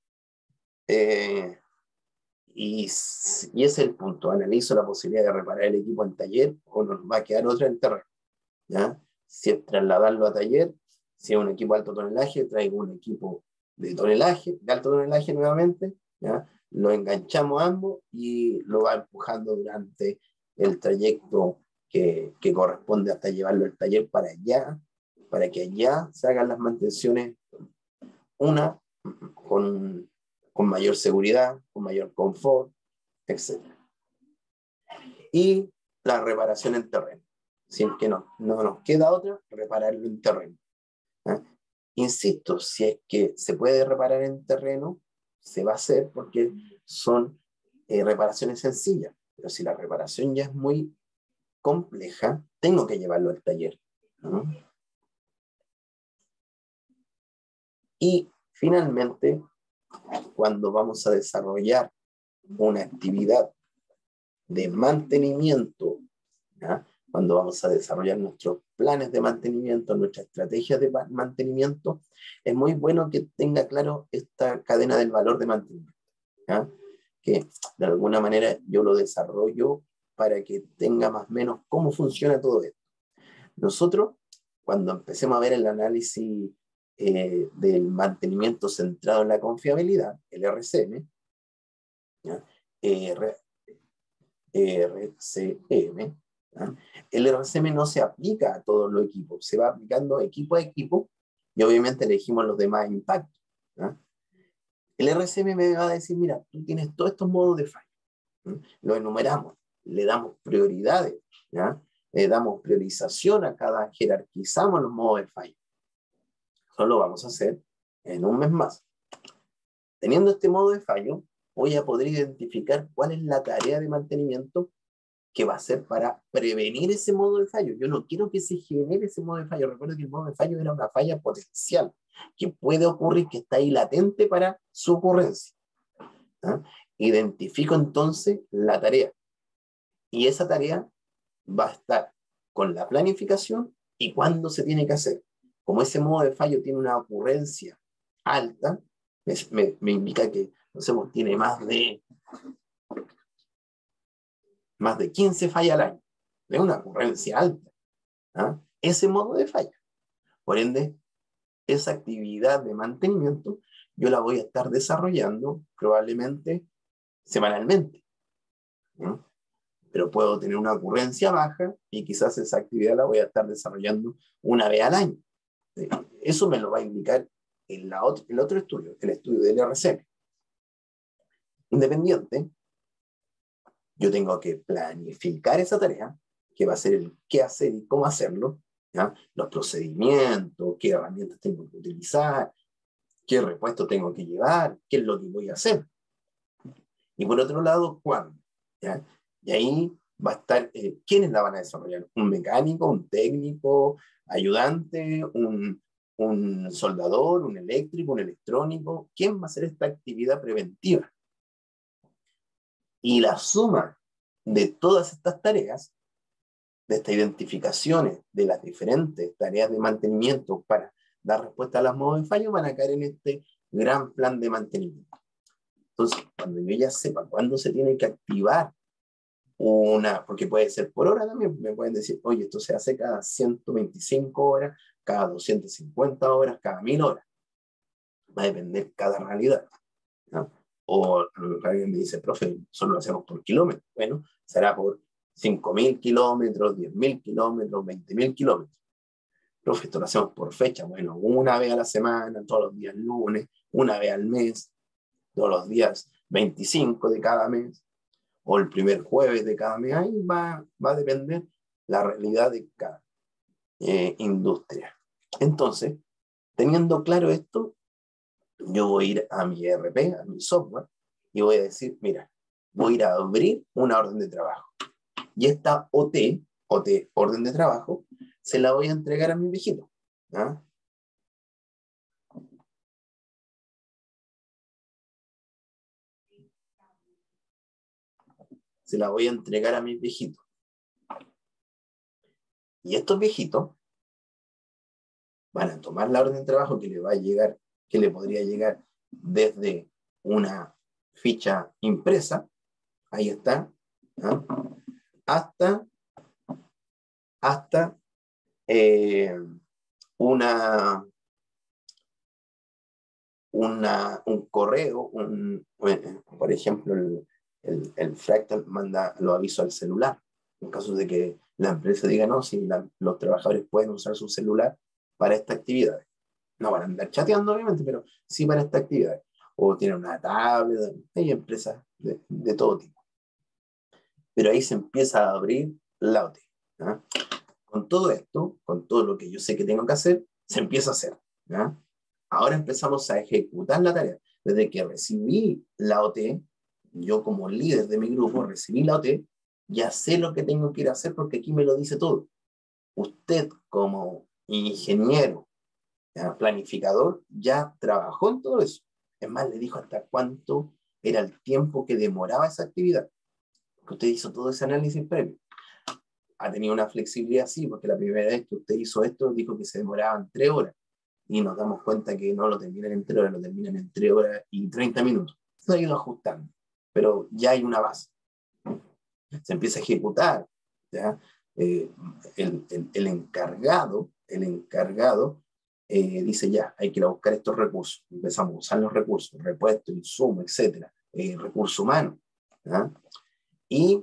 Y ese es el punto, analizo la posibilidad de reparar el equipo en taller o nos va a quedar otra en terreno, ¿ya? Si es trasladarlo a taller, si es un equipo de alto tonelaje, traigo un equipo de alto tonelaje nuevamente, ¿ya? Lo enganchamos ambos y lo va empujando durante el trayecto que corresponde hasta llevarlo al taller para que allá se hagan las mantenciones, una con mayor seguridad, con mayor confort, etc. Y la reparación en terreno. Si es que no nos queda otra, repararlo en terreno. ¿Eh? Insisto, si es que se puede reparar en terreno, se va a hacer porque son reparaciones sencillas. Pero si la reparación ya es muy compleja, tengo que llevarlo al taller, ¿no? Y finalmente, cuando vamos a desarrollar una actividad de mantenimiento, ¿ya? Cuando vamos a desarrollar nuestros planes de mantenimiento, nuestras estrategias de mantenimiento, es muy bueno que tenga claro esta cadena del valor de mantenimiento, ¿ya? Que de alguna manera yo lo desarrollo para que tenga más o menos cómo funciona todo esto. Nosotros, cuando empecemos a ver el análisis del mantenimiento centrado en la confiabilidad, el RCM, ¿ya? RCM, ¿ya? El RCM no se aplica a todos los equipos, se va aplicando equipo a equipo y obviamente elegimos los demás impactos, ¿ya? El RCM me va a decir, mira, tú tienes todos estos modos de fallo, ¿ya? Lo enumeramos, le damos prioridades, ¿ya? Le damos priorización a cada, jerarquizamos los modos de fallo. Eso lo vamos a hacer en un mes más. Teniendo este modo de fallo, voy a poder identificar cuál es la tarea de mantenimiento que va a ser para prevenir ese modo de fallo. Yo no quiero que se genere ese modo de fallo. Recuerdo que el modo de fallo era una falla potencial que puede ocurrir, que está ahí latente para su ocurrencia, ¿ah? Identifico entonces la tarea y esa tarea va a estar con la planificación y cuándo se tiene que hacer. Como ese modo de fallo tiene una ocurrencia alta, me indica que, no sé, tiene más de 15 fallas al año. Es una ocurrencia alta, ¿ah? Ese modo de falla. Por ende, esa actividad de mantenimiento yo la voy a estar desarrollando probablemente semanalmente, ¿no? Pero puedo tener una ocurrencia baja y quizás esa actividad la voy a estar desarrollando una vez al año. Eso me lo va a indicar el otro estudio, el estudio del RCM. Independiente, yo tengo que planificar esa tarea, que va a ser el qué hacer y cómo hacerlo, ¿ya? Los procedimientos, qué herramientas tengo que utilizar, qué repuesto tengo que llevar, qué es lo que voy a hacer. Y por otro lado, ¿cuándo? ¿Ya? Y ahí va a estar, ¿quiénes la van a desarrollar? ¿Un mecánico, un técnico, ayudante, un soldador, un eléctrico, un electrónico? ¿Quién va a hacer esta actividad preventiva? Y la suma de todas estas tareas, de estas identificaciones de las diferentes tareas de mantenimiento para dar respuesta a los modos de fallo, van a caer en este gran plan de mantenimiento. Entonces, cuando yo ya sepa cuándo se tiene que activar porque puede ser por hora también, me pueden decir, oye, esto se hace cada 125 horas, cada 250 horas, cada 1000 horas. Va a depender cada realidad, ¿no? O alguien me dice, profe, solo lo hacemos por kilómetros. Bueno, será por 5.000 kilómetros, 10.000 kilómetros, 20.000 kilómetros. Profe, esto lo hacemos por fecha. Bueno, una vez a la semana, todos los días lunes, una vez al mes, todos los días 25 de cada mes, o el primer jueves de cada mes. Ahí va a depender la realidad de cada industria. Entonces, teniendo claro esto, yo voy a ir a mi ERP, a mi software, y voy a decir, mira, voy a ir a abrir una orden de trabajo. Y esta OT, orden de trabajo, se la voy a entregar a mi viejito. ¿Ah? Se la voy a entregar a mis viejitos. Y estos viejitos van a tomar la orden de trabajo que le va a llegar, que le podría llegar desde una ficha impresa, ahí está, ¿no? hasta un correo, por ejemplo, el Fractal manda los avisos al celular, en caso de que la empresa diga no, si los trabajadores pueden usar su celular para esta actividad. No van a andar chateando, obviamente, pero sí para esta actividad. O tienen una tablet, hay empresas de todo tipo. Pero ahí se empieza a abrir la OT. ¿Ya? Con todo esto, con todo lo que yo sé que tengo que hacer, se empieza a hacer. ¿Ya? Ahora empezamos a ejecutar la tarea. Desde que recibí la OT, yo como líder de mi grupo recibí la OT, ya sé lo que tengo que ir a hacer porque aquí me lo dice todo. Usted como ingeniero, ¿ya? Planificador, ya trabajó en todo eso. Es más, le dijo hasta cuánto era el tiempo que demoraba esa actividad. Porque usted hizo todo ese análisis previo. Ha tenido una flexibilidad, sí, porque la primera vez que usted hizo esto dijo que se demoraban 3 horas. Y nos damos cuenta que no lo terminan en 3 horas, lo terminan en 3 horas y 30 minutos. Se ha ido ajustando, pero ya hay una base. Se empieza a ejecutar, ¿ya? El encargado dice ya, hay que ir a buscar estos recursos. Empezamos a usar los recursos, repuestos, insumos, etcétera, recursos humanos, ¿ya? Y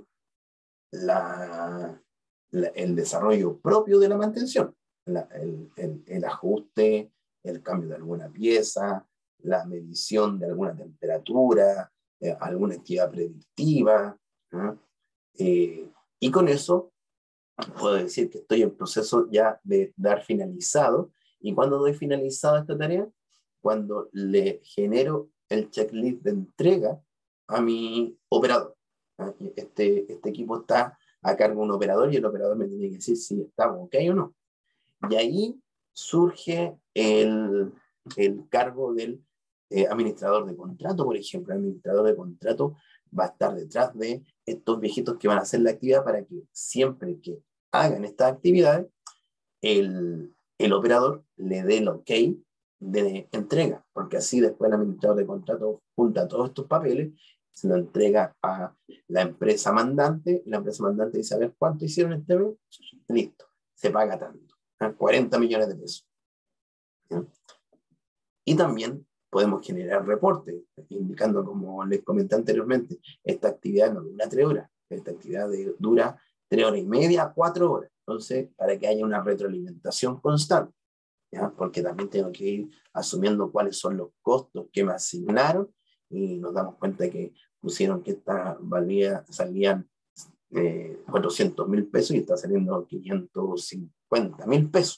el desarrollo propio de la mantención, el ajuste, el cambio de alguna pieza, la medición de alguna temperatura, alguna actividad predictiva, ¿no? Y con eso puedo decir que estoy en proceso ya de dar finalizado. ¿Y cuando doy finalizado esta tarea? Cuando le genero el checklist de entrega a mi operador. ¿No? Este equipo está a cargo de un operador y el operador me tiene que decir si estamos ok o no. Y ahí surge el cargo del administrador de contrato, por ejemplo. El administrador de contrato va a estar detrás de estos viejitos que van a hacer la actividad para que siempre que hagan estas actividades, el operador le dé el ok de entrega, porque así después el administrador de contrato junta todos estos papeles, se lo entrega a la empresa mandante, y la empresa mandante dice, a ver, ¿cuánto hicieron este mes? Listo, se paga tanto, 40 millones de pesos. ¿Ya? Y también podemos generar reportes, indicando, como les comenté anteriormente, esta actividad no dura 3 horas, esta actividad dura 3 horas y media, 4 horas. Entonces, para que haya una retroalimentación constante, ¿ya? Porque también tengo que ir asumiendo cuáles son los costos que me asignaron y nos damos cuenta que pusieron que esta salían 400.000 pesos y está saliendo 550 50.000 pesos.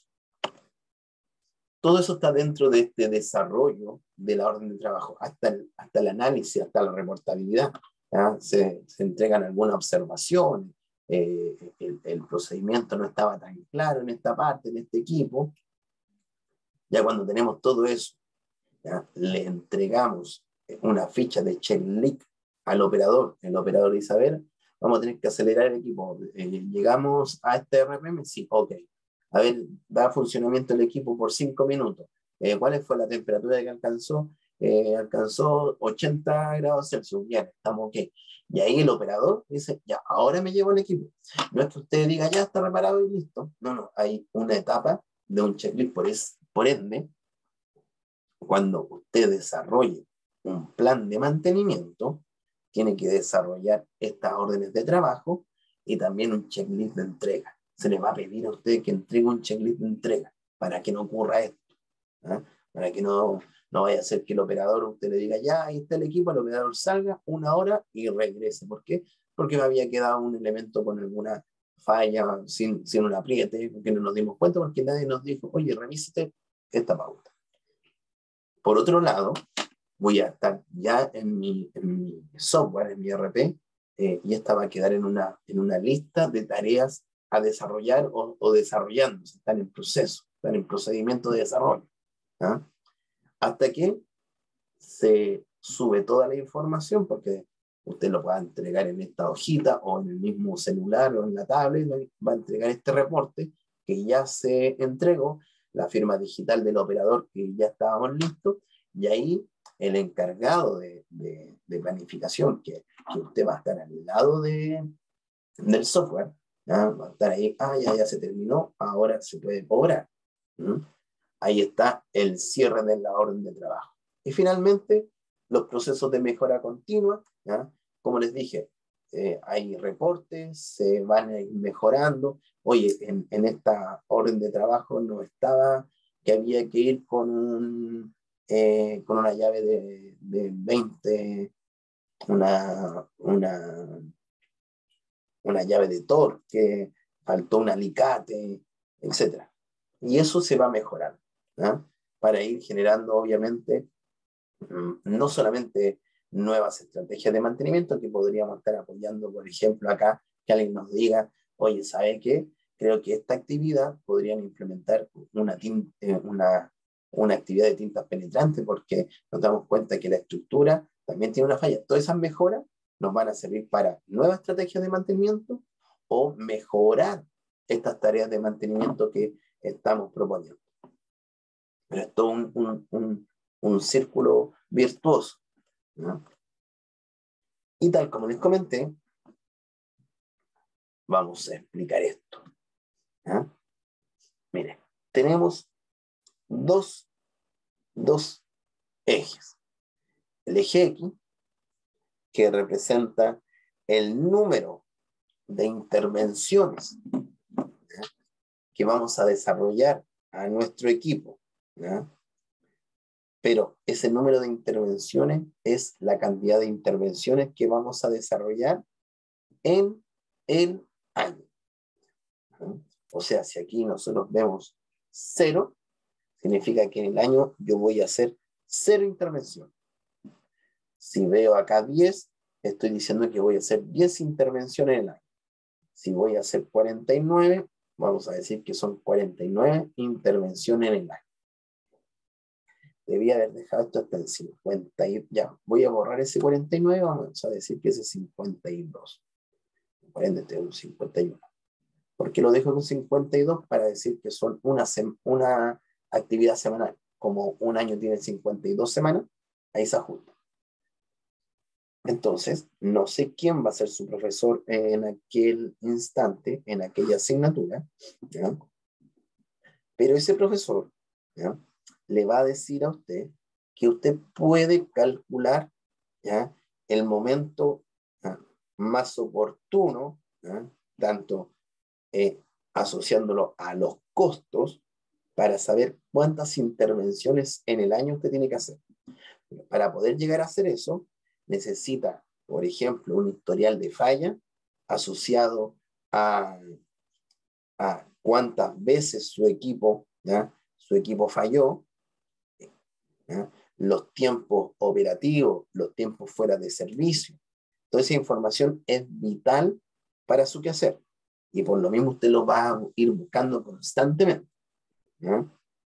Todo eso está dentro de este desarrollo de la orden de trabajo, hasta el análisis, hasta la reportabilidad. Se entregan algunas observaciones, el procedimiento no estaba tan claro en esta parte, en este equipo. Ya cuando tenemos todo eso, ¿ya? Le entregamos una ficha de checklist al operador. El operador dice, a ver, vamos a tener que acelerar el equipo. ¿Llegamos a este RPM? Sí, ok. A ver, da funcionamiento el equipo por 5 minutos. ¿Cuál fue la temperatura que alcanzó? Alcanzó 80 grados Celsius. Bien, estamos ok. Y ahí el operador dice, ya, ahora me llevo el equipo. No es que usted diga, ya está reparado y listo. No, no, hay una etapa de un checklist. Por ende, cuando usted desarrolle un plan de mantenimiento, tiene que desarrollar estas órdenes de trabajo y también un checklist de entrega. Se le va a pedir a usted que entregue un checklist de entrega para que no ocurra esto. Para que no vaya a ser que el operador, usted le diga, ya, ahí está el equipo, el operador salga 1 hora y regrese. ¿Por qué? Porque me había quedado un elemento con alguna falla, sin un apriete, porque no nos dimos cuenta, porque nadie nos dijo, oye, revísate esta pauta. Por otro lado, voy a estar ya en mi software, en mi ERP, y esta va a quedar en una lista de tareas a desarrollar o desarrollándose, están en proceso, están en procedimiento de desarrollo. Hasta que se sube toda la información, porque usted lo pueda entregar en esta hojita o en el mismo celular o en la tablet, va a entregar este reporte que ya se entregó, la firma digital del operador que ya estábamos listos, y ahí el encargado de planificación, que usted va a estar al lado del software, va a estar ahí, ya se terminó, ahora se puede cobrar. Ahí está el cierre de la orden de trabajo. Y finalmente, los procesos de mejora continua, ¿ya? Como les dije, hay reportes, se van a ir mejorando. Oye, en esta orden de trabajo no estaba que había que ir con una llave de 20, una llave de torque, faltó un alicate, etc. Y eso se va a mejorar, ¿no? Para ir generando, obviamente, no solamente nuevas estrategias de mantenimiento que podríamos estar apoyando, por ejemplo, acá, que alguien nos diga, oye, ¿sabe qué? Creo que esta actividad podrían implementar una actividad de tintas penetrantes, porque nos damos cuenta que la estructura también tiene una falla. Todas esas mejoras nos van a servir para nuevas estrategias de mantenimiento o mejorar estas tareas de mantenimiento que estamos proponiendo. Pero es todo un círculo virtuoso, ¿no? Y tal como les comenté, vamos a explicar esto, ¿no? Mire, tenemos dos ejes. El eje X, que representa el número de intervenciones, ¿no?, que vamos a desarrollar a nuestro equipo, ¿no? Pero ese número de intervenciones es la cantidad de intervenciones que vamos a desarrollar en el año, ¿no? O sea, si aquí nosotros vemos 0, significa que en el año yo voy a hacer 0 intervenciones. Si veo acá 10, estoy diciendo que voy a hacer 10 intervenciones en el año. Si voy a hacer 49, vamos a decir que son 49 intervenciones en el año. Debía haber dejado esto hasta el 50. Ya, voy a borrar ese 49, vamos a decir que ese es 52. Por ende, tengo un 51. ¿Por qué lo dejo con 52? Para decir que son una actividad semanal. Como un año tiene 52 semanas, ahí se ajusta. Entonces, no sé quién va a ser su profesor en aquel instante, en aquella asignatura, ¿ya? Pero ese profesor, ¿ya?, le va a decir a usted que usted puede calcular, ¿ya?, el momento, ¿ya?, más oportuno, ¿ya?, tanto asociándolo a los costos, para saber cuántas intervenciones en el año usted tiene que hacer. Para poder llegar a hacer eso, necesita, por ejemplo, un historial de falla asociado a cuántas veces su equipo falló, ¿ya? Los tiempos operativos, los tiempos fuera de servicio. Toda esa información es vital para su quehacer. Y por lo mismo usted lo va a ir buscando constantemente, ¿ya?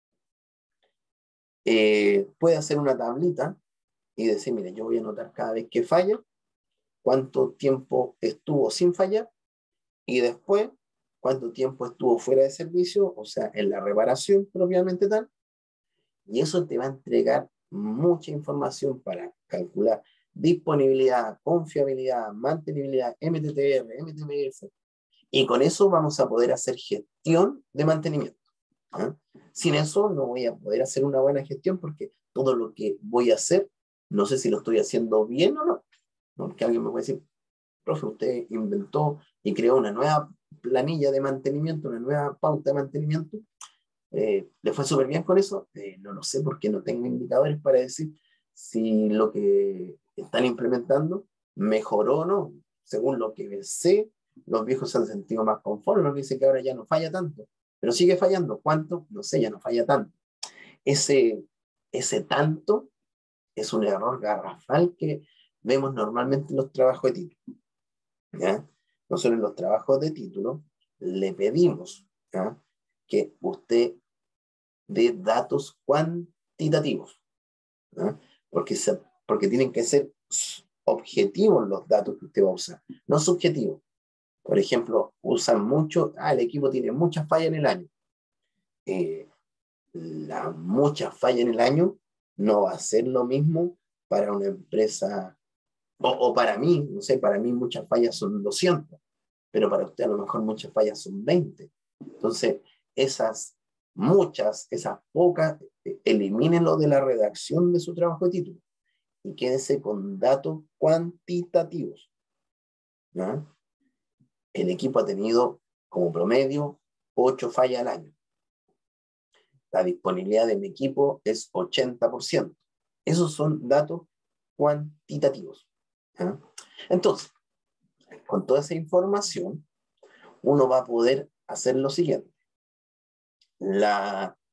Puede hacer una tablita y decir, mire, yo voy a anotar cada vez que falla, cuánto tiempo estuvo sin fallar y después cuánto tiempo estuvo fuera de servicio, o sea, en la reparación propiamente tal. Y eso te va a entregar mucha información para calcular disponibilidad, confiabilidad, mantenibilidad, MTTR, MTBF. Y con eso vamos a poder hacer gestión de mantenimiento, ¿eh? Sin eso no voy a poder hacer una buena gestión porque todo lo que voy a hacer, no sé si lo estoy haciendo bien o no. Porque alguien me puede decir, profe, usted inventó y creó una nueva planilla de mantenimiento, una nueva pauta de mantenimiento. ¿Le fue súper bien con eso? No lo sé porque no tengo indicadores para decir si lo que están implementando mejoró o no. Según lo que sé, los viejos se han sentido más conformes, nos dice que ahora ya no falla tanto, pero sigue fallando. ¿Cuánto? No sé, ya no falla tanto. Ese, ese tanto es un error garrafal que vemos normalmente en los trabajos de título, ¿ya? Nosotros en los trabajos de título le pedimos, ¿ya?, que usted de datos cuantitativos, ¿no? Porque tienen que ser objetivos los datos que usted va a usar, no subjetivos. Por ejemplo, usan mucho, el equipo tiene muchas fallas en el año. La mucha falla en el año no va a ser lo mismo para una empresa, o para mí, no sé, para mí muchas fallas son 200, pero para usted a lo mejor muchas fallas son 20. Entonces, esas pocas, elimínenlo de la redacción de su trabajo de título y quédese con datos cuantitativos, ¿no? El equipo ha tenido como promedio 8 fallas al año. La disponibilidad de mi equipo es 80%. Esos son datos cuantitativos, ¿no? Entonces, con toda esa información, uno va a poder hacer lo siguiente. Las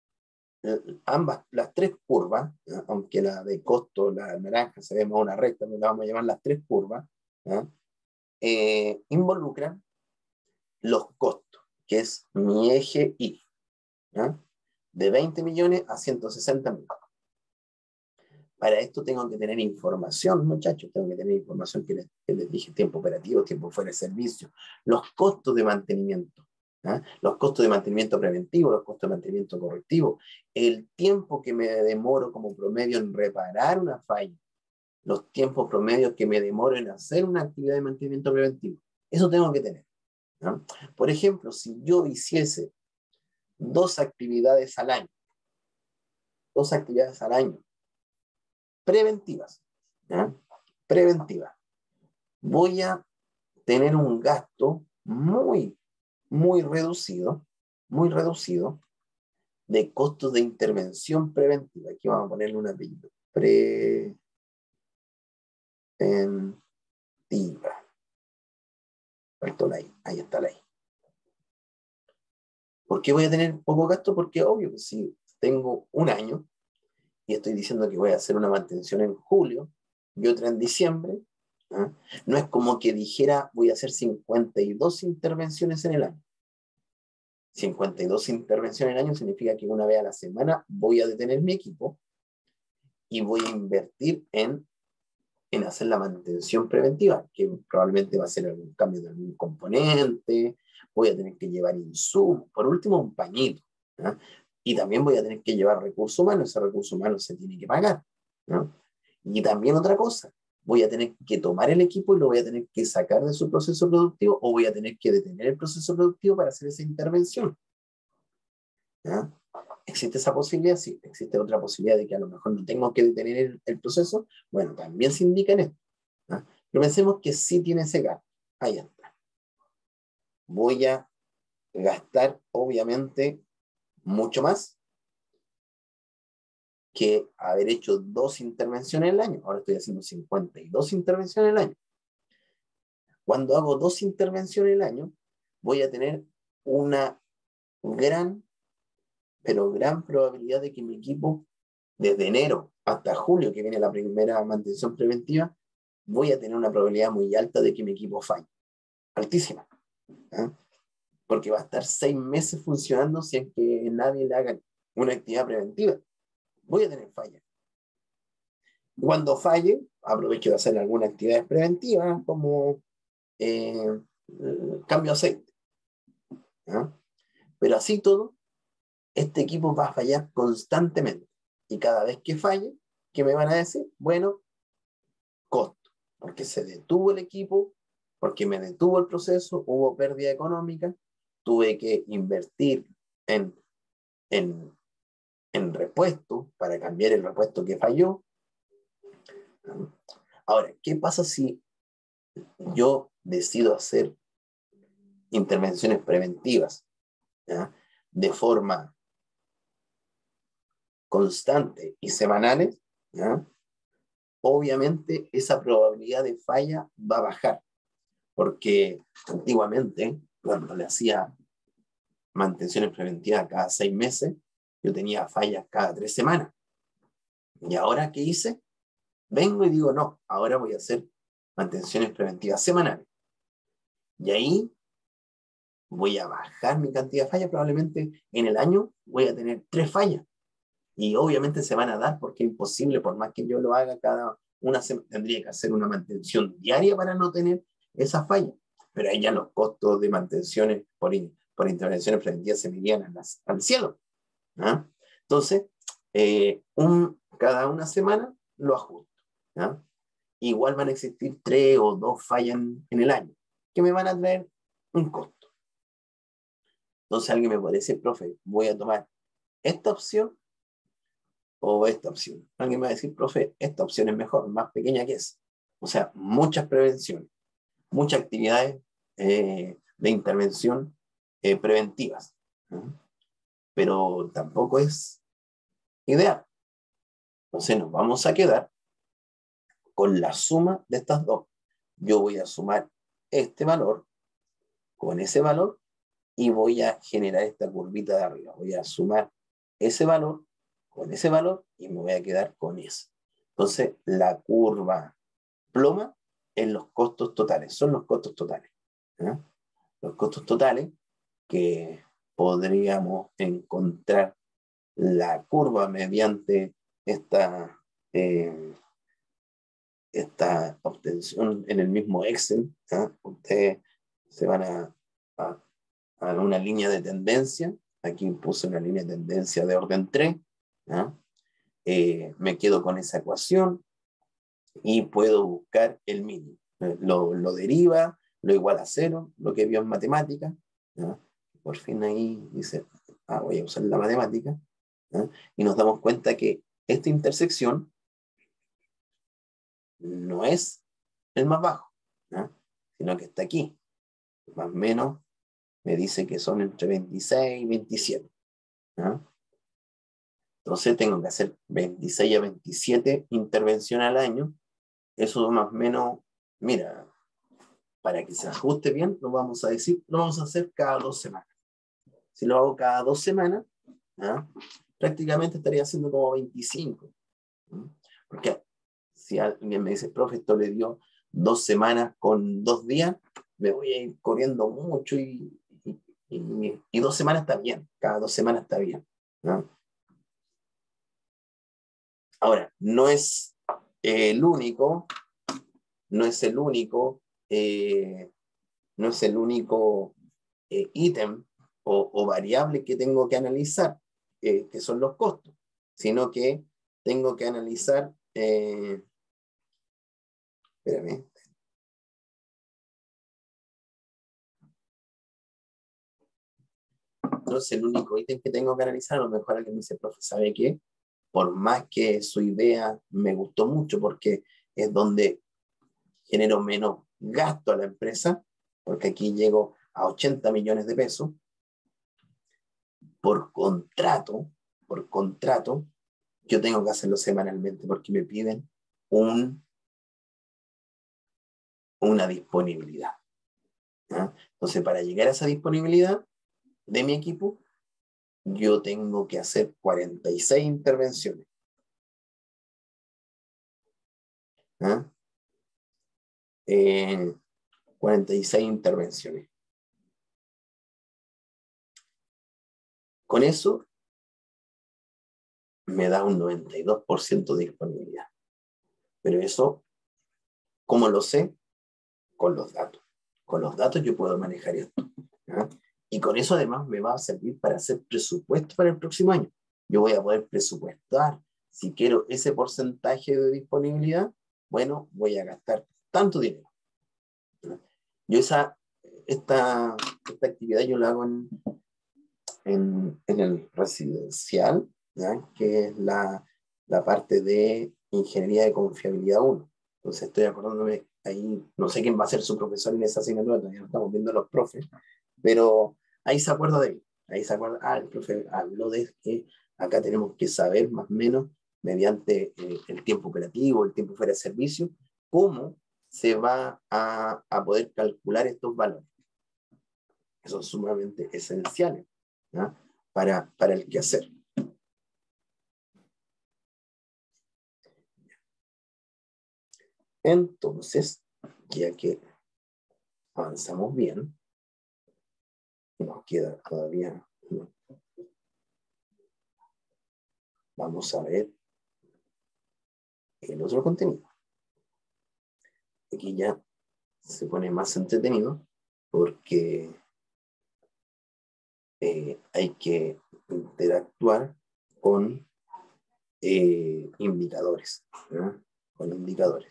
tres curvas, ¿ya?, aunque la de costo, la naranja, se ve más una recta, pero la vamos a llamar las tres curvas, ¿ya?, involucran los costos, que es mi eje Y, ¿ya?, de 20 millones a 160 millones. Para esto tengo que tener información, muchachos, tengo que tener información que les dije, tiempo operativo, tiempo fuera de servicio, los costos de mantenimiento, ¿eh? Los costos de mantenimiento preventivo, los costos de mantenimiento correctivo, el tiempo que me demoro como promedio en reparar una falla, los tiempos promedios que me demoro en hacer una actividad de mantenimiento preventivo. Eso tengo que tener, ¿no? Por ejemplo, si yo hiciese 2 actividades al año, preventivas, ¿ya?, preventivas, voy a tener un gasto muy, muy reducido de costos de intervención preventiva. Aquí vamos a ponerle un apellido. Preventiva. Faltó la I. Ahí está la I. ¿Por qué voy a tener poco gasto? Porque obvio que si tengo un año y estoy diciendo que voy a hacer una mantención en julio y otra en diciembre, ¿eh?, no es como que dijera voy a hacer 52 intervenciones en el año. 52 intervenciones en el año significa que una vez a la semana voy a detener mi equipo y voy a invertir en hacer la mantención preventiva, que probablemente va a ser algún cambio de algún componente, voy a tener que llevar insumos, por último un pañito, ¿no? Y también voy a tener que llevar recursos humanos, ese recurso humano se tiene que pagar, ¿no? Y también otra cosa, voy a tener que tomar el equipo y lo voy a tener que sacar de su proceso productivo o voy a tener que detener el proceso productivo para hacer esa intervención, ¿ya? ¿Existe esa posibilidad? Sí. ¿Existe otra posibilidad de que a lo mejor no tengo que detener el proceso? Bueno, también se indica en esto, ¿no? Pero pensemos que sí tiene ese gasto. Ahí está. Voy a gastar, obviamente, mucho más que haber hecho 2 intervenciones al año. Ahora estoy haciendo 52 intervenciones al año. Cuando hago 2 intervenciones al año, voy a tener una gran, pero gran probabilidad de que mi equipo, desde enero hasta julio, que viene la primera mantención preventiva, voy a tener una probabilidad muy alta de que mi equipo falle. Altísima. ¿Eh? Porque va a estar 6 meses funcionando si es que nadie le haga una actividad preventiva. Voy a tener fallas. Cuando falle, aprovecho de hacer alguna actividad preventiva como cambio de aceite. ¿Eh? Pero así todo, este equipo va a fallar constantemente. Y cada vez que falle, ¿qué me van a decir? Bueno, costo, porque se detuvo el equipo, porque me detuvo el proceso, hubo pérdida económica, tuve que invertir en, en, en repuesto para cambiar el repuesto que falló. Ahora, ¿qué pasa si yo decido hacer intervenciones preventivas, ¿ya?, de forma constante y semanales? ¿Ya? Obviamente esa probabilidad de falla va a bajar, porque antiguamente, cuando le hacía mantenciones preventivas cada 6 meses, yo tenía fallas cada 3 semanas. ¿Y ahora qué hice? Vengo y digo, no, ahora voy a hacer mantenciones preventivas semanales. Y ahí voy a bajar mi cantidad de fallas, probablemente en el año voy a tener 3 fallas. Y obviamente se van a dar porque es imposible, por más que yo lo haga cada una semana, tendría que hacer una mantención diaria para no tener esa falla. Pero ahí ya los costos de mantenciones por intervenciones preventivas se me irían al cielo. ¿Ah? Entonces, cada una semana lo ajusto. ¿Ah? Igual van a existir 3 o 2 fallas en el año, que me van a traer un costo. Entonces alguien me puede decir, profe, voy a tomar esta opción o esta opción. Alguien me va a decir, profe, esta opción es mejor, más pequeña que esa. O sea, muchas prevenciones, muchas actividades de intervención preventivas. ¿No? Pero tampoco es ideal. Entonces nos vamos a quedar con la suma de estas dos. Yo voy a sumar este valor con ese valor y voy a generar esta curvita de arriba. Voy a sumar ese valor con ese valor y me voy a quedar con eso. Entonces, la curva ploma en los costos totales. Son los costos totales. ¿Eh? Los costos totales que podríamos encontrar la curva mediante esta, esta obtención en el mismo Excel. ¿Eh? Ustedes se van a una línea de tendencia. Aquí puse una línea de tendencia de orden 3. ¿No? Me quedo con esa ecuación y puedo buscar el mínimo. Lo deriva, lo iguala a 0, lo que vio en matemática. ¿No? Por fin ahí dice, voy a usar la matemática. ¿No? Y nos damos cuenta que esta intersección no es el más bajo, ¿no?, sino que está aquí. Más o menos me dice que son entre 26 y 27. ¿No? Entonces tengo que hacer 26 a 27 intervenciones al año. Eso más o menos, mira, para que se ajuste bien, lo vamos a decir, lo vamos a hacer cada 2 semanas. Si lo hago cada 2 semanas, ¿no?, prácticamente estaría haciendo como 25. ¿No? Porque si alguien me dice, profe, esto le dio 2 semanas con 2 días, me voy a ir corriendo mucho y 2 semanas está bien, cada 2 semanas está bien. ¿No? Ahora, no es el único, no es el único, no es el único ítem o variable que tengo que analizar, que son los costos, sino que tengo que analizar, espérame, no es el único ítem que tengo que analizar. A lo mejor alguien me dice, profe, ¿sabe qué? Por más que su idea me gustó mucho porque es donde genero menos gasto a la empresa, porque aquí llego a 80 millones de pesos, por contrato, yo tengo que hacerlo semanalmente porque me piden una disponibilidad. ¿No? Entonces, para llegar a esa disponibilidad de mi equipo, yo tengo que hacer 46 intervenciones. ¿Ah? 46 intervenciones. Con eso me da un 92% de disponibilidad. Pero eso, ¿cómo lo sé? Con los datos. Con los datos yo puedo manejar esto. ¿Ah? Y con eso además me va a servir para hacer presupuesto para el próximo año. Yo voy a poder presupuestar. Si quiero ese porcentaje de disponibilidad, bueno, voy a gastar tanto dinero. ¿Ah? Yo esta actividad yo la hago en el residencial, ¿ya? Que es la parte de ingeniería de confiabilidad 1. Entonces estoy acordándome ahí, no sé quién va a ser su profesor en esa asignatura, todavía no estamos viendo los profes, pero ahí se acuerda de mí, ahí se acuerda, el profe habló de que acá tenemos que saber más o menos, mediante el tiempo operativo, el tiempo fuera de servicio, cómo se va a poder calcular estos valores. Que son sumamente esenciales, ¿ya? Para el quehacer. Entonces, ya que avanzamos bien, nos queda todavía, ¿no? Vamos a ver el otro contenido. Aquí ya se pone más entretenido porque hay que interactuar con indicadores, ¿no? Con indicadores.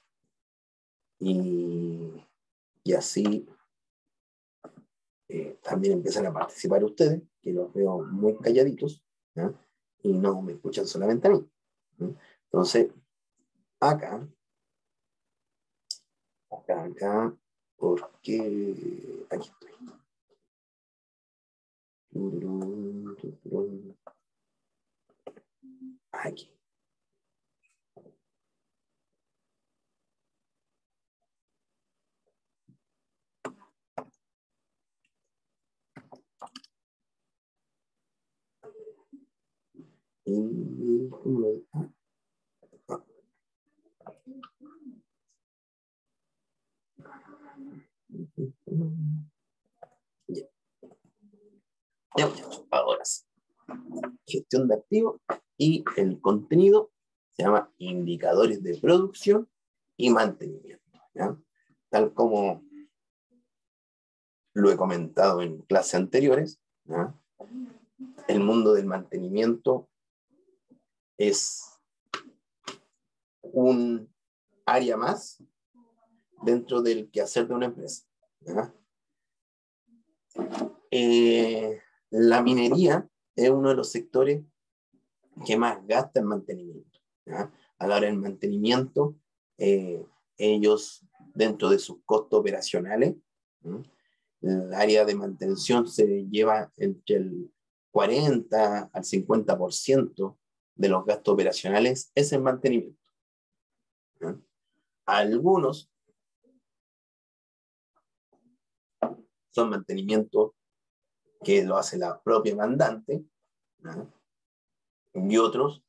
Y así también empiezan a participar ustedes, que los veo muy calladitos, ¿no? Y no me escuchan solamente a mí, ¿no? Entonces, acá, porque aquí estoy. Aquí. Y, ¿cómo lo ya. Ya, ahora sí. Gestión de activos y el contenido se llama indicadores de producción y mantenimiento, ¿ya? Tal como lo he comentado en clases anteriores, ¿ya? El mundo del mantenimiento es un área más dentro del quehacer de una empresa, ¿ya? La minería es uno de los sectores que más gasta en mantenimiento, ¿ya? A la hora del mantenimiento, ellos, dentro de sus costos operacionales, ¿no? El área de mantención se lleva entre el 40 al 50% de los gastos operacionales, es el mantenimiento, ¿no? Algunos son mantenimientos que lo hace la propia mandante, ¿no? Y otros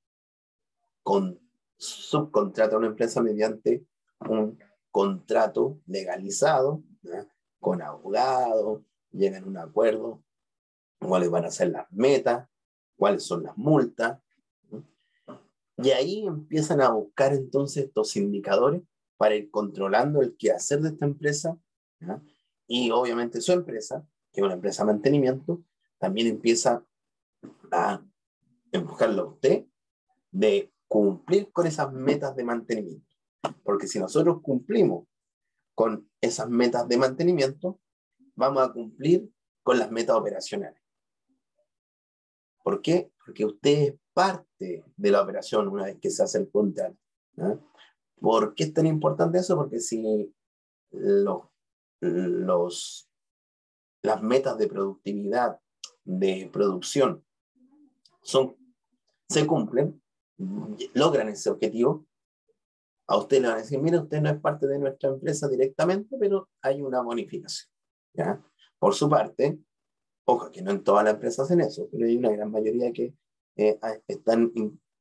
subcontrata a una empresa mediante un contrato legalizado, ¿no? Con abogados, llegan a un acuerdo, cuáles van a ser las metas, cuáles son las multas, ¿no? Y ahí empiezan a buscar entonces estos indicadores para ir controlando el quehacer de esta empresa, ¿no? Y obviamente su empresa, que es una empresa de mantenimiento, también empieza a empujarlo a usted de cumplir con esas metas de mantenimiento. Porque si nosotros cumplimos con esas metas de mantenimiento, vamos a cumplir con las metas operacionales. ¿Por qué? Porque usted es parte de la operación una vez que se hace el contrato, ¿no? ¿Por qué es tan importante eso? Porque si los, las metas de productividad, de producción, se cumplen, logran ese objetivo, a usted le van a decir, mira, usted no es parte de nuestra empresa directamente, pero hay una bonificación, ¿ya? Por su parte, Ojo, que no en todas las empresas hacen eso, pero hay una gran mayoría que están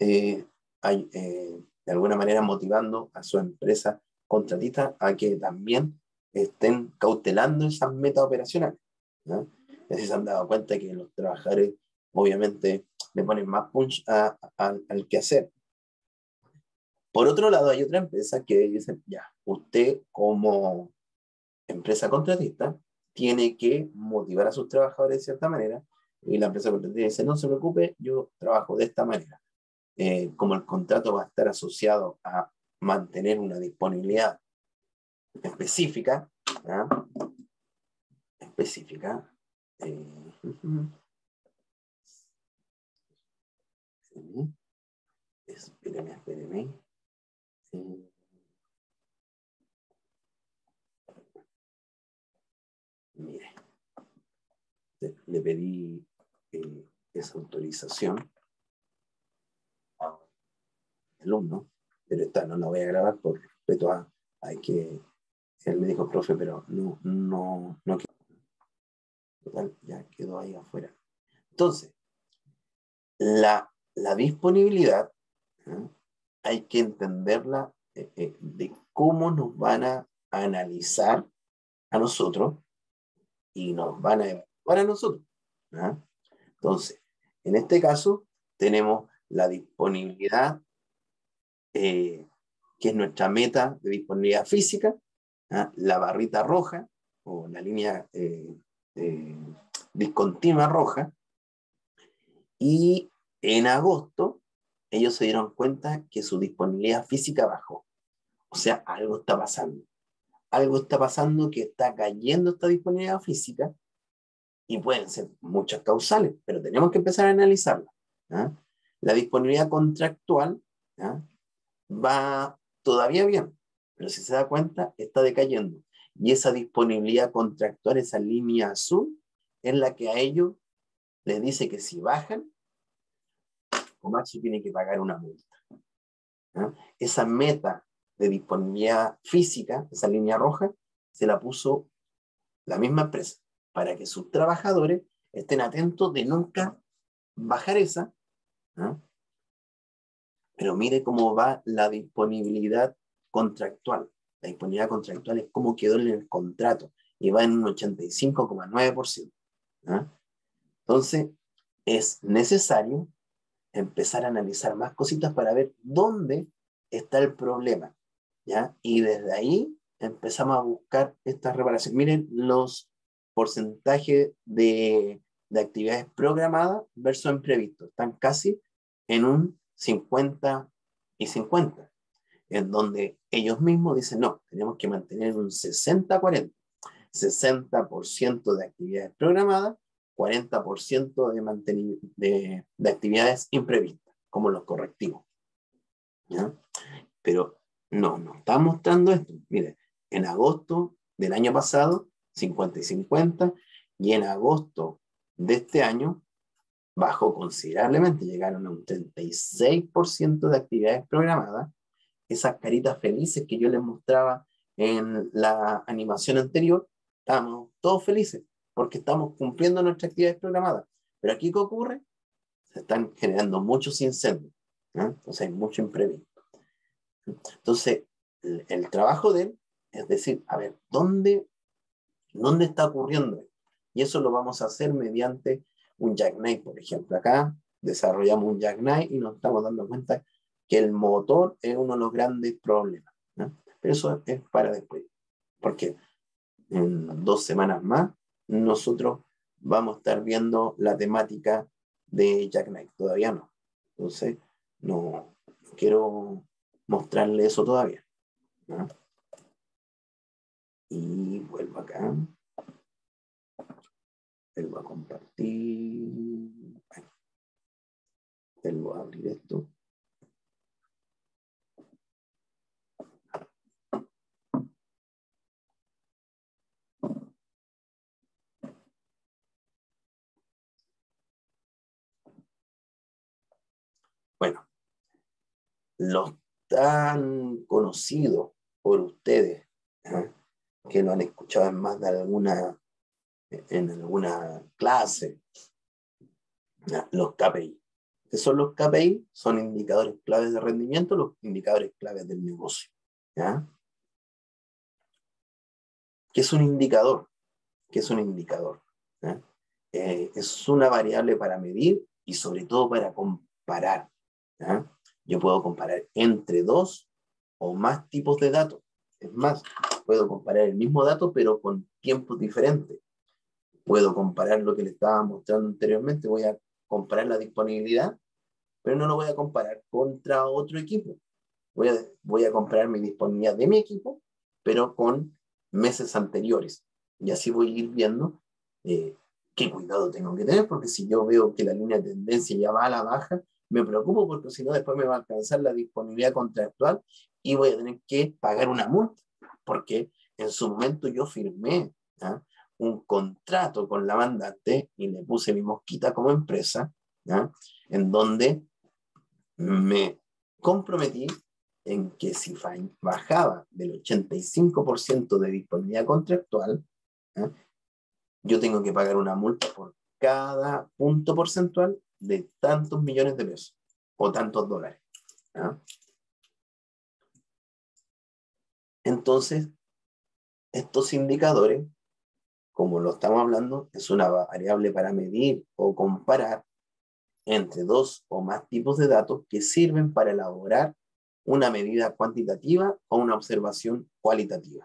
de alguna manera motivando a su empresa contratista a que también estén cautelando esas metas operacionales, ¿no? Y así se han dado cuenta que los trabajadores obviamente le ponen más punch al que hacer. Por otro lado, hay otra empresa que dicen, ya, usted como empresa contratista tiene que motivar a sus trabajadores de cierta manera, y la empresa contratista dice, no se preocupe, yo trabajo de esta manera. Como el contrato va a estar asociado a mantener una disponibilidad específica, ¿ah? Específica, espéreme. Mire, le pedí esa autorización al alumno, pero esta no la voy a grabar por respeto a que él me dijo, profe, pero no, total, ya quedó ahí afuera. Entonces, la disponibilidad, ¿eh? Hay que entenderla de cómo nos van a analizar a nosotros y nos van a evaluar a nosotros, ¿eh? Entonces, en este caso, tenemos la disponibilidad, que es nuestra meta de disponibilidad física, ¿eh? La barrita roja o la línea discontinua roja, y en agosto ellos se dieron cuenta que su disponibilidad física bajó. O sea, algo está pasando. Algo está pasando que está cayendo esta disponibilidad física, y pueden ser muchas causales, pero tenemos que empezar a analizarla, ¿eh? La disponibilidad contractual, ¿eh? Va todavía bien, pero si se da cuenta, está decayendo. Y esa disponibilidad contractual, esa línea azul, es la que a ellos les dice que si bajan, Komatsu tiene que pagar una multa, ¿eh? Esa meta de disponibilidad física, esa línea roja, se la puso la misma empresa para que sus trabajadores estén atentos de nunca bajar esa, ¿no? Pero mire cómo va la disponibilidad contractual. La disponibilidad contractual es cómo quedó en el contrato y va en un 85,9%, ¿no? Entonces, es necesario empezar a analizar más cositas para ver dónde está el problema, ¿ya? Y desde ahí empezamos a buscar estas reparaciones. Miren los porcentajes de actividades programadas versus imprevistos. Están casi en un 50 y 50, en donde ellos mismos dicen, no, tenemos que mantener un 60-40. 60% de actividades programadas, 40% de actividades imprevistas, como los correctivos, ¿ya? Pero no está mostrando esto. Mire, en agosto del año pasado, 50 y 50, y en agosto de este año bajó considerablemente, llegaron a un 36% de actividades programadas. Esas caritas felices que yo les mostraba en la animación anterior, estamos todos felices porque estamos cumpliendo nuestras actividades programadas. Pero aquí, ¿qué ocurre? Se están generando muchos incendios, ¿no? Entonces hay mucho imprevisto. Entonces, el trabajo de él es decir, a ver, ¿dónde está ocurriendo? Y eso lo vamos a hacer mediante un jackknife, por ejemplo. Acá desarrollamos un jackknife y nos estamos dando cuenta que el motor es uno de los grandes problemas, ¿no? Pero eso es para después, porque en 2 semanas más nosotros vamos a estar viendo la temática de jackknife. Todavía no. Entonces, no quiero mostrarle eso todavía, ¿no? Y vuelvo acá. Vuelvo a compartir. Vuelvo a abrir esto. Bueno, los tan conocidos por ustedes, ¿eh? Que lo han escuchado en más de alguna en alguna clase, los KPI. ¿Qué son los KPI? Son indicadores claves de rendimiento, los indicadores claves del negocio. ¿Ya? ¿Qué es un indicador? ¿Qué es un indicador? ¿Ya? Es una variable para medir y sobre todo para comparar. ¿Ya? Yo puedo comparar entre dos o más tipos de datos. Es más, puedo comparar el mismo dato pero con tiempos diferentes. Puedo comparar lo que le estaba mostrando anteriormente, voy a comparar la disponibilidad, pero no lo voy a comparar contra otro equipo. Voy a comparar mi disponibilidad de mi equipo, pero con meses anteriores. Y así voy a ir viendo qué cuidado tengo que tener, porque si yo veo que la línea de tendencia ya va a la baja, me preocupo porque si no después me va a alcanzar la disponibilidad contractual y voy a tener que pagar una multa, porque en su momento yo firmé un contrato con la mandante y le puse mi mosquita como empresa, en donde me comprometí en que si bajaba del 85% de disponibilidad contractual, yo tengo que pagar una multa por cada punto porcentual de tantos millones de pesos o tantos dólares. Entonces, estos indicadores, como lo estamos hablando, es una variable para medir o comparar entre dos o más tipos de datos que sirven para elaborar una medida cuantitativa o una observación cualitativa.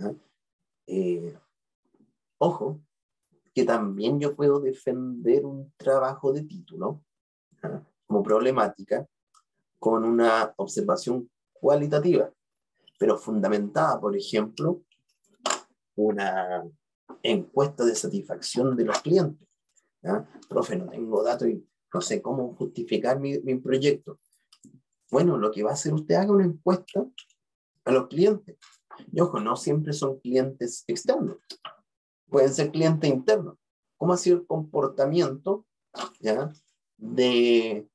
Ojo, que también yo puedo defender un trabajo de título como problemática con una observación cualitativa, pero fundamentada, por ejemplo, una encuesta de satisfacción de los clientes. Profe, no tengo datos y no sé cómo justificar mi proyecto. Bueno, lo que va a hacer usted, haga una encuesta a los clientes. Y ojo, no siempre son clientes externos, pueden ser clientes internos. ¿Cómo ha sido el comportamiento de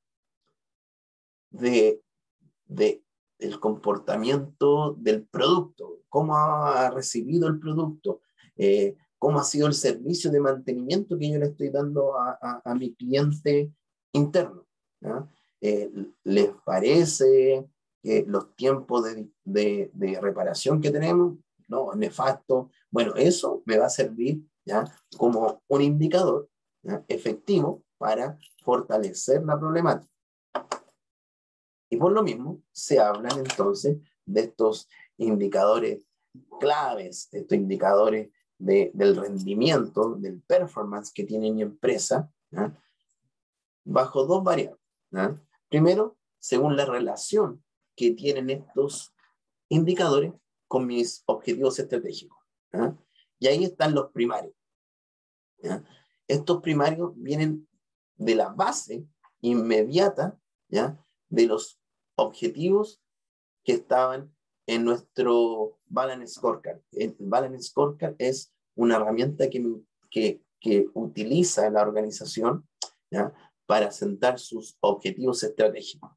el comportamiento del producto? ¿Cómo ha recibido el producto? ¿Cómo ha sido el servicio de mantenimiento que yo le estoy dando a mi cliente interno? ¿Les parece que los tiempos de reparación que tenemos, no, nefasto? Bueno, eso me va a servir como un indicador efectivo para fortalecer la problemática. Y por lo mismo se hablan entonces de estos indicadores claves, de estos indicadores del rendimiento, del performance que tiene mi empresa, bajo dos variables. Primero, según la relación que tienen estos indicadores con mis objetivos estratégicos. Y ahí están los primarios. Estos primarios vienen de la base inmediata de los objetivos que estaban en nuestro Balance Scorecard. El Balance Scorecard es una herramienta que utiliza la organización para sentar sus objetivos estratégicos.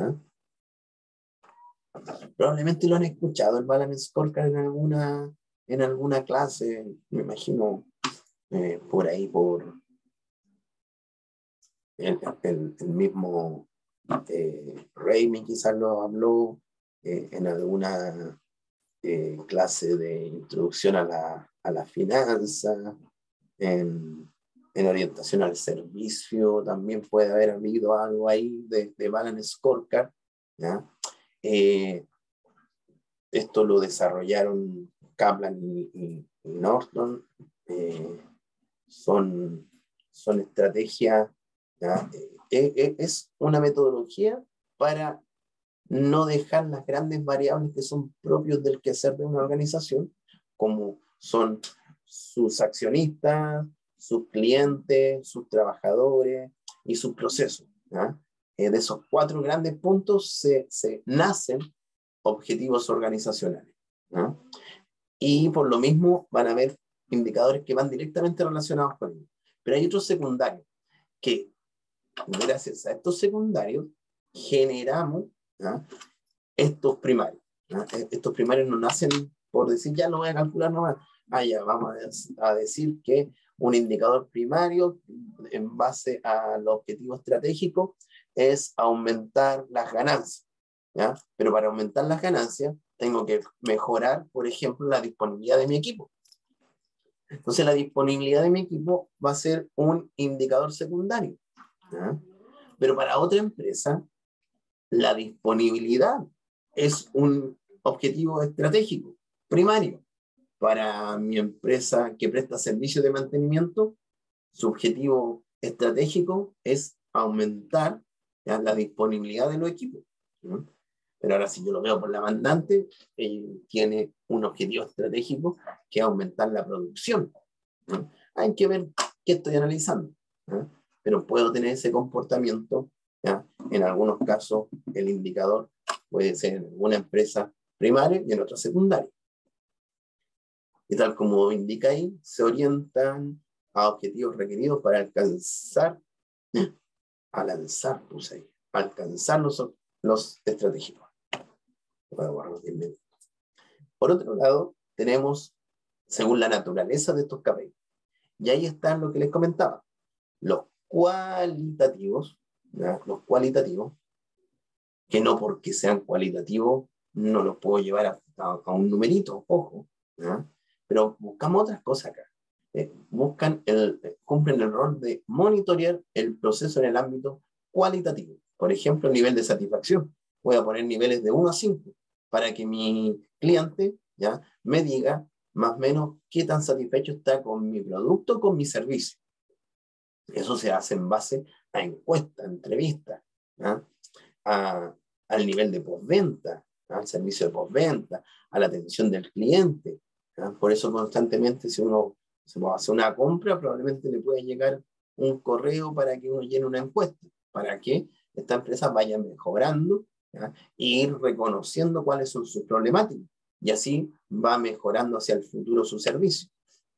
Probablemente lo han escuchado, el Balance Scorecard en alguna clase, me imagino, por ahí, por el mismo Raimi quizás lo habló en alguna clase de introducción a la finanza, en orientación al servicio, también puede haber habido algo ahí de Balance Scorecard. Esto lo desarrollaron Kaplan y Norton. Son estrategias, es una metodología para no dejar las grandes variables que son propios del quehacer de una organización, como son sus accionistas, sus clientes, sus trabajadores y sus procesos. De esos 4 grandes puntos se nacen objetivos organizacionales. Y por lo mismo van a haber indicadores que van directamente relacionados con ellos. Pero hay otros secundarios que, gracias a estos secundarios, generamos estos primarios. Estos primarios no nacen por decir, ya lo voy a calcular nomás. Ya vamos a decir que Un indicador primario en base al objetivo estratégico es aumentar las ganancias, ¿ya? Pero para aumentar las ganancias tengo que mejorar, por ejemplo, la disponibilidad de mi equipo. Entonces la disponibilidad de mi equipo va a ser un indicador secundario, ¿ya? Pero para otra empresa, la disponibilidad es un objetivo estratégico primario. Para mi empresa que presta servicios de mantenimiento, su objetivo estratégico es aumentar, ¿ya?, la disponibilidad de los equipos, ¿no? Pero ahora si yo lo veo por la mandante, tiene un objetivo estratégico que es aumentar la producción, ¿no? Hay que ver qué estoy analizando, ¿no? Pero puedo tener ese comportamiento, ¿ya? En algunos casos el indicador puede ser en una empresa primaria y en otra secundaria. Y tal como indica ahí, se orientan a objetivos requeridos para alcanzar, alcanzar los estratégicos. Por otro lado, tenemos, según la naturaleza de estos KPI, y ahí están lo que les comentaba, los cualitativos, ¿ya? Los cualitativos, que no porque sean cualitativos no los puedo llevar a un numerito, ojo, ¿ya? Pero buscamos otras cosas acá. Cumplen el rol de monitorear el proceso en el ámbito cualitativo. Por ejemplo, el nivel de satisfacción. Voy a poner niveles de 1 a 5 para que mi cliente, ¿ya?, me diga más o menos qué tan satisfecho está con mi producto, con mi servicio. Eso se hace en base a encuestas, entrevistas, ¿ya?, al nivel de postventa, al servicio de postventa, a la atención del cliente, ¿ya? Por eso constantemente, si uno se va a hacer una compra, probablemente le puede llegar un correo para que uno llene una encuesta, para que esta empresa vaya mejorando, ¿ya?, e ir reconociendo cuáles son sus problemáticas, y así va mejorando hacia el futuro su servicio.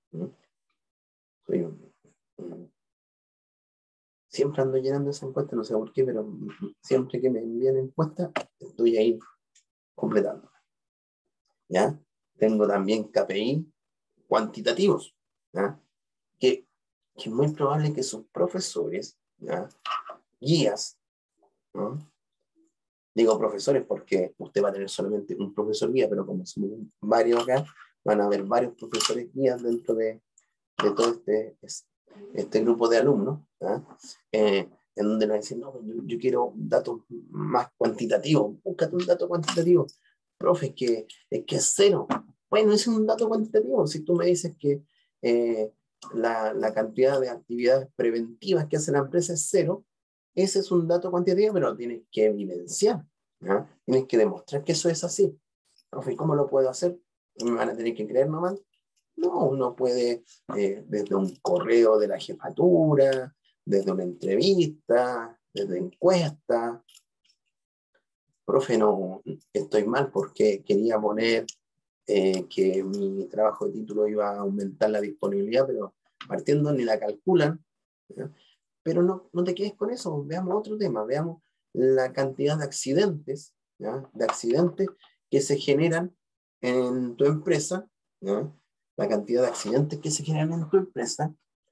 Siempre ando llenando esa encuesta, no sé por qué, pero siempre que me envían encuestas, estoy ahí completando, ¿ya? Tengo también KPI cuantitativos, ¿ya?, que es muy probable que sus profesores, ¿ya?, guías, ¿no? Digo profesores porque usted va a tener solamente un profesor guía, pero como somos varios acá, van a haber varios profesores guías dentro de todo este grupo de alumnos, ¿ya?, en donde nos dicen, no, yo quiero datos más cuantitativos. Búscate un dato cuantitativo. Profe, es que es cero. Bueno, ese es un dato cuantitativo. Si tú me dices que la cantidad de actividades preventivas que hace la empresa es cero, ese es un dato cuantitativo, pero lo tienes que evidenciar, ¿ya? Tienes que demostrar que eso es así. Profe, ¿cómo lo puedo hacer? ¿Me van a tener que creer nomás? No, uno puede, desde un correo de la jefatura, desde una entrevista, desde encuesta. Profe, no, estoy mal porque quería poner que mi trabajo de título iba a aumentar la disponibilidad, pero partiendo ni la calculan, ¿ya? Pero no te quedes con eso, veamos otro tema, veamos la cantidad de accidentes, ¿ya?, de accidentes que se generan en tu empresa, ¿ya?, la cantidad de accidentes que se generan en tu empresa,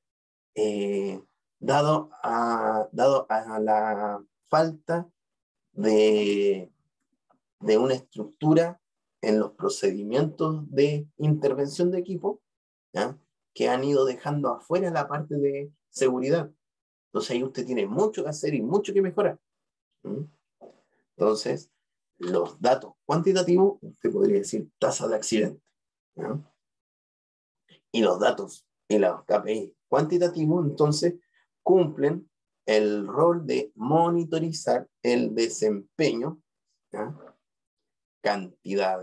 dado a la falta de una estructura en los procedimientos de intervención de equipo, ¿ya?, que han ido dejando afuera la parte de seguridad. Entonces ahí usted tiene mucho que hacer y mucho que mejorar. Entonces, los datos cuantitativos, usted podría decir tasa de accidente, ¿ya?, y los datos y los KPI cuantitativos, entonces, cumplen el rol de monitorizar el desempeño, ¿ya?, cantidad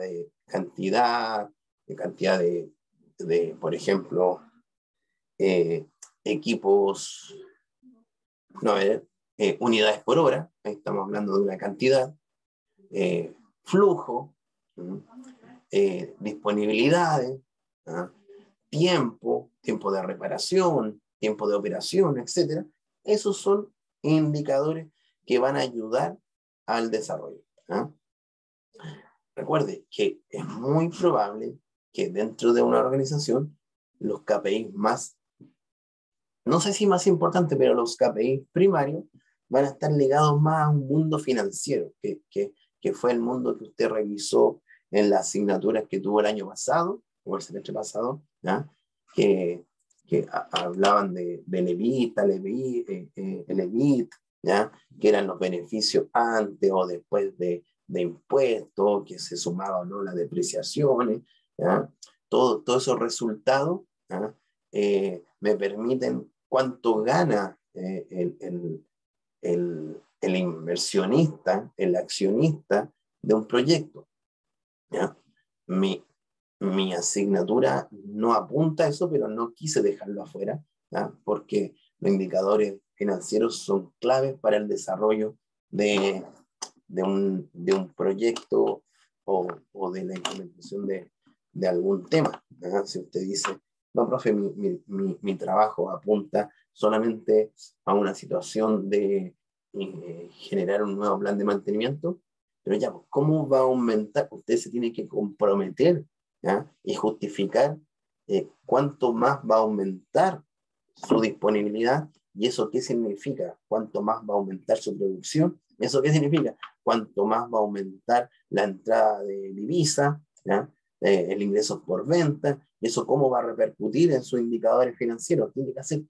de, por ejemplo, equipos, no, unidades por hora, ahí estamos hablando de una cantidad, flujo, disponibilidades, ¿ah?, tiempo de reparación, tiempo de operación, etcétera. Esos son indicadores que van a ayudar al desarrollo, ¿ah? Recuerde que es muy probable que dentro de una organización los KPIs más no sé si más importante, pero los KPIs primarios van a estar ligados más a un mundo financiero, que fue el mundo que usted revisó en las asignaturas que tuvo el año pasado, o el semestre pasado, ¿ya? Que, hablaban del EBITDA, el EBIT, ¿ya? Que eran los beneficios antes o después de impuestos, que se sumaba o no las depreciaciones, ¿ya? Todos esos resultados, ¿ya? Me permiten cuánto gana el inversionista, el accionista de un proyecto. ¿Ya? Mi, mi asignatura no apunta a eso, pero no quise dejarlo afuera, ¿ya? Porque los indicadores financieros son claves para el desarrollo de un proyecto o de la implementación de algún tema, ¿ya? Si usted dice, no, profe, mi trabajo apunta solamente a una situación de generar un nuevo plan de mantenimiento, pero ya, pues, ¿cómo va a aumentar? Usted se tiene que comprometer, ¿ya? Y justificar cuánto más va a aumentar su disponibilidad. ¿Y eso qué significa? ¿Cuánto más va a aumentar su producción? ¿Eso qué significa? ¿Cuánto más va a aumentar la entrada de divisa, ¿ya? El ingreso por venta? ¿Y eso cómo va a repercutir en sus indicadores financieros? Tiene que hacer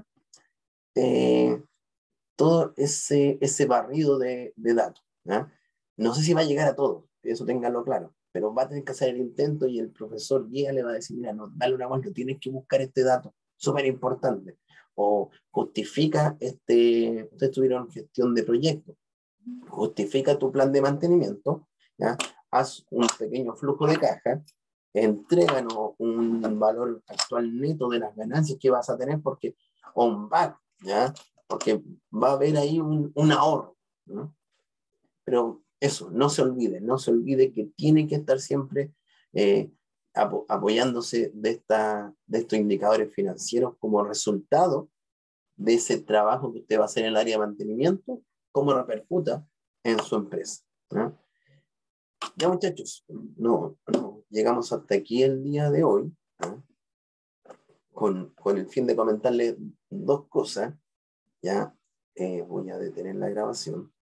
eh, todo ese barrido de datos, ¿ya? No sé si va a llegar a todo, eso ténganlo claro, pero va a tener que hacer el intento y el profesor guía le va a decir, mira, no, dale una vuelta, tienes que buscar este dato, súper importante. O justifica ustedes tuvieron gestión de proyectos, justifica tu plan de mantenimiento, ¿ya? Haz un pequeño flujo de caja, entréganos un valor actual neto de las ganancias que vas a tener, porque on back, ¿ya? Porque va a haber ahí un ahorro, ¿no? Pero eso, no se olvide que tiene que estar siempre apoyándose de estos indicadores financieros como resultado de ese trabajo que usted va a hacer en el área de mantenimiento, cómo repercuta en su empresa, ¿no? Ya, muchachos, no, llegamos hasta aquí el día de hoy, ¿no? Con el fin de comentarles dos cosas. Ya voy a detener la grabación.